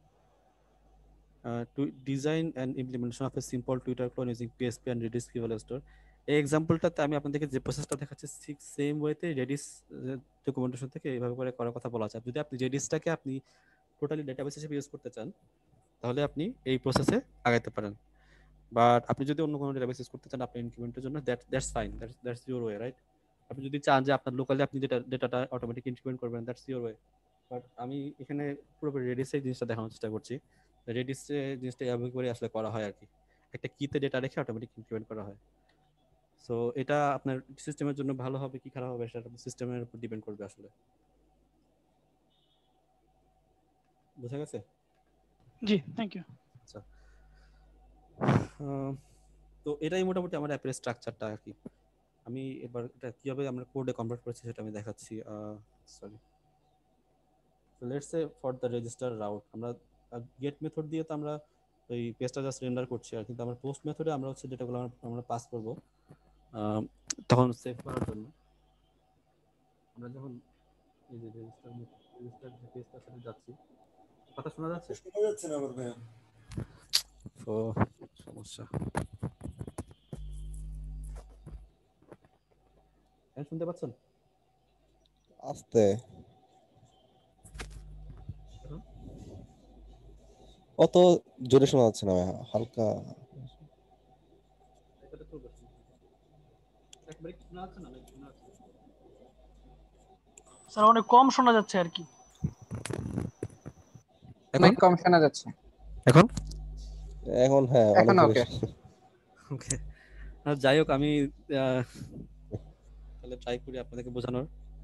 D: to design and implementation of a simple Twitter clone using PSP and Redis QL store, এই এক্সাম্পলটাতে আমি আপনাদেরকে যে প্রসেসটা দেখাচ্ছি ঠিক সেম ওয়েতে রেডিস ডকুমেন্টেশন থেকে এইভাবে করে করার কথা বলা আছে। যদি আপনি রেডিসটাকে আপনি টোটালি ডেটাবেস হিসেবে ইউজ করতে চান তাহলে আপনি এই প্রসেসে আগাইতে পারেন। বাট আপনি যদি অন্য কোনো ডেটাবেস ইউজ করতে চান আপনার ইনক্রিমেন্টের জন্য, that that's fine, that's that's your way, right? আপনি যদি চান যে আপনার লোকালি আপনি যেটা ডেটাটা অটোমেটিক ইনক্রিমেন্ট করবেন, দ্যাটস ইওর ওয়ে। বাট আমি এখানে পুরোপুরি রেডিসে জিনিসটা দেখানোর চেষ্টা করছি। রেডিসে জিনিসটা এভাবে করে আসলে করা হয় আর কি, একটা কিতে ডেটা রেখে অটোমেটিক ইনক্রিমেন্ট করা হয়। সো এটা আপনার সিস্টেমের জন্য ভালো হবে কি খারাপ হবে সেটা সিস্টেমের উপর ডিপেন্ড করবে আসলে। বুঝা গেছে?
B: জি, থ্যাংক ইউ।
D: আচ্ছা, তো এটাই মোটামুটি আমার অ্যাপের স্ট্রাকচারটা আর কি। আমি এবার এটা কিভাবে আমরা কোডে কনভার্ট করেছি সেটা আমি দেখাচ্ছি। Sorry, so let's say for the register route আমরা গেট মেথড দিয়ে তো আমরা ওই পেজটা জাস্ট রেন্ডার করছি, আর কিন্তু আমরা পোস্ট মেথডে আমরা হচ্ছে ডেটাগুলো আমরা পাস করব তখন সেভ করার জন্য। আমরা যখন এই যে রেজিস্টার রেজিস্টার যে পেজটার সাথে যাচ্ছি, কথা শোনা যাচ্ছে?
K: শোনা যাচ্ছে না আবার ভাইয়া।
D: ও সমস্যা, এখন শুনতে পাচ্ছেন?
F: আস্তে অত জোরে শোনা যাচ্ছে না, হালকা
B: স্যার অনেক কম শোনা যাচ্ছে আর কি।
L: অনেক কম শোনা যাচ্ছে
D: এখন?
F: এখন হ্যাঁ
L: এখন ওকে
D: ওকে। আর যাই হোক, আমি তাহলে ট্রাই করি আপনাদেরকে বোঝানোর।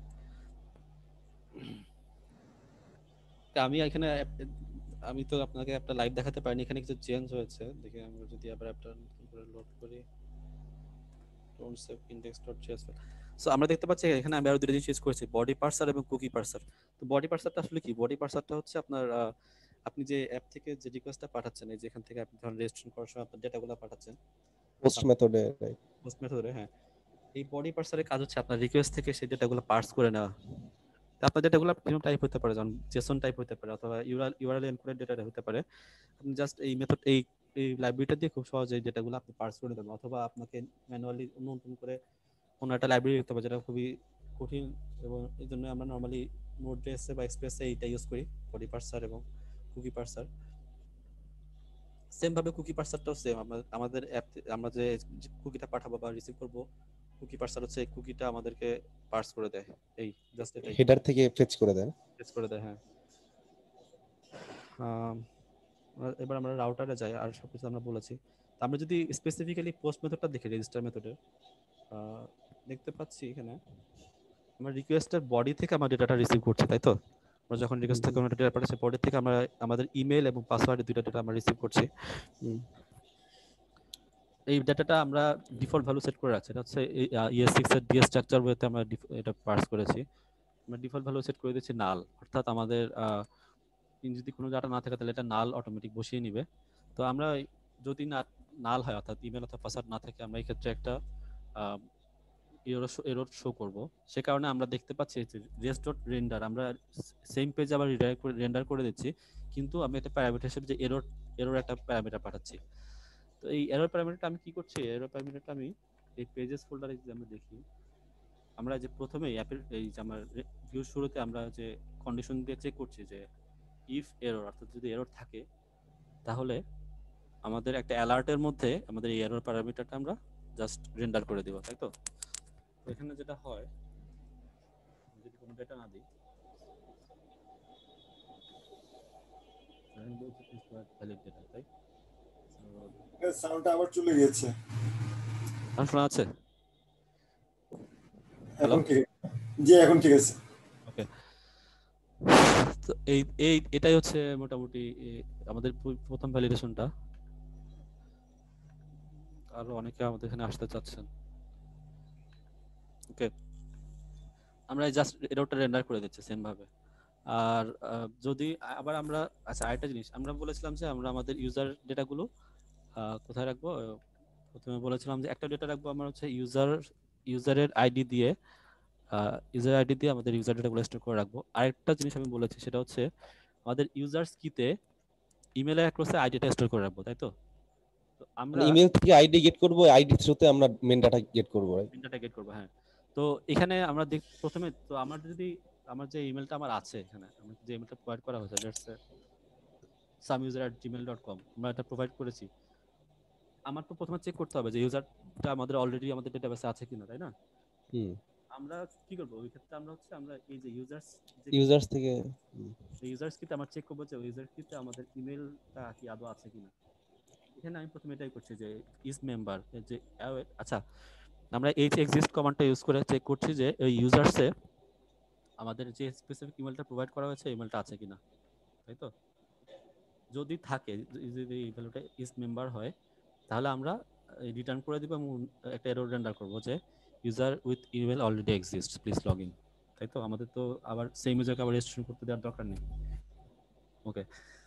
D: আমি এখানে আমি তো আপনাকে একটা লাইভ দেখাতে পারিনি, এখানে কিছু চেঞ্জ হয়েছে। দেখি আমরা যদি আবার একটা নতুন করে লোড করি, ডোন্ট সেভ index.jsfile। সো আমরা দেখতে পাচ্ছি এখানে আমি আরো দুটো জিনিস ইউজ করেছি, বডি পার্সার এবং কুকি পার্সার। তো বডি পার্সারটা আসলে কি? বডি পার্সারটা হচ্ছে আপনার আপনি যে অ্যাপ থেকে যে রিকোয়েস্টটা পাঠাচ্ছেন, এই যে এখান থেকে আপনি ধরুন রেজিস্ট্রেশন করার সময় আপনার ডেটাগুলো পাঠাচ্ছেন
F: পোস্ট মেথডে, রাইট?
D: পোস্ট মেথডে, হ্যাঁ। এই বডি পার্সারের কাজ হচ্ছে আপনার রিকোয়েস্ট থেকে সেই ডেটাগুলো পার্স করে নেওয়া। আপনার ডেটাগুলো বিভিন্ন টাইপ হতে পারে, যেমন জেসন টাইপ হতে পারে অথবা ইউআরএল এনকোডেড ডেটা হতে পারে। আপনি জাস্ট এই মেথড এই এই লাইব্রেরিটা দিয়ে খুব সহজেই ডেটাগুলো আপনি পার্স করে দেবেন, অথবা আপনাকে ম্যানুয়ালি নতুন করে কোনো একটা লাইব্রেরি লিখতে হবে, যেটা খুবই কঠিন, এবং এই জন্য আমরা নর্মালি নোড.জেএস বা এক্সপ্রেসে এইটা ইউজ করি, বডি পার্সার এবং কুকি পার্সার। সেম ভাবে কুকি পার্সারটাও সেম, আমরা আমাদের অ্যাপ আমরা যে কুকিটা পাঠাবো বা রিসিভ করব, কুকি পার্সার হচ্ছে এই কুকিটা আমাদেরকে পার্স করে দেয়, এই জাস্ট এটাই
F: হেডার থেকে ফেচ করে দেয়
D: ফেচ করে দেয়, হ্যাঁ। এবার আমরা রাউটারে যাই, আর সবকিছু আমরা বলেছি। আমরা যদি স্পেসিফিক্যালি পোস্ট মেথডটা দেখি, রেজিস্টার মেথডে দেখতে পাচ্ছি এখানে আমরা রিকোয়েস্টের বডি থেকে আমরা ডেটাটা রিসিভ করছি, তাই তো? আমরা যখন রিকোয়েস্ট থেকে কোনো ডেটা পাঠাচ্ছি, বডি থেকে আমরা আমাদের ইমেল এবং পাসওয়ার্ডের দুইটা ডেটা আমরা রিসিভ করছি। এই ডেটাটা আমরা ডিফল্ট ভ্যালু সেট করে রাখছি, এটা হচ্ছে ই এস সিক্স এর ডিএস স্ট্রাকচার ওয়েতে আমরা এটা পার্স করেছি। আমরা ডিফল্ট ভ্যালু সেট করে দিচ্ছি নাল, অর্থাৎ আমাদের যদি কোনো ডাটা না থাকে তাহলে এটা নাল অটোমেটিক বসিয়ে নিবে। তো আমরা যদি না নাল হয়, অর্থাৎ ইমেল অথবা পাসওয়ার্ড না থাকে, আমরা এই ক্ষেত্রে একটা এরর শো করব। সে কারণে আমরা দেখতে পাচ্ছি যে res.render আমরা সেম পেজ আবার রিডাইরেক্ট করে রেন্ডার করে দিচ্ছি, কিন্তু আমি একটা প্যারামিটার হিসেবে যে এরর এরর একটা প্যারামিটার পাঠাচ্ছি। তো এই এরর প্যারামিটারটা আমি কি করছি, এরর প্যারামিটারটা আমি এই পেজেস ফোল্ডারে যদি আমরা দেখি, আমরা যে প্রথমে অ্যাপের এই যে আমার ভিউ শুরুতে আমরা যে কন্ডিশন দিয়ে চেক করছি যে ইফ এরর, অর্থাৎ যদি এরর থাকে তাহলে আমাদের একটা অ্যালার্টের মধ্যে আমাদের এই এরর প্যারামিটারটা আমরা জাস্ট রেন্ডার করে দেব, তাই তো? এখানে যেটা হয় যদি কোনো ডেটা না দিই, আমি বলছি প্লিজ প্রোভাইড ভ্যালিড ডেটা, তাই
L: সাউন্ডটা আবার চলে গেছে।
D: আর শোনা আছে?
L: এখন ঠিক, জি এখন ঠিক আছে।
D: ওকে, তো এই এই এটাই হচ্ছে মোটামুটি আমাদের প্রথম ভ্যালিডেশনটা। আরো অনেকে আমাদের এখানে আসতে চাচ্ছেন। ওকে, আমরা জাস্ট এররটা রেন্ডার করে দিচ্ছি সেম ভাবে। আর যদি আবার আমরা, আচ্ছা আরেকটা জিনিস আমরা বলেছিলাম যে আমরা আমাদের ইউজার ডেটাগুলো কোথায় রাখবো। প্রথমে বলেছিলাম যে একটা ডেটা রাখবো আমরা হচ্ছে ইউজার ইউজারের আইডি দিয়ে, ইউজার আইডি দিয়ে আমাদের ইউজার ডেটাগুলো স্টোর করে রাখবো। আরেকটা জিনিস আমি বলেছি সেটা হচ্ছে আমাদের ইউজার্স কিতে ইমেলের অ্যাক্রসে আইডিটা স্টোর করে রাখবো, তাই তো? তো আমরা
F: ইমেল থেকে আইডি গেট করব, আইডি থ্রুতে আমরা মেন ডাটা গেট করব,
D: মেন ডাটা গেট করব। হ্যাঁ, তো এখানে আমরা দেখ প্রথমে তো আমার যদি আমার যে ইমেলটা আমার আছে এখানে, আমি যে ইমেলটা প্রোভাইড করা হয়েছে let's say some user at Gmail dot com, আমরা এটা প্রোভাইড করেছি। আমার তো প্রথমে চেক করতে হবে যে ইউজারটা আমাদের অলরেডি আমাদের ডেটাবেসে আছে কিনা, তাই না?
F: হুম,
D: আমরা কি করব ওই ক্ষেত্রে? আমরা হচ্ছে আমরা এই যে ইউজার্স
F: ইউজার্স থেকে
D: ইউজার্স কিতে আমরা চেক করব যে ইউজার কিতে আমাদের ইমেলটা কি আদৌ আছে কিনা। এখানে আমি প্রথমে এটাই করছি যে ইজ মেম্বার যে, আচ্ছা আমরা এই যে এক্সিস্ট কমান্ডটা ইউজ করে চেক করছি যে ওই ইউজারসে আমাদের যে স্পেসিফিক ইমেলটা প্রোভাইড করা হয়েছে ইমেলটা আছে কিনা, তাই তো? যদি থাকে, যদি এই ভ্যালুটা ইজ মেম্বার হয়, তাহলে আমরা রিটার্ন করে দিব এবং একটা এরর রেন্ডার করব যে user with email already exist, please log in, তাই তো? আমাদের তো আবার সেম ইউজারকে আবার রেজিস্ট্রেশন করতে দেওয়ার দরকার নেই। ওকে,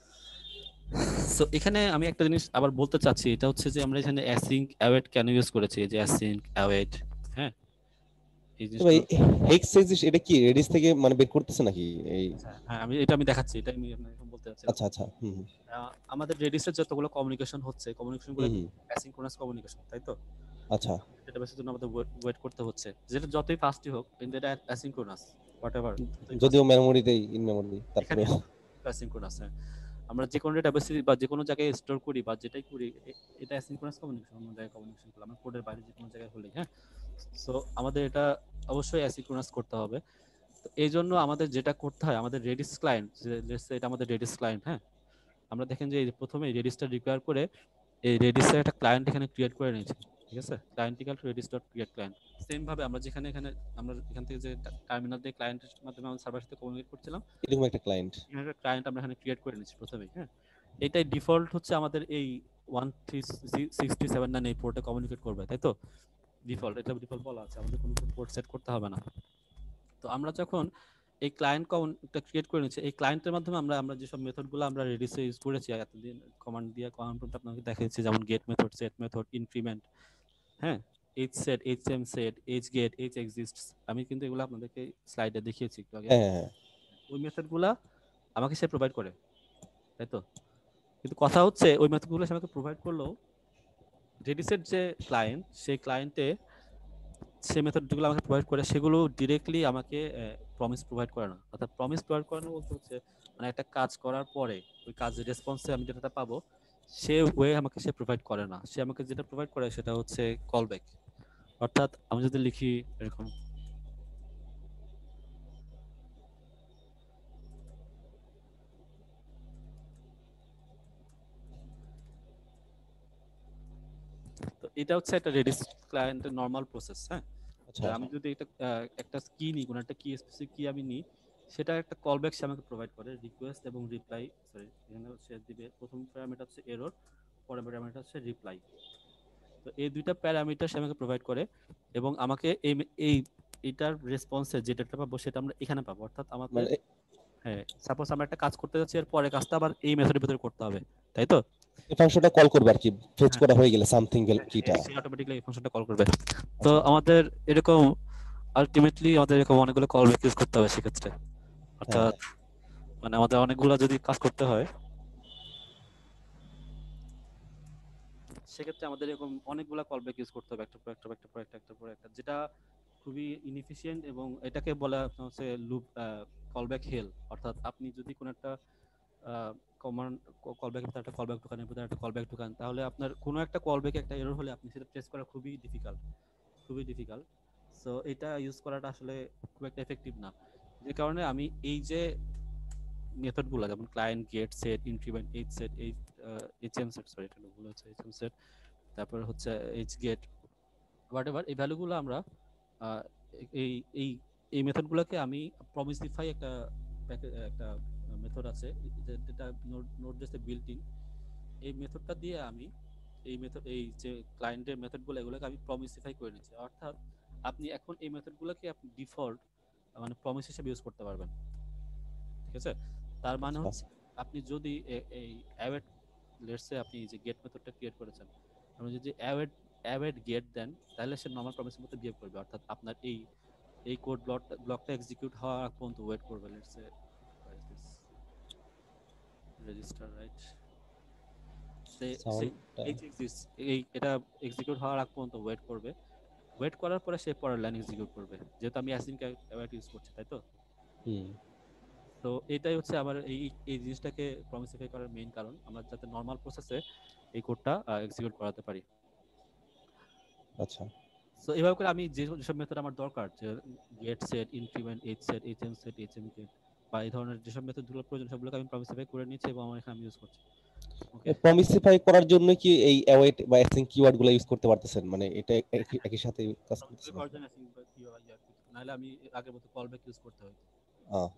D: সো এখানে আমি একটা জিনিস আবার বলতে চাচ্ছি, এটা হচ্ছে যে আমরা এখানে অ্যাসিঙ্ক অ্যাওয়েট কেন ইউজ করেছি, যে অ্যাসিঙ্ক অ্যাওয়েট। হ্যাঁ, এই জিনিসটা
F: হেক্স এক্সিস্ট এটা কি রেডিস থেকে মানে বের করতেছে নাকি? এই
D: হ্যাঁ, আমি এটা আমি দেখাচ্ছি, এটা আমি আপনাকে বলতে চাচ্ছি।
F: আচ্ছা আচ্ছা, হুম হুম,
D: আমাদের রেডিসের যতগুলো কমিউনিকেশন হচ্ছে, কমিউনিকেশনগুলো অ্যাসিঙ্ক্রোনাস কমিউনিকেশন, তাই তো?
F: আচ্ছা,
D: ডেটাবেসের জন্য আমাদের ওয়েট করতে হচ্ছে, যেটা যতই ফাস্টই হোক কিন্তু এটা অ্যাসিঙ্ক্রোনাস হোয়াটএভার,
F: যদিও মেমোরিতেই ইন মেমোরি তারপরে
D: অ্যাসিঙ্ক্রোনাস। হ্যাঁ, আমরা যে কোনো ডেটাবেসে বা যে কোনো জায়গায় স্টোর করি বা যেটাই করি এটা অ্যাসিঙ্ক্রোনাস কমিউনিকেশন, অন্য জায়গায় কমিউনিকেশন করলাম আমরা কোডের বাইরে যে কোনো জায়গায় হলেই। হ্যাঁ, সো আমাদের এটা অবশ্যই অ্যাসিঙ্ক্রোনাস করতে হবে। তো এই জন্য আমাদের যেটা করতে হয়, আমাদের রেডিস ক্লায়েন্ট, যে লেটস সে এটা আমাদের রেডিস ক্লায়েন্ট। হ্যাঁ, আমরা দেখেন যে প্রথমে রেডিসটা রিকোয়ার করে এই রেডিসের একটা ক্লায়েন্ট এখানে ক্রিয়েট করে নিয়েছি, ঠিক আছে? Client equal to Redis dot create client. Same ভাবে আমরা যেখানে এখানে আমরা এখান থেকে যে টার্মিনাল দিয়ে ক্লায়েন্টের মাধ্যমে আমরা সার্ভারের সাথে কমিউনিকেট করছিলাম,
F: এরকম একটা ক্লায়েন্ট
D: এখানে একটা ক্লায়েন্ট আমরা এখানে ক্রিয়েট করে নিয়েছি প্রথমেই। হ্যাঁ, এটাই ডিফল্ট হচ্ছে আমাদের এই one three six three seven nine এই পোর্টে কমিউনিকেট করবে, তাই তো? ডিফল্ট, এটা ডিফল্ট বলা আছে, আমাদের কোনো পোর্ট সেট করতে হবে না। তো আমরা যখন এই ক্লায়েন্ট কমান্ডটা ক্রিয়েট করে নিচ্ছে, এই ক্লায়েন্টের মাধ্যমে আমরা আমরা যেসব মেথডগুলো আমরা রেডিসে ইউজ করেছি এতদিন, কমান্ড দিয়ে কমান্ড প্রম্পট আপনাকে দেখিয়েছি, যেমন get method, set method, increment, হ্যাঁ, H set, H M set, H get, H exists, আমি কিন্তু এগুলো আপনাদেরকে স্লাইডে দেখিয়েছি একটু আগে।
F: হ্যাঁ হ্যাঁ,
D: ওই মেথডগুলো আমাকে সে প্রোভাইড করে, তাই তো? কিন্তু কথা হচ্ছে ওই মেথডগুলো সে আমাকে প্রোভাইড করলেও রেডিসের যে ক্লায়েন্ট, সেই ক্লায়েন্টে সেই মেথড যেগুলো আমাকে প্রোভাইড করে সেগুলো ডিরেক্টলি আমাকে প্রমিস প্রোভাইড করে না। অর্থাৎ প্রমিস প্রোভাইড করানো বলতে হচ্ছে মানে একটা কাজ করার পরে ওই কাজের রেসপন্সে আমি যেটা পাবো সে ওয়ে আমাকে সে প্রোভাইড করে না। সে আমাকে যেটা প্রোভাইড করে সেটা হচ্ছে কলব্যাক। অর্থাৎ আমি যদি লিখি এরকম তো এটা হচ্ছে একটা রেডিস ক্লায়েন্টের নরমাল প্রসেস। হ্যাঁ, আমি যদি একটা একটা কি নিই, কোনো একটা কি স্পেসিফিক কি আমি নিই, সেটা একটা কলব্যাক সে আমাকে প্রোভাইড করে, রিকোয়েস্ট এবং রিপ্লাই। সরি, এখানে সে দিবে প্রথম প্যারামিটার হচ্ছে এরর, পরের প্যারামিটার হচ্ছে রিপ্লাই। তো এই দুইটা প্যারামিটার সে আমাকে প্রোভাইড করে এবং আমাকে এই এই এটার রেসপন্সে যে ডেটা পাবো সেটা আমরা এখানে পাবো। অর্থাৎ আমাদের হ্যাঁ, সাপোজ আমরা একটা কাজ করতে যাচ্ছি, এর পরে কাজটা আবার এই মেথডের ভিতরে করতে হবে, তাই তো?
F: এই ফাংশনটা কল করবে আর কি, ফেচ করা হয়ে গেলে সামথিং কিটা
D: সে অটোমেটিক্যালি এই ফাংশনটা কল করবে। তো আমাদের এরকম আলটিমেটলি আমাদের এরকম অনেকগুলো কল ব্যাক ইউজ করতে হবে সেক্ষেত্রে। অর্থাৎ মানে আমাদের অনেকগুলো যদি কাজ করতে হয় সেক্ষেত্রে আমাদের এরকম অনেকগুলো কল ব্যাক ইউজ করতে হবে, একটা পর একটা একটা পর একটা একটা পর একটা, যেটা খুবই ইনএফিশিয়েন্ট এবং এটাকে বলা হচ্ছে লুপ কল ব্যাক হেল। অর্থাৎ আপনি যদি কোনো একটা কমান্ড কলব্যাক ভিতরে একটা কলব্যাক ঢোকান, ভিতরে একটা কলব্যাক ঢোকান, তাহলে আপনার কোনো একটা কলব্যাকে একটা এরর হলে আপনি সেটা ট্রেস করা খুবই ডিফিকাল্ট, খুবই ডিফিকাল্ট। সো এটা ইউজ করাটা আসলে খুব একটা এফেক্টিভ না। যে কারণে আমি এই যে মেথডগুলো যেমন client get set increment H set এই এইচএম সেট সরি এটা ভুল হচ্ছে এইচএম সেট তারপর হচ্ছে এইচ গেট হোয়াটএভার এই ভ্যালুগুলো আমরা আহ, এই এই এই মেথডগুলোকে আমি প্রমিসিফাই একটা প্যাকে- একটা মেথড আছে যে- যেটা নোড জেসে বিল্ট ইন এই মেথডটা দিয়ে আমি এই মেথড এই যে ক্লায়েন্টের মেথডগুলো এগুলোকে আমি প্রমিসিফাই করে নিচ্ছি অর্থাৎ আপনি এখন এই মেথডগুলোকে আপনি ডিফল্ট মানে প্রমিস হিসেবে ইউজ করতে পারবেন ঠিক আছে তার মানে হচ্ছে আপনি যদি এ- এই অ্যাওয়েট লেটসে আপনি যে গেট মেথডটা ক্রিয়েট করেছেন আপনি যদি অ্যাওয়েট অ্যাওয়েট গেট দেন তাহলে সে নরমাল প্রমিসের মতো বিহেভ করবে অর্থাৎ আপনার এই এই কোড ব্লক ব্লকটা এক্সিকিউট হওয়া আগ পর্যন্ত ওয়েট করবে লেটসে রেজিস্টার রাইট
F: সাউন্ডটা
D: এই এটা এক্সিকিউট হওয়ার আগ পর্যন্ত ওয়েট করবে ওয়েট করার পরে সে পরের লাইন এক্সিকিউট করবে যেহেতু আমি অ্যাসিনকে অ্যাওয়েট ইউজ করছি তাই তো
F: হুম
D: তো এটাই হচ্ছে আমার এই এই জিনিসটাকে প্রমিসিফাই করার মেইন কারণ আমরা যাতে নরমাল প্রসেসে এই কোডটা এক্সিকিউট করাতে পারি
F: আচ্ছা
D: সো এইভাবে করে আমি যে যেসব মেথড আমার দরকার যে get set increment H set HM set HM get বা এই ধরনের যেসব মেথডগুলো প্রয়োজন সবগুলোকে আমি প্রমিসিফাই করে নিয়েছি এবং আমার এখানে আমি ইউজ করছি ওকে
F: প্রমিসিফাই করার জন্য কি এই অ্যাওয়েট বা অ্যাসিং কিওয়ার্ডগুলো ইউজ করতে পারতেছেন মানে এটা একই একই সাথে কাজ করতেছে না
D: নাহলে আমি আগের মতো কল ব্যাক ইউজ করতে হয়
F: আহ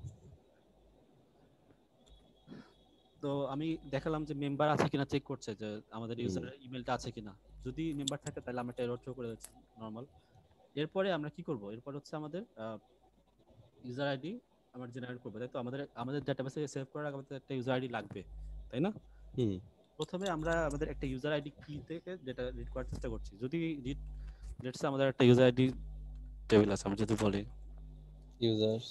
D: তো আমি দেখালাম যে মেম্বার আছে কিনা চেক করছে যে আমাদের ইউজারের ইমেলটা আছে কিনা যদি মেম্বার থাকে তাহলে আমরা এটা এরর থ্রো করে দিচ্ছি নরমাল এরপরে আমরা কি করব এরপর হচ্ছে আমাদের ইউজার আইডি আমরা জেনারেট করব তাই তো আমাদের আমাদের ডেটাবেসে সেভ করার আগে আমাদের একটা ইউজার আইডি লাগবে তাই না
F: হুম
D: প্রথমে আমরা আমাদের একটা ইউজার আইডি কি থেকে যেটা রিড করার চেষ্টা করছি যদি রিড লেটস আমাদের একটা ইউজার আইডি টেবিল আছে আমরা যদি বলি
F: ইউজার্স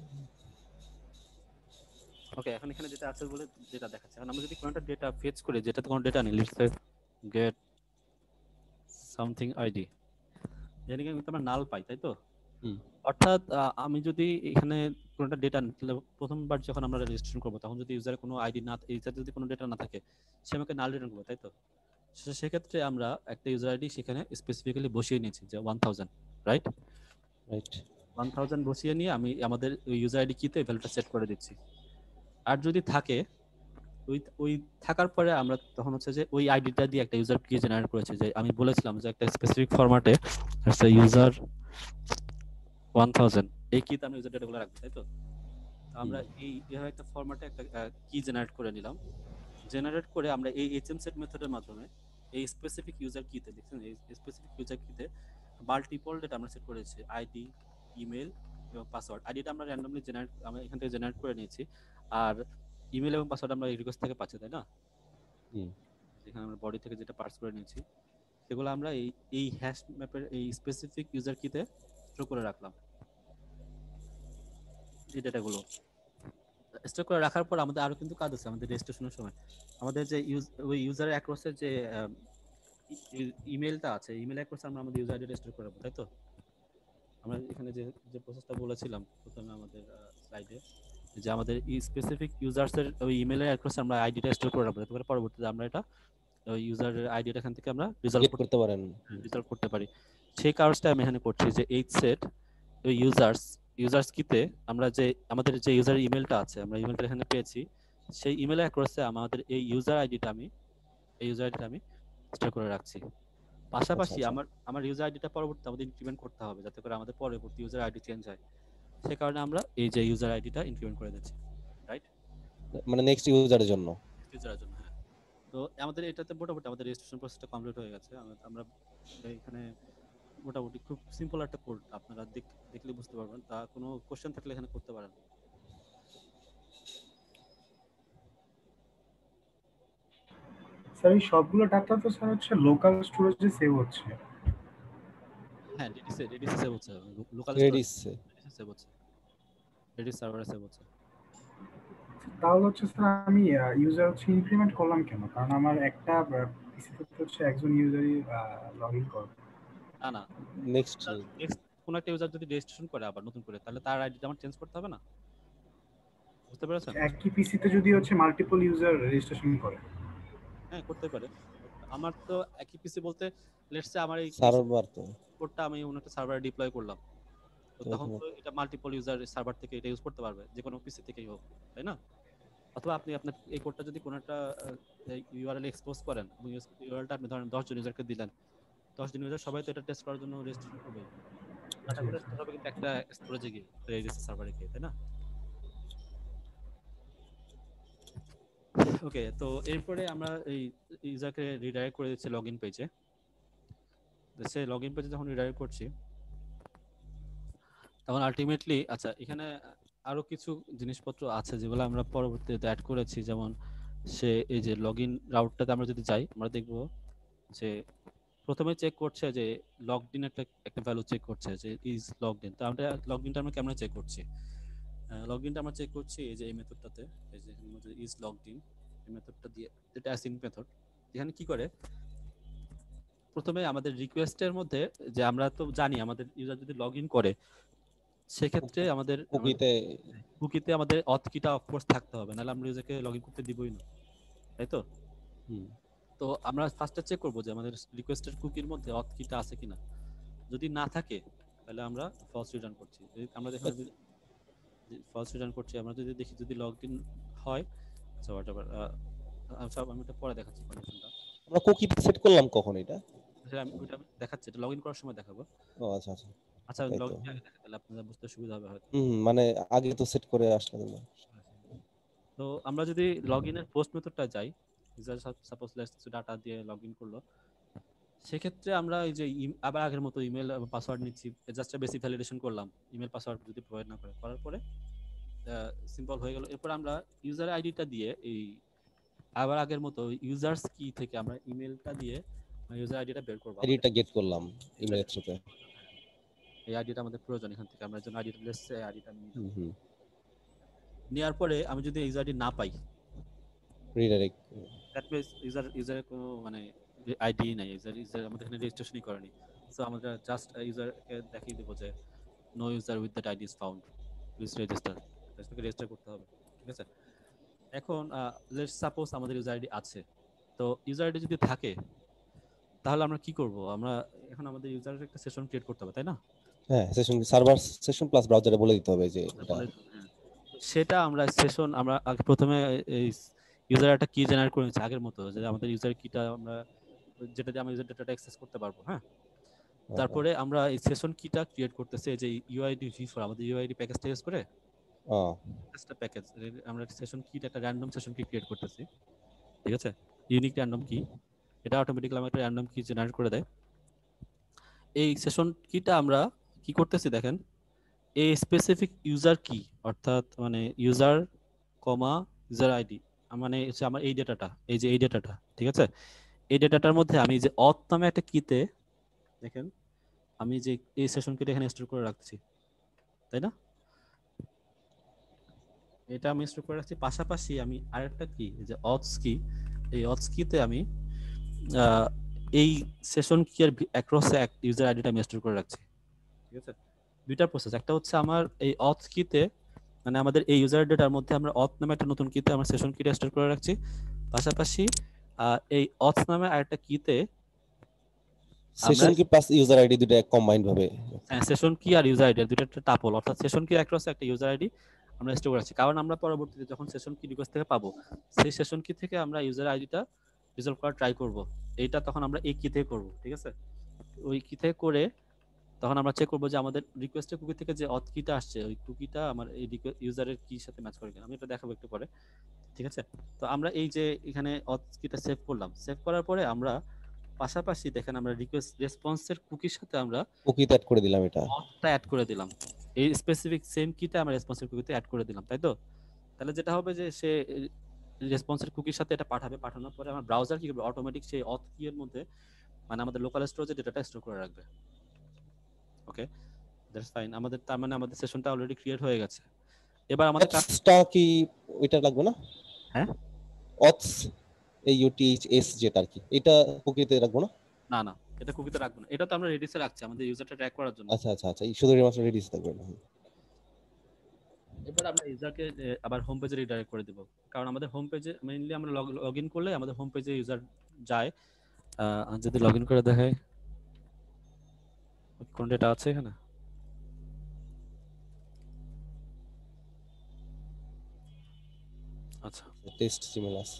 D: ওকে এখন এখানে যেটা আছে বলে যেটা দেখাচ্ছে এখন আমরা যদি কোনো একটা ডেটা ফেচ করি যেটাতে কোনো ডেটা নেই let's say get something ID এখানে কিন্তু আমরা নাল পাই তাই তো
F: হুম
D: অর্থাৎ আহ, আমি যদি এখানে কোনো একটা ডেটা প্রথমবার যখন আমরা রেজিস্ট্রেশন করব তখন যদি ইউজারের কোনো আইডি না ইউজার যদি কোনো ডেটা না থাকে সে আমাকে নাল রিটার্ন করবে তাই তো সে- সেক্ষেত্রে আমরা একটা ইউজার আইডি সেখানে স্পেসিফিক্যালি বসিয়ে নিয়েছি যে one thousand right
F: right
D: one thousand বসিয়ে নিয়ে আমি আমাদের ওই ইউজার আইডি কিতে ভ্যালুটা সেট করে দিচ্ছি আর যদি থাকে ওই ওই থাকার পরে আমরা তখন হচ্ছে যে ওই আইডিটা দিয়ে একটা ইউজার কি জেনারেট করেছে যে আমি বলেছিলাম যে একটা স্পেসিফিক ফরম্যাটে একটা ইউজার ওয়ান থাউজেন্ড এই কিতে আমরা ইউজার ডেটাগুলো রাখবো তাই তো তো আমরা এই এভাবে একটা ফরম্যাটে একটা কি জেনারেট করে নিলাম জেনারেট করে আমরা এই এইচএম সেট মেথডের মাধ্যমে এই স্পেসিফিক ইউজার কিতে দেখছেন এই স্পেসিফিক ইউজার কিতে মাল্টিপল ডেটা আমরা সেট করেছি আইডি ইমেল এবং পাসওয়ার্ড আইডিটা আমরা র্যান্ডমলি জেনারেট আমরা এখান থেকে জেনারেট করে নিয়েছি আর ইমেল এবং পাসওয়ার্ড আমরা এই রিকোয়েস্ট থেকে পাচ্ছি তাই না
F: হুম
D: যেখানে আমরা বডি থেকে যেটা পার্স করে নিয়েছি সেগুলো আমরা এই এই হ্যাশ ম্যাপের এই স্পেসিফিক ইউজার কিতে স্টোর করে রাখলাম এই ডেটাগুলো স্টোর করে রাখার পর আমাদের আরো কিন্তু কাজ আছে আমাদের রেজিস্ট্রেশনের সময় আমাদের যে ইউজ ওই ইউজারের অ্যাক্রসের যে ইমেলটা আছে ইমেল অ্যাক্রসে আমরা আমাদের ইউজার আইডি স্টোর করব তাই তো আমরা এখানে যে যে প্রসেসটা বলেছিলাম প্রথমে আমাদের স্লাইডে যে আমাদের এই স্পেসিফিক ইউজার্সের ওই ইমেলের অ্যাক্রসে আমরা আইডিটা স্টোর করে রাখবো তারপরে পরবর্তীতে আমরা এটা ওই ইউজারের আইডিটা এখান থেকে আমরা রিজলভ
F: গেট করতে পারেন
D: রিজলভ করতে পারি সেই কাজটা আমি এখানে করছি যে এইচ সেট ওই ইউজার্স ইউজার্স কিতে আমরা যে আমাদের যে ইউজার ইমেলটা আছে আমরা ইমেলটা এখানে পেয়েছি সেই ইমেল অ্যাক্রসে আমাদের এই ইউজার আইডিটা আমি এই ইউজার আইডিটা আমি স্টোর করে রাখছি পাশাপাশি আমার আমার ইউজার আইডিটা পরবর্তীতে আমাদের ইনক্রিমেন্ট করতে হবে যাতে করে আমাদের পরবর্তী ইউজার আইডি চেঞ্জ হয় সেই কারণে আমরা এই যে ইউজার আইডিটা ইনক্রিমেন্ট করে দিচ্ছি রাইট
F: মানে নেক্সট ইউজারের জন্য
D: ইউজারের জন্য হ্যাঁ তো আমাদের এটাতে মোটামুটি আমাদের রেজিস্ট্রেশন প্রসেসটা কমপ্লিট হয়ে গেছে আমরা- আমরা এখানে মোটামুটি খুব সিম্পল একটা কোড আপনারা দেখ- দেখলে বুঝতে পারবেন তা কোনো কোশ্চেন থাকলে এখানে করতে পারেন
E: স্যার এই সবগুলো ডাটা তো স্যার হচ্ছে লোকাল স্টোরেজে সেভ হচ্ছে।
D: হ্যাঁ রেডিসে রেডিসে সেভ হচ্ছে লোকাল
F: রেডিসে
D: রেডিসে সেভ হচ্ছে রেডিস সার্ভারে সেভ হচ্ছে
E: তাহলে হচ্ছে স্যার আমি ইউজার হচ্ছে ইনক্রিমেন্ট করলাম কেন? কারণ আমার একটা পিসিতে হচ্ছে একজন ইউজারই লগ ইন করবে।
D: না না
F: নেক্সট
D: নেক্সট কোন একটা ইউজার যদি রেজিস্ট্রেশন করে আবার নতুন করে তাহলে তার আইডিটা আমার চেঞ্জ করতে হবে না বুঝতে পেরেছেন
E: একই পিসিতে যদি হচ্ছে মাল্টিপল ইউজার রেজিস্ট্রেশন করে
D: হ্যাঁ করতে পারে আমার তো একই পিসি বলতে লেটস সে আমার এই
F: সার্ভার তো
D: কোডটা আমি অন্য একটা সার্ভারে ডিপ্লয় করলাম তো তখন তো এটা মাল্টিপল ইউজার সার্ভার থেকে এটা ইউজ করতে পারবে, যে কোনো পিসি থেকেই হোক, তাই না? অথবা আপনি আপনার এই কোডটা যদি কোনো একটা ইউআরএল এক্সপোজ করেন, ইউআরএলটা আপনি ধরেন দশ জন ইউজারকে দিলেন, দশ জন ইউজার সবাই তো এটা টেস্ট করার জন্য রেজিস্টার করবে, ডাটাগুলো স্টোর হবে কিন্তু একটা স্টোরেজে গিয়ে, রেজিস্টার সার্ভারে গিয়ে, তাই না? ওকে, তো এরপরে আমরা এই ইউজারকে রিডাইরেক্ট করে দিচ্ছি লগইন পেজে। সে লগইন পেজে যখন রিডাইরেক্ট করছি তখন আলটিমেটলি, আচ্ছা এখানে আরো কিছু জিনিসপত্র আছে যেগুলো আমরা পরবর্তীতে অ্যাড করেছি, যেমন সে এই যে লগইন রাউটটাতে আমরা যদি যাই, আমরা দেখব যে প্রথমে চেক করছে যে লগড ইন একটা একটা ভ্যালু চেক করছে যে ইজ লগড ইন। তো আমরা লগড ইনটা আমরা কেমনে চেক করছি? লগড ইনটা আমরা চেক করছি এই যে এই মেথডটাতে, এই যে ইজ লগড ইন এই মেথডটা দিয়ে, এটা অ্যাসিন মেথড। এখানে কি করে, প্রথমে আমাদের রিকোয়েস্টের মধ্যে, যে আমরা তো জানি আমাদের ইউজার যদি লগইন করে সেক্ষেত্রে আমাদের
F: কুকিতে
D: কুকিতে আমাদের অথ কিটা অফকোর্স থাকতে হবে, নাহলে আমরা ইউজারকে লগইন করতে দিবই না, তাই তো? হুম। তো আমরা ফার্স্টে চেক করব যে আমাদের রিকোয়েস্টের কুকির মধ্যে অথ কিটা আছে কিনা। যদি না থাকে তাহলে আমরা ফলস রিটার্ন করছি। আমরা দেখো ফলস রিটার্ন করছি, আমরা যদি দেখি যদি লগইন হয়, আচ্ছা হোয়াটএভার, আচ্ছা আমি এটা পরে দেখাচ্ছি কন্ডিশনটা।
F: আমরা কুকি সেট করলাম কখন এটা?
D: আমি ওটা দেখাচ্ছি, এটা লগইন করার সময় দেখাবো।
F: ও আচ্ছা আচ্ছা
D: আচ্ছা লগইন আগে দেখা, তাহলে আপনাদের বুঝতে সুবিধা হবে হয়তো।
F: হুম, মানে আগে তো সেট করে আসলে না।
D: তো আমরা যদি লগইনের পোস্ট মেথডটা যাই, ইউজার সাপোজ লেটস ডাটা দিয়ে লগইন করলো, সেক্ষেত্রে আমরা এই যে আবার আগের মতো ইমেল পাসওয়ার্ড নিচ্ছি, জাস্ট বেসিক ভ্যালিডেশন করলাম, ইমেল পাসওয়ার্ড যদি প্রোভাইড না করে, করার পরে সিম্পল হয়ে গেল। এরপর আমরা ইউজার আইডিটা দিয়ে এই আবার আগের মতো ইউজার্স কি থেকে আমরা ইমেলটা দিয়ে ইউজার আইডিটা বের করব,
F: আইডিটা গেট করলাম ইমেলের থ্রুতে।
D: এই আইডিটা আমাদের প্রয়োজন, এখান থেকে আমরা যেন আইডিটা লেটস সে আইডিটা নিই।
F: হুম হুম।
D: নেওয়ার পরে আমি যদি ইউজার আইডি না পাই,
F: রিডাইরেক্ট,
D: দ্যাট মিন্স ইউজার ইউজারের কোনো মানে আইডি নাই, ইউজার ইউজার আমাদের এখানে রেজিস্ট্রেশনই করেনি। সো আমরা জাস্ট ইউজারকে দেখিয়ে দেব যে no user with that ID is found, please register, তাকে রেজিস্টার করতে হবে, ঠিক আছে? এখন লেটস সাপোজ আমাদের ইউজার আইডি আছে, তো ইউজার আইডি যদি থাকে তাহলে আমরা কি করব? আমরা এখন আমাদের ইউজারের একটা সেশন ক্রিয়েট করতে হবে, তাই না?
F: হ্যাঁ, সেশন সার্ভার সেশন প্লাস ব্রাউজারে বলে দিতে হবে যে এটা,
D: সেটা আমরা সেশন আমরা আগে প্রথমে এই ইউজার একটা কি জেনারেট করে নিচ্ছি আগের মতো, যে আমাদের ইউজার কিটা আমরা যেটা দিয়ে আমরা ইউজার ডাটা অ্যাক্সেস করতে পারবো। হ্যাঁ, তারপরে আমরা এই সেশন কিটা ক্রিয়েট করতেছি, যে ইউআইডি ভি ফোর আমাদের ইউআইডি প্যাকেজটা ইউজ করে ও একটা প্যাকেজ আমরা সেশন কিটা একটা র‍্যান্ডম সেশন কি ক্রিয়েট করতেছি, ঠিক আছে? ইউনিক র‍্যান্ডম কি, এটা অটোমেটিক্যালি আমাদের একটা র‍্যান্ডম কি জেনারেট করে দেয়। এই সেশন কিটা আমরা কি করতেছি দেখেন, এই স্পেসিফিক ইউজার কি, অর্থাৎ মানে ইউজার কমা ইউজার আইডি, মানে হচ্ছে আমার এই ডেটাটা, এই যে এই ডেটাটা, ঠিক আছে? এই ডেটাটার মধ্যে আমি যে অথ নামে একটা কিতে দেখেন আমি যে এই সেশন কিটা এখানে স্টোর করে রাখছি, তাই না? এটা আমি স্টোর করে রাখছি, পাশাপাশি আমি আরেকটা কি, যে অথস কি, এই অথস কিতে আমি এই সেশন কি এর অ্যাক্রস এক ইউজার আইডিটা আমি স্টোর করে রাখছি, ঠিক আছে? দুইটা প্রসেস, একটা হচ্ছে আমার এই অথ কিতে, মানে আমাদের এই ইউজার ডেটার মধ্যে আমরা অথ নামে একটা নতুন কিতে আমরা সেশন কিটা স্টোর করে রাখছি, পাশাপাশি এই অথ নামে আরেকটা কিতে
F: session key plus user ID দুটো কম্বাইন্ড ভাবে,
D: হ্যাঁ সেশন কি আর ইউজার আইডি দুটো একটা টাপল, অর্থাৎ সেশন কি অ্যাক্রস একটা ইউজার আইডি আমরা স্টোর রাখছি, কারণ আমরা পরবর্তীতে যখন সেশন কি রিকোয়েস্ট থেকে পাবো সেই সেশন কি থেকে আমরা ইউজার আইডিটা রিজলভ করার ট্রাই করব, এইটা তখন আমরা এই কি থেকে করব, ঠিক আছে? ওই কি থেকে করে তখন আমরা চেক করব যে আমাদের রিকোয়েস্টের কুকি থেকে যে অথ কিটা আসছে ওই কুকিটা আমার এই ইউজারের কির সাথে ম্যাচ করে কিনা, আমি এটা দেখাবো একটু পরে, ঠিক আছে? তো আমরা এই যে এখানে অথ কিটা সেভ করলাম, সেভ করার পরে আমরা পাশাপাশি দেখেন আমরা রিকোয়েস্ট রেসপন্সের কুকির সাথে আমরা
F: কুকিতে অ্যাড করে দিলাম, এটা
D: অথটা অ্যাড করে দিলাম, এই স্পেসিফিক সেম কিটা আমরা রেসপন্সের কুকিতে অ্যাড করে দিলাম, তাই তো? তাহলে যেটা হবে যে সে রেসপন্সের কুকির সাথে এটা পাঠাবে, পাঠানোর পরে আমার ব্রাউজার কি করবে, অটোমেটিক সেই অথ কি এর মধ্যে মানে আমাদের লোকাল স্টোরেজে ডেটাটা স্টোর করে রাখবে। ওকে, দ্যাটস ফাইন, আমাদের তার মানে আমাদের সেশনটা অলরেডি ক্রিয়েট হয়ে গেছে। এবার আমাদের
F: কাজটা কি ওইটা লাগবে না?
D: হ্যাঁ,
F: অথস এই ইউটিএইচ এস যেটা আর কি, এটা কুকিতে রাখবো না?
D: না না, এটা কুকিতে রাখবো না, এটা তো আমরা রেডিসে রাখছি আমাদের ইউজারটা ট্র্যাক করার জন্য।
F: আচ্ছা আচ্ছা আচ্ছা, এই শুধু রিমাস্টার রেডিস থাকবে না।
D: এবার আমরা ইউজারকে আবার হোম পেজে রিডাইরেক্ট করে দেব, কারণ আমাদের হোম পেজে মেইনলি আমরা লগইন করলে আমাদের হোম পেজে ইউজার যায়। যদি লগইন করে দেখাই কোন ডেটা আছে এখানে, আচ্ছা
F: টেস্ট জিমেল আছে।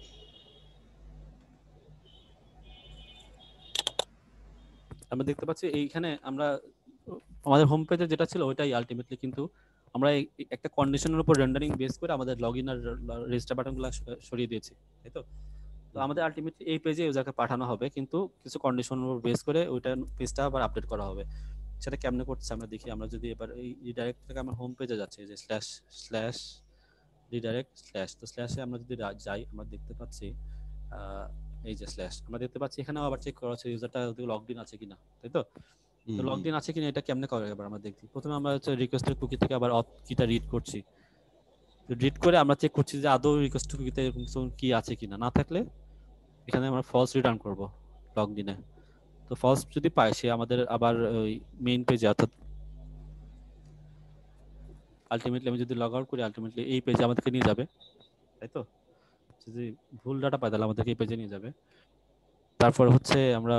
D: আমরা দেখতে পাচ্ছি এইখানে আমরা আমাদের হোম পেজে যেটা ছিল ওইটাই আলটিমেটলি, কিন্তু আমরা একটা কন্ডিশনের উপর রেন্ডারিং বেস করে আমাদের লগইন আর রেজিস্টার বাটনগুলো সরিয়ে দিয়েছি, তাই তো? তো আমাদের আলটিমেটলি এই পেজে ইউজারকে পাঠানো হবে, কিন্তু কিছু কন্ডিশনের উপর বেস করে ওইটা পেজটা আবার আপডেট করা হবে। সেটা কেমনে করছে আমরা দেখি। আমরা যদি এবার এই রিডাইরেক্ট থেকে আমার হোম পেজে যাচ্ছি, যে স্ল্যাশ স্ল্যাশ রিডাইরেক্ট স্ল্যাশ, তো স্ল্যাশে আমরা যদি যাই আমরা দেখতে পাচ্ছি এই যে স্ল্যাশ, আমরা দেখতে পাচ্ছি এখানেও আবার চেক করা হচ্ছে ইউজারটা লগড ইন আছে কিনা, তাই তো? তো লগড ইন আছে কিনা এটা কেমনে করে এবার আমরা দেখি। প্রথমে আমরা হচ্ছে রিকোয়েস্টের কুকি থেকে আবার অথ কিটা রিড করছি, তো রিড করে আমরা চেক করছি যে আদৌ রিকোয়েস্ট কুকিতে এরকম কিছু কি আছে কিনা। না থাকলে এখানে আমরা ফলস রিটার্ন করব লগড ইনে। তো ফলস যদি পাই সে আমাদের আবার ওই মেইন পেজে, অর্থাৎ আলটিমেটলি আমি যদি লগ আউট করি আলটিমেটলি এই পেজে আমাদেরকে নিয়ে যাবে, তাই তো? যদি ভুল ডাটা পাই তাহলে আমাদেরকে এই পেজে নিয়ে যাবে। তারপর হচ্ছে আমরা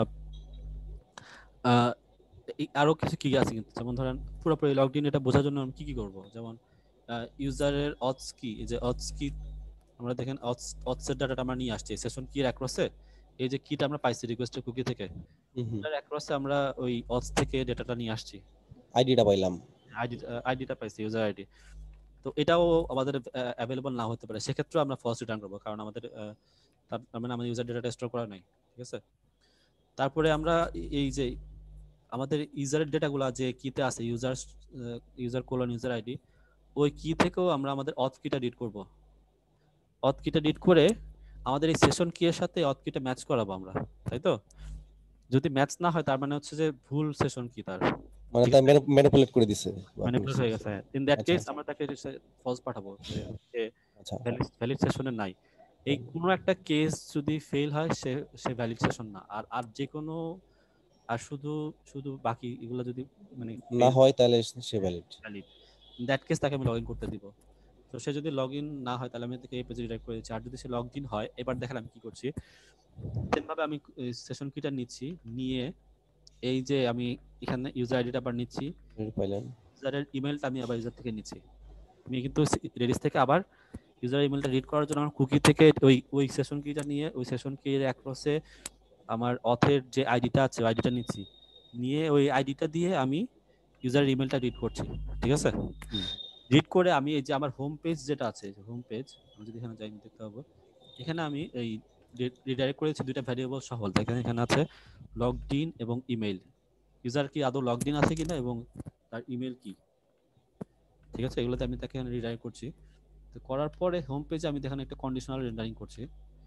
D: আরো কিছু কি আছে কিন্তু, যেমন ধরেন পুরোপুরি লগড ইন এটা বোঝার জন্য আমি কি কি করব, যেমন ইউজারের অথস কি, এই যে অথস কি আমরা দেখেন অথস অথসের ডাটাটা আমরা নিয়ে আসছি সেশন কির অ্যাক্রসে, এই যে কিটা আমরা পাইছি রিকোয়েস্টের কুকি থেকে, এটার অ্যাক্রসে আমরা ওই অথস থেকে ডেটাটা নিয়ে আসছি,
F: আইডিটা পাইলাম,
D: আইডি আইডিটা পাইছি ইউজার আইডি। তো এটাও আমাদের অ্যাভেলেবল না হতে পারে, সেক্ষেত্রে আমরা ফলস রিটার্ন করব, কারণ আমাদের তার মানে আমাদের ইউজার ডেটাটা স্টোর করা নাই, ঠিক আছে? তারপরে আমরা এই যে আমাদের ইউজারের ডেটাগুলো যে কিতে আছে, user user colon user ID, ওই কি থেকেও আমরা আমাদের অথ কিটা রিড করব। অথ কিটা রিড করে আমাদের এই সেশন কি এর সাথে অথ কিটা ম্যাচ করাবো আমরা, তাই তো? যদি ম্যাচ না হয় তার মানে হচ্ছে যে ভুল সেশন কি, তার
F: মানে তাই ম্যানিপুলেট করে দিছে,
D: ম্যানিপুলেট হয়ে গেছে। ইন দ্যাট কেস আমরা তাকে ফলস পাঠাবো যে ভ্যালিড সেশনে নাই। এই কোনো একটা কেস যদি ফেল হয় সে সে ভ্যালিড সেশন না, আর আর যে কোনো আর শুধু শুধু বাকি এগুলো যদি মানে
F: না হয় তাহলে সে valid
D: valid. In that case তাকে আমি লগইন করতে দিব। তো সে যদি লগইন না হয় তাহলে আমি তাকে এই পেজে রিডাইরেক্ট করে দিচ্ছি। আর যদি সে লগইন হয়, এবার দেখেন আমি কি করছি, সেমভাবে আমি সেশন কিটা নিচ্ছি, নিয়ে এই যে আমি এখানে ইউজার আইডিটা আবার নিচ্ছি, ইউজারের ইমেলটা আমি আবার ইউজার থেকে নিচ্ছি। আমি কিন্তু রেডিস থেকে আবার ইউজার ইমেলটা রিড করার জন্য আমার কুকি থেকে ওই ওই সেশন কিটা নিয়ে ওই সেশন কির অ্যাক্রসে আমার অথের যে আইডিটা আছে আইডিটা নিচ্ছি, নিয়ে ওই আইডিটা দিয়ে আমি ইউজার ইমেলটা রিড করছি, ঠিক আছে? রিড করে আমি এই যে আমার হোম পেজ যেটা আছে, হোম পেজ আমি যদি এখানে যাই দেখতে পাবো, এখানে আমি এই রিডাইরেক্ট করেছি দুইটা ভ্যারিয়েবল সহ। দেখেন এখানে আছে লগড ইন এবং ইমেল, ইউজার কি আদৌ লগড ইন আছে কিনা এবং তার ইমেল কি, ঠিক আছে? এগুলোতে আমি তাকে রিডাইরেক্ট করছি। তো করার পরে হোম পেজে আমি দেখেন একটা কন্ডিশনাল রেন্ডারিং করছি।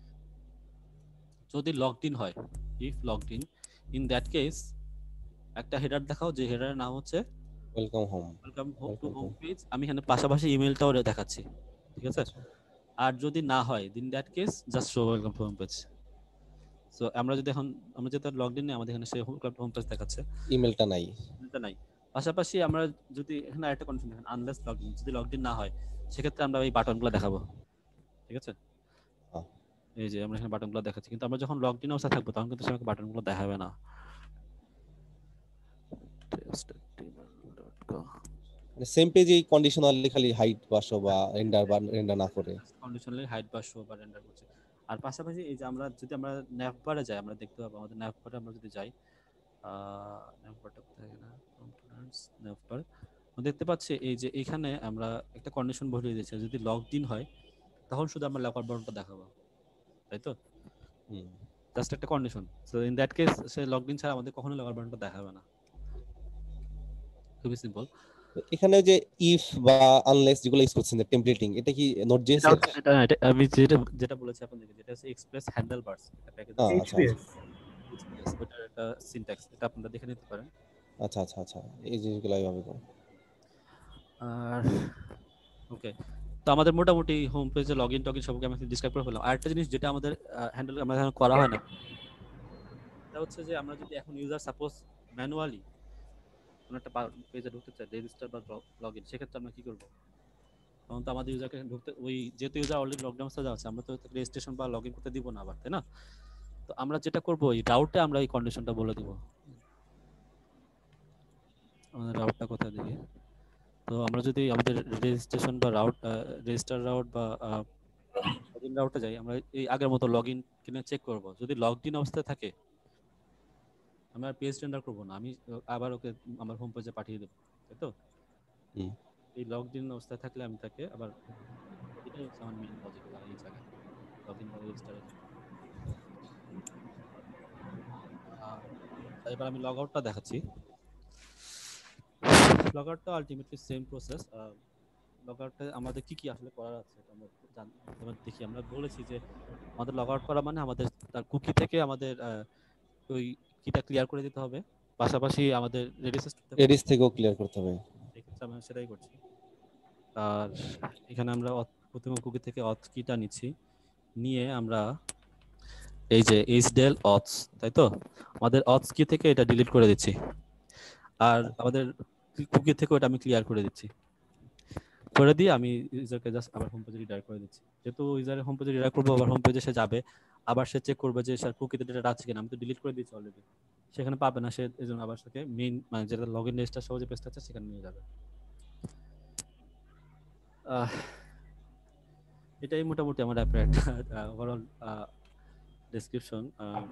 D: যদি লগড ইন হয়, if logged in, in that case একটা হেডার দেখাও, যে হেডারের নাম হচ্ছে
F: welcome home,
D: welcome to home page. আমি এখানে পাশাপাশি ইমেলটাও দেখাচ্ছি, ঠিক আছে? আর যদি না হয় in that case just show welcome to home page. So আমরা যদি এখন আমরা যেটা লগড ইন নেই, আমাদের এখানে সে হোম পেজ দেখাচ্ছে,
F: ইমেলটা নাই,
D: ইমেলটা নাই। পাশাপাশি আমরা যদি এখানে আরেকটা কন্ডিশন দেখেন, আনলেস লগড ইন, যদি লগড ইন না হয় সেক্ষেত্রে আমরা এই বাটনগুলো দেখাবো, ঠিক আছে? এই যে আমরা এখানে বাটনগুলো দেখাচ্ছি, কিন্তু আমরা যখন লগড ইন অবস্থা থাকবো তখন কিন্তু সেটাকে বাটনগুলো দেখাবে না।
F: মানে সেম পেজে কন্ডিশনালি খালি হাইড বা শো বা রেন্ডার বা রেন্ডার না করে
D: কন্ডিশনালি হাইড বা শো বা রেন্ডার করছে। আর পাশাপাশি এই যে আমরা যদি আমরা ন্যাভবারে যাই, আমরা দেখতে পাবো আমাদের ন্যাভবারে আমরা যদি যাই, ন্যাভবারটা কোথায় গেল, কম্পোনেন্টস ন্যাভবার, আমরা দেখতে পাচ্ছি এই যে এখানে আমরা একটা কন্ডিশন বসিয়ে দিয়েছি, যদি লগড ইন হয় তখন শুধু আমরা লগ আউট বাটনটা দেখাবো, তাই তো? হুম, জাস্ট একটা condition. So in that case সে লগড ইন ছাড়া আমাদের কখনো লগ আউট বাটনটা দেখাবে না, খুবই সিম্পল।
F: এখানে যে ইফ বা আনলেস যেগুলো ইউজ করছেন টেমপ্লেটিং, এটা কি নোড.জেএস এর?
D: এটা এটা আমি যেটা যেটা বলেছি আপনাদেরকে, যেটা হচ্ছে এক্সপ্রেস হ্যান্ডেলবারস, এটা প্যাকেজ আছে,
F: এইচপিএস
D: ওটার একটা সিনট্যাক্স, এটা আপনারা দেখে নিতে পারেন।
F: আচ্ছা আচ্ছা আচ্ছা, এই জিনিসগুলো এইভাবে করো।
D: আর ওকে, তো আমাদের মোটামুটি হোম পেজে লগইন টগইন সবকে আমি ডিসক্রাইব করে ফেললাম। আরেকটা জিনিস যেটা আমাদের হ্যান্ডেল আমরা এখন করা হয় না, এটা হচ্ছে যে আমরা যদি এখন ইউজার সাপোজ ম্যানুয়ালি কোনো একটা পেজে ঢুকতে চাই, রেজিস্টার বা লগইন, সেক্ষেত্রে আমরা কি করব? তখন তো আমাদের ইউজারকে ঢুকতে, ওই যেহেতু ইউজার অলরেডি লকডাউন অবস্থায় আছে, আমরা তো রেজিস্ট্রেশন বা লগইন করতে দিব না আবার, তাই না? তো আমরা যেটা করব, এই রাউটে আমরা এই কন্ডিশনটা বলে দিব। আমাদের রাউটটা কোথায় দেখি, তো আমরা যদি আমাদের রেজিস্ট্রেশন বা রাউট রেজিস্টার রাউট বা লগইন রাউটে যাই, আমরা এই আগের মতো লগইন কিনা চেক করব। যদি লগড ইন অবস্থায় থাকে আমি আর পেজ রেন্ডার করব না, আমি আবার ওকে আমার হোম পেজে পাঠিয়ে দেব, তাই তো?
F: হুম।
D: এই লগড ইন অবস্থায় থাকলে আমি তাকে আবার এটাই হচ্ছে আমার মেইন লজিক এই জায়গায় লগইন বা রেজিস্টার। এবার আমি লগ আউটটা দেখাচ্ছি। লগ আউটটা আলটিমেটলি সেম প্রসেস। লগ আউটে আমাদের কি কি আসলে করার আছে এটা আমরা জানি, আমরা দেখি। আমরা বলেছি যে আমাদের লগ আউট করা মানে আমাদের তার কুকি থেকে আমাদের ওই কিটা ক্লিয়ার করে দিতে হবে, পাশাপাশি আমাদের রেডিস
F: রেডিস থেকেও ক্লিয়ার করতে হবে।
D: এক্ষেত্রে আমরা সেটাই করছি। আর এখানে আমরা প্রথমে কুকি থেকে অথ কিটা নিচ্ছি, নিয়ে আমরা এই যে এইচডেল অথস, তাই তো, আমাদের অথস কি থেকে এটা ডিলিট করে দিচ্ছি, আর আমাদের কুকি থেকে ওটা আমি ক্লিয়ার করে দিচ্ছি। করে দিয়ে আমি ইউজারকে জাস্ট আবার হোম পেজে রিডাইরেক্ট করে দিচ্ছি। যেহেতু ইউজারের হোম পেজে রিডাইরেক্ট করবো, আবার হোম পেজে সে যাবে, আবার সে চেক করবে যে স্যার কুকিতে ডেটা আছে কিনা, আমি তো ডিলিট করে দিয়েছি অলরেডি, সেখানে পাবে না সে, এই জন্য আবার সাথে মেইন মানে যেটা লগ ইন রেজিস্টার সহ যে পেজটা আছে সেখানে নিয়ে যাবে। এটাই মোটামুটি আমার অ্যাপের একটা ওভারঅল ডেসক্রিপশন।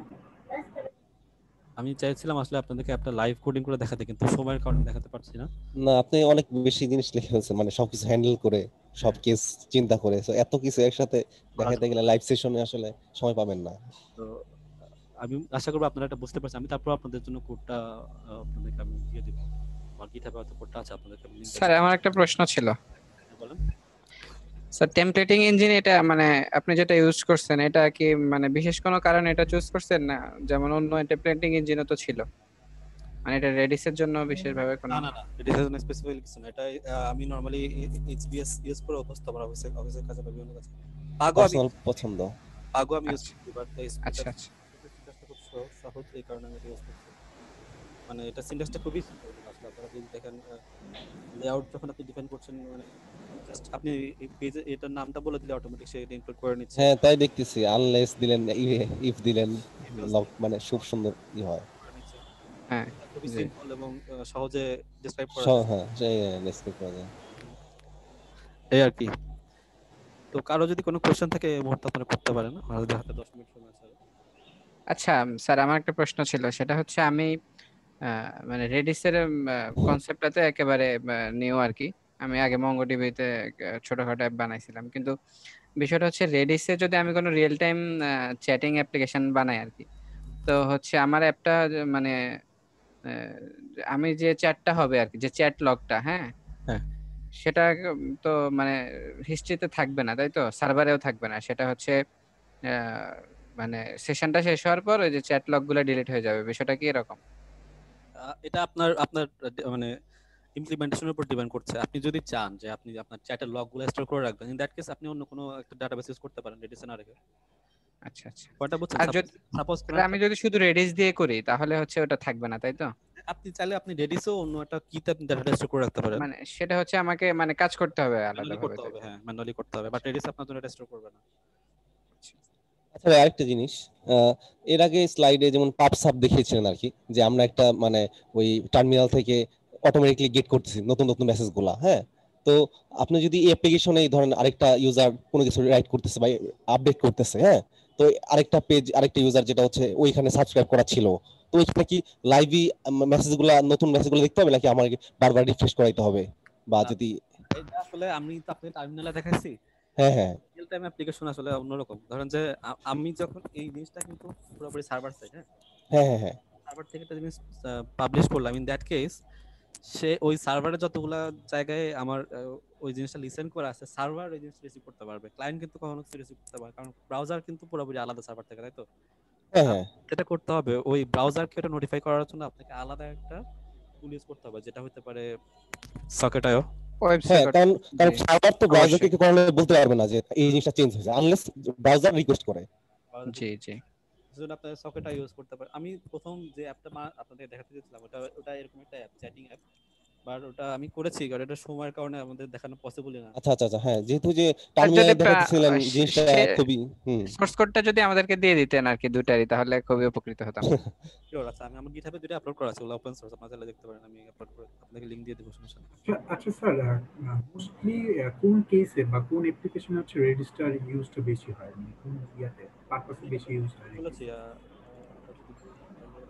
D: আমি চাইছিলাম আসলে আপনাদেরকে একটা লাইভ কোডিং করে দেখাতে, কিন্তু সময়ের কারণে দেখাতে পারছি না।
F: না, আপনি অনেক বেশি জিনিস লিখে ফেলছেন, মানে সবকিছু হ্যান্ডেল করে সব কেস চিন্তা করে, সো এত কিছু একসাথে দেখাতে গেলে লাইভ সেশনে আসলে সময় পাবেন না।
D: তো আমি আশা করব আপনারা এটা বুঝতে পারছেন। আমি তারপর আপনাদের জন্য কোডটা আপনাদেরকে আমি দিয়ে দেব, আমার গিটহাবে হয়তো কোডটা আছে, আপনাদেরকে আমি লিংক।
M: স্যার আমার একটা প্রশ্ন ছিল।
D: বলেন
M: স্যার, টেমপ্লেটিং ইঞ্জিন এটা মানে আপনি যেটা ইউজ করছেন এটা কি মানে বিশেষ কোনো কারণে এটা চুজ করছেন না? যেমন অন্য টেমপ্লেটিং ইঞ্জিনও তো ছিল, মানে এটা রেডিসের জন্য বিশেষভাবে কোনো?
D: না না না, রেডিসের জন্য স্পেসিফিক্যালি কিছু না। এটা আমি নরমালি এইচবিএস ইউজ করে অভ্যস্ত, আমার অফিসে অফিসের কাজে বা বিভিন্ন কাজে পাগো আমি
F: পছন্দ
D: পাগো আমি ইউজ করি, বাট
M: আচ্ছা আচ্ছা
D: সিনট্যাক্সটা খুব সহজ, এই কারণে আমি ইউজ করছি। মানে এটা সিনট্যাক্সটা খুবই সিম্পল। আসলে আপনারা যদি দেখেন লেআউট যখন আপনি ডিফাইন করছেন, মানে জাস্ট আপনি এই পেজে এটার নামটা বলে দিলে অটোমেটিক সে এটা ইনক্লুড করে নিচ্ছে।
F: হ্যাঁ, তাই দেখতেছি। আনলেস দিলেন, ইফ দিলেন, লগ মানে খুব সুন্দর ই হয়।
M: হ্যাঁ,
D: খুবই সিম্পল এবং সহজে ডেসক্রাইব করা
F: যায়। হ্যাঁ, সেই ডেসক্রাইব করা যায়
D: এই আর কি। তো কারো যদি কোনো কোশ্চেন থাকে এই মুহূর্তে আপনারা করতে পারেন, আমাদের হাতে দশ মিনিট সময় আছে।
M: আচ্ছা স্যার, আমার একটা প্রশ্ন ছিল, সেটা হচ্ছে আমি মানে রেডিসের কনসেপ্টটাতে একেবারে নিউ আর কি। আমি আগে মঙ্গোডিবিতে ছোটখাটো অ্যাপ বানাইছিলাম, কিন্তু বিষয়টা হচ্ছে রেডিসে যদি আমি কোনো রিয়েল টাইম চ্যাটিং অ্যাপ্লিকেশন বানাই আর কি, তো হচ্ছে আমার অ্যাপটা মানে আমি যে চ্যাটটা হবে আর কি, যে চ্যাট লগটা, হ্যাঁ
D: হ্যাঁ,
M: সেটা তো মানে হিস্ট্রিতে থাকবে না, তাই তো? সার্ভারেও থাকবে না, সেটা হচ্ছে মানে সেশনটা শেষ হওয়ার পর ওই যে চ্যাট লগগুলো ডিলিট হয়ে যাবে। বিষয়টা কি এরকম?
D: এটা আপনার আপনার মানে ইমপ্লিমেন্টেশনের উপর ডিপেন্ড করছে। আপনি যদি চান যে আপনি আপনার চ্যাটের লগগুলো স্টোর করে রাখবেন, ইন দ্যাট কেস আপনি অন্য কোনো একটা ডাটাবেস ইউজ করতে পারেন রেডিসে না রেখে।
M: আচ্ছা আচ্ছা।
D: কোনটা বুঝছেন?
M: আর যদি
D: সাপোজ
M: আমি যদি শুধু রেডিস দিয়ে করি তাহলে হচ্ছে ওটা থাকবে না, তাই তো?
D: আপনি চাইলে আপনি রেডিসেও অন্য একটা কিতে আপনি ডাটাটা স্টোর করে রাখতে পারেন।
M: মানে সেটা হচ্ছে আমাকে মানে কাজ করতে হবে আলাদা
D: ম্যানুয়ালি করতে হবে। হ্যাঁ, ম্যানুয়ালি করতে হবে, বাট রেডিস আপনার জন্য এটা স্টোর করবে না।
F: আচ্ছা, আরেকটা জিনিস, এর আগে স্লাইডে যেমন পাব সাব দেখিয়েছিলেন আর কি, যে আমরা একটা মানে ওই টার্মিনাল থেকে অটোমেটিক্যালি গেট করতেছি নতুন নতুন মেসেজগুলা। হ্যাঁ, তো আপনি যদি এই অ্যাপ্লিকেশনে ধরেন আরেকটা ইউজার কোনো কিছু রাইট করতেছে বা আপডেট করতেছে, হ্যাঁ, তো আরেকটা পেজ আরেকটা ইউজার যেটা হচ্ছে ওইখানে সাবস্ক্রাইব করা ছিল, তো ওইখানে কি লাইভই মেসেজগুলা নতুন মেসেজগুলো দেখতে হবে নাকি আমার বারবার রিফ্রেশ করাইতে হবে? বা যদি
D: এটা আসলে আমি তো আপনাকে টার্মিনালে দেখাইছি।
F: হ্যাঁ হ্যাঁ,
D: রিয়েল টাইম অ্যাপ্লিকেশন আসলে অন্যরকম। ধরেন যে আমি যখন এই জিনিসটা কিন্তু পুরোপুরি সার্ভার সাইড, হ্যাঁ
F: হ্যাঁ হ্যাঁ হ্যাঁ
D: সার্ভার থেকে একটা জিনিস পাবলিশ করলাম, ইন দ্যাট কেস সে ওই সার্ভারে যতগুলা জায়গায় আমার ওই জিনিসটা লিসেন করা আছে, সার্ভার ওই জিনিসটা রিসিভ করতে পারবে, ক্লায়েন্ট কিন্তু কখনো কিছু রিসিভ করতে পারবে, কারণ ব্রাউজার কিন্তু পুরোপুরি আলাদা সার্ভার থেকে, তাই তো?
F: হ্যাঁ হ্যাঁ,
D: যেটা করতে হবে ওই ব্রাউজারকে ওটা নোটিফাই করার জন্য আপনাকে আলাদা একটা টুল ইউজ করতে হবে, যেটা হতে পারে সকেট আই ও।
F: হ্যাঁ, কারণ কারণ সার্ভার তো ব্রাউজারকে কি কোনো বলতে পারবে না যে এই জিনিসটা চেঞ্জ হয়েছে, আনলেস ব্রাউজার রিকোয়েস্ট করে।
D: জি জি, সেজন্য আপনারা সকেট আই ইউজ করতে পারেন। আমি প্রথম যে অ্যাপটা আপনাদের দেখাতে দিয়েছিলাম ওটা ওটা এরকম একটা অ্যাপ, চ্যাটিং অ্যাপ। বাট ওটা আমি করেছি কারণ এটা সময়ের কারণে আমাদের দেখানো পসিবলই না।
F: আচ্ছা আচ্ছা আচ্ছা হ্যাঁ, যেহেতু যে
M: আর যদি
F: টার্মিনালে
M: পা-
F: দেখাচ্ছিলেন
M: আহ,
F: জিনিসটা
M: সে
F: খুবই হুম
M: সোর্স কোডটা যদি আমাদেরকে দিয়ে দিতেন আর কি দুটারই, তাহলে খুবই উপকৃত হতাম।
D: শিওর আচ্ছা আমি আমার গিটহাবে দুটো আপলোড করা আছে, ওগুলো ওপেন সোর্স, আপনারা চাইলে দেখতে পারেন। আমি আপলোড করে আপনাকে লিংক দিয়ে দেব, সমস্যা নেই।
E: আচ্ছা আচ্ছা স্যার, মোস্টলি কোন কেসে বা কোন অ্যাপ্লিকেশনে হচ্ছে রেজিস্টার ইউজটা বেশি হয়, মানে কোন ইয়াতে পারপাসে বেশি ইউজ হয়?
D: বলেছি আহ, আহ, যদি বলি তাহলে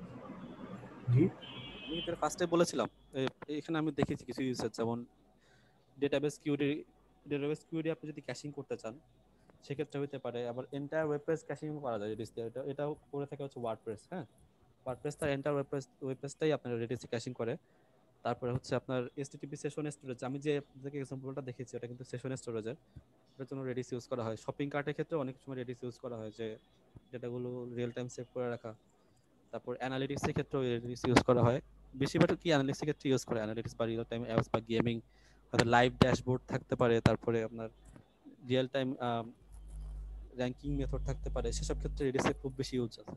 E: জি
D: আমি তার ফার্স্টে বলেছিলাম এ- এখানে আমি দেখেছি কিছু ইউজেস, যেমন ডেটাবেস কিউরি, ডেটাবেস কিউরি আপনি যদি ক্যাশিং করতে চান সেক্ষেত্রে হতে পারে। আবার এন্টায়ার ওয়েব পেজ ক্যাশিং করা যায় রেডিস দিয়ে, এটা এটাও করে থাকে হচ্ছে ওয়ার্ডপ্রেস। হ্যাঁ, ওয়ার্ডপ্রেস তার এন্টায়ার ওয়েব পেজ ওয়েব পেজটাই আপনার রেডিসে ক্যাশিং করে। তারপরে হচ্ছে আপনার এইচটিটিপি সেশন স্টোরেজ, আমি যে আপনাকে এক্সাম্পলটা দেখেছি ওটা কিন্তু সেশন স্টোরেজের, এটার জন্য রেডিস ইউজ করা হয়। শপিং কার্টের ক্ষেত্রে অনেক সময় রেডিস ইউজ করা হয়, যে ডেটাগুলো রিয়েল টাইম সেভ করে রাখা। তারপর অ্যানালিটিক্সের ক্ষেত্রেও রেডিস ইউজ করা হয়। বেশিরভাগ কি অ্যানালিটিক্সের ক্ষেত্রে ইউজ করে, অ্যানালিটিক্স বা রিয়েল টাইম অ্যাপস বা গেমিং, হয়তো লাইভ ড্যাশবোর্ড থাকতে পারে, তারপরে আপনার রিয়েল টাইম র্যাঙ্কিং মেথড থাকতে পারে, সেসব ক্ষেত্রে রেডিসের খুব বেশি ইউজ আছে।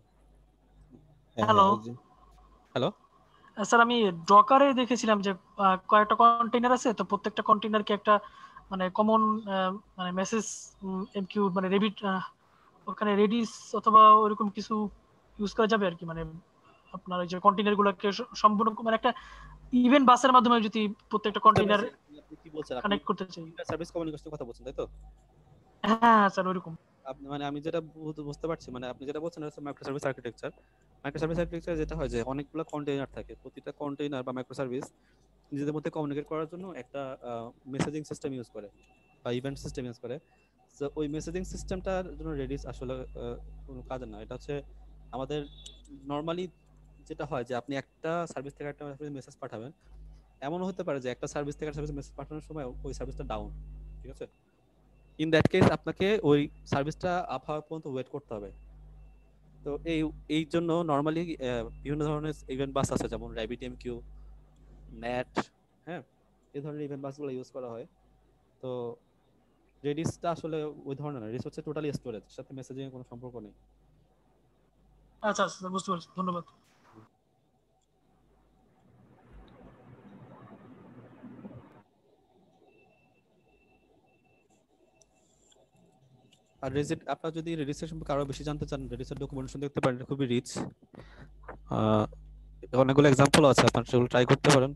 F: হ্যাঁ
B: হ্যালো
F: হ্যাঁ এই যে-
D: হ্যালো,
B: স্যার, আমি ডকারে দেখেছিলাম যে আহ, কয়েকটা কন্টেইনার আছে, তো প্রত্যেকটা কন্টেইনারকে একটা মানে কমন মানে মেসেজ এমকিউ মানে রেবিট ওখানে রেডিস অথবা ওইরকম কিছু ইউজ করা যাবে আর কি, মানে আপনার ওই যে কন্টেইনার গুলোকে স- সম্পূর্ণ মানে একটা ইভেন্ট বাসের মাধ্যমে যদি প্রত্যেকটা কন্টেইনার
D: আপনি কি বলছেন, আপনি
B: কানেক্ট করতে চাই।
D: সার্ভিস কমিউনিকেশনের কথা বলছেন তাই তো?
B: হ্যাঁ হ্যাঁ স্যার, ওইরকম।
D: আপনি মানে আমি যেটা বু- বুঝতে পারছি, মানে আপনি যেটা বলছেন হচ্ছে microservice architecture. Microservice architecture যেটা হয় যে অনেকগুলো কন্টেইনার থাকে, প্রতিটা কন্টেইনার বা মাইক্রো সার্ভিস নিজেদের মধ্যে কমিউনিকেট করার জন্য একটা মেসেজিং সিস্টেম ইউজ করে বা ইভেন্ট সিস্টেম ইউজ করে। তো ওই মেসেজিং সিস্টেমটার জন্য রেডিস আসলে আহ, কোনো কাজের না। এটা হচ্ছে আমাদের নর্মালি যেটা হয় যে আপনি একটা সার্ভিস থেকে একটা মেসেজ পাঠাবেন, এমনও হতে পারে যে একটা সার্ভিস থেকে একটা সার্ভিস মেসেজ পাঠানোর সময় ওই সার্ভিসটা ডাউন, ঠিক আছে? ইন দ্যাট কেস আপনাকে ওই সার্ভিসটা আপ হওয়া পর্যন্ত ওয়েট করতে হবে। তো এই এই জন্য নর্মালি বিভিন্ন ধরনের ইভেন্ট বাস আছে, যেমন র্যাবিট এমকিউ, ন্যাট, হ্যাঁ, এই ধরনের ইভেন্ট বাসগুলো ইউজ করা হয়। তো রেডিসটা আসলে ওই ধরনের না, রেডিস হচ্ছে টোটালি স্টোরেজ, সাথে মেসেজিং এর কোনো সম্পর্ক নেই।
B: আচ্ছা আচ্ছা স্যার, বুঝতে পারছি, ধন্যবাদ।
D: আর রেজিট, আপনারা যদি রেডিসের সম্পর্কে আরো বেশি জানতে চান, রেডিসের ডকুমেন্টেশন দেখতে পারেন, এটা খুবই রিচ। অনেকগুলো এক্সাম্পল আছে, আপনারা সেগুলো ট্রাই করতে পারেন।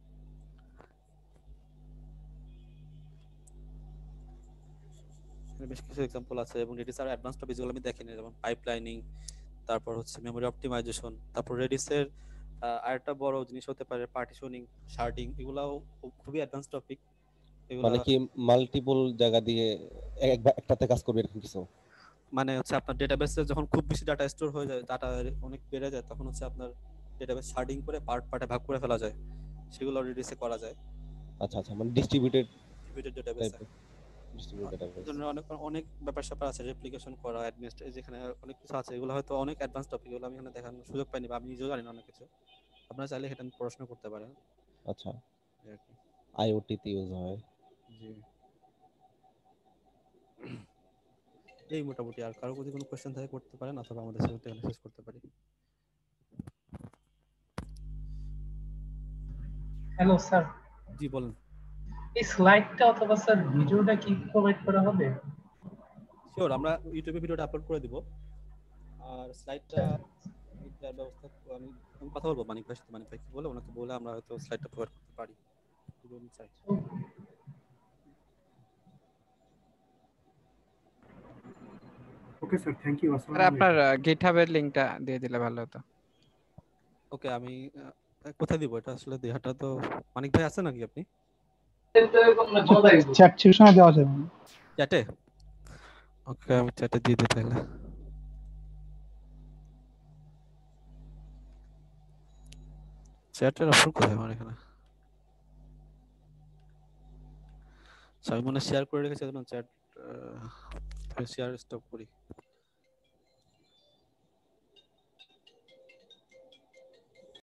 D: বেশ কিছু এক্সাম্পল আছে, এবং রেডিস আর অ্যাডভান্স টপিক যেগুলো আমি দেখিনি, যেমন পাইপলাইনিং, তারপর হচ্ছে মেমরি অপটিমাইজেশন, তারপর রেডিসের আরেকটা বড় জিনিস হতে পারে পার্টিশনিং, শার্টিং, এগুলাও খুবই অ্যাডভান্স টপিক। এগুলা
F: মানে কি মাল্টিপল জায়গা দিয়ে এক- একটাতে কাজ করবে এরকম কিছু?
D: মানে হচ্ছে আপনার ডেটাবেসে যখন খুব বেশি ডাটা স্টোর হয়ে যায়, ডাটা অনেক বেড়ে যায়, তখন হচ্ছে আপনার ডেটাবেস শার্টিং করে পার্ট পার্টে ভাগ করে ফেলা যায়, সেগুলো রেডিসে করা যায়।
F: আচ্ছা আচ্ছা, মানে ডিস্ট্রিবিউটেড
D: ডিস্ট্রিবিউটেড ডেটাবেসে
F: ডিস্ট্রিবিউটেড
D: এই জন্য অনেক অনেক ব্যাপার স্যাপার আছে, রেপ্লিকেশন করা, অ্যাডমিনিস্ট্রেট, যেখানে অনেক কিছু আছে, এগুলো হয়তো অনেক অ্যাডভান্স টপিক, এগুলো আমি এখানে দেখানোর সুযোগ পাইনি বা আমি নিজেও জানি না অনেক কিছু। আপনারা চাইলে এটা নিয়ে পড়াশোনা করতে পারেন।
F: আচ্ছা,
D: এই আর কি।
F: আইওটি তে ইউজ হয়।
D: জি, এই মোটামুটি। আর কারো যদি কোনো কোশ্চেন থাকে করতে পারেন, অথবা আমাদের সাথে মেসেজ করতে পারি।
A: হ্যালো স্যার,
D: জি বলেন।
A: এই স্লাইডটা অথবা স্যার ভিডিওটা কি প্রোভাইড করা হবে?
D: শিওর, আমরা ইউটিউবে ভিডিওটা আপলোড করে দিব। আর স্লাইডটা এটার ব্যবস্থা আমি আমি কথা বলবো মানিক ভাইয়ের সাথে, মানিক ভাই কি বলে ওনাকে বলে আমরা হয়তো স্লাইডটা প্রোভাইড করতে পারি। চাই
E: ওকে স্যার, থ্যাংক ইউ।
M: আর
E: আসসালামু
M: আপনার
E: আলাইকুম।
M: গিটহাবের লিংকটা দিয়ে দিলে ভালো হতো।
D: ওকে, আমি আহ, কোথায় দিব এটা আসলে দেহাটা তো মানিক ভাই আছে নাকি আপনি
B: চ্যাট সেকশনে দেওয়া যাবে।
D: চ্যাটে? ওকে, আমি চ্যাটে দিয়ে দিই তাহলে। চ্যাটের অপশন কোথায় আমার এখানে? আমি মনে শেয়ার করে রেখেছি, চ্যাট শেয়ার স্টপ করি।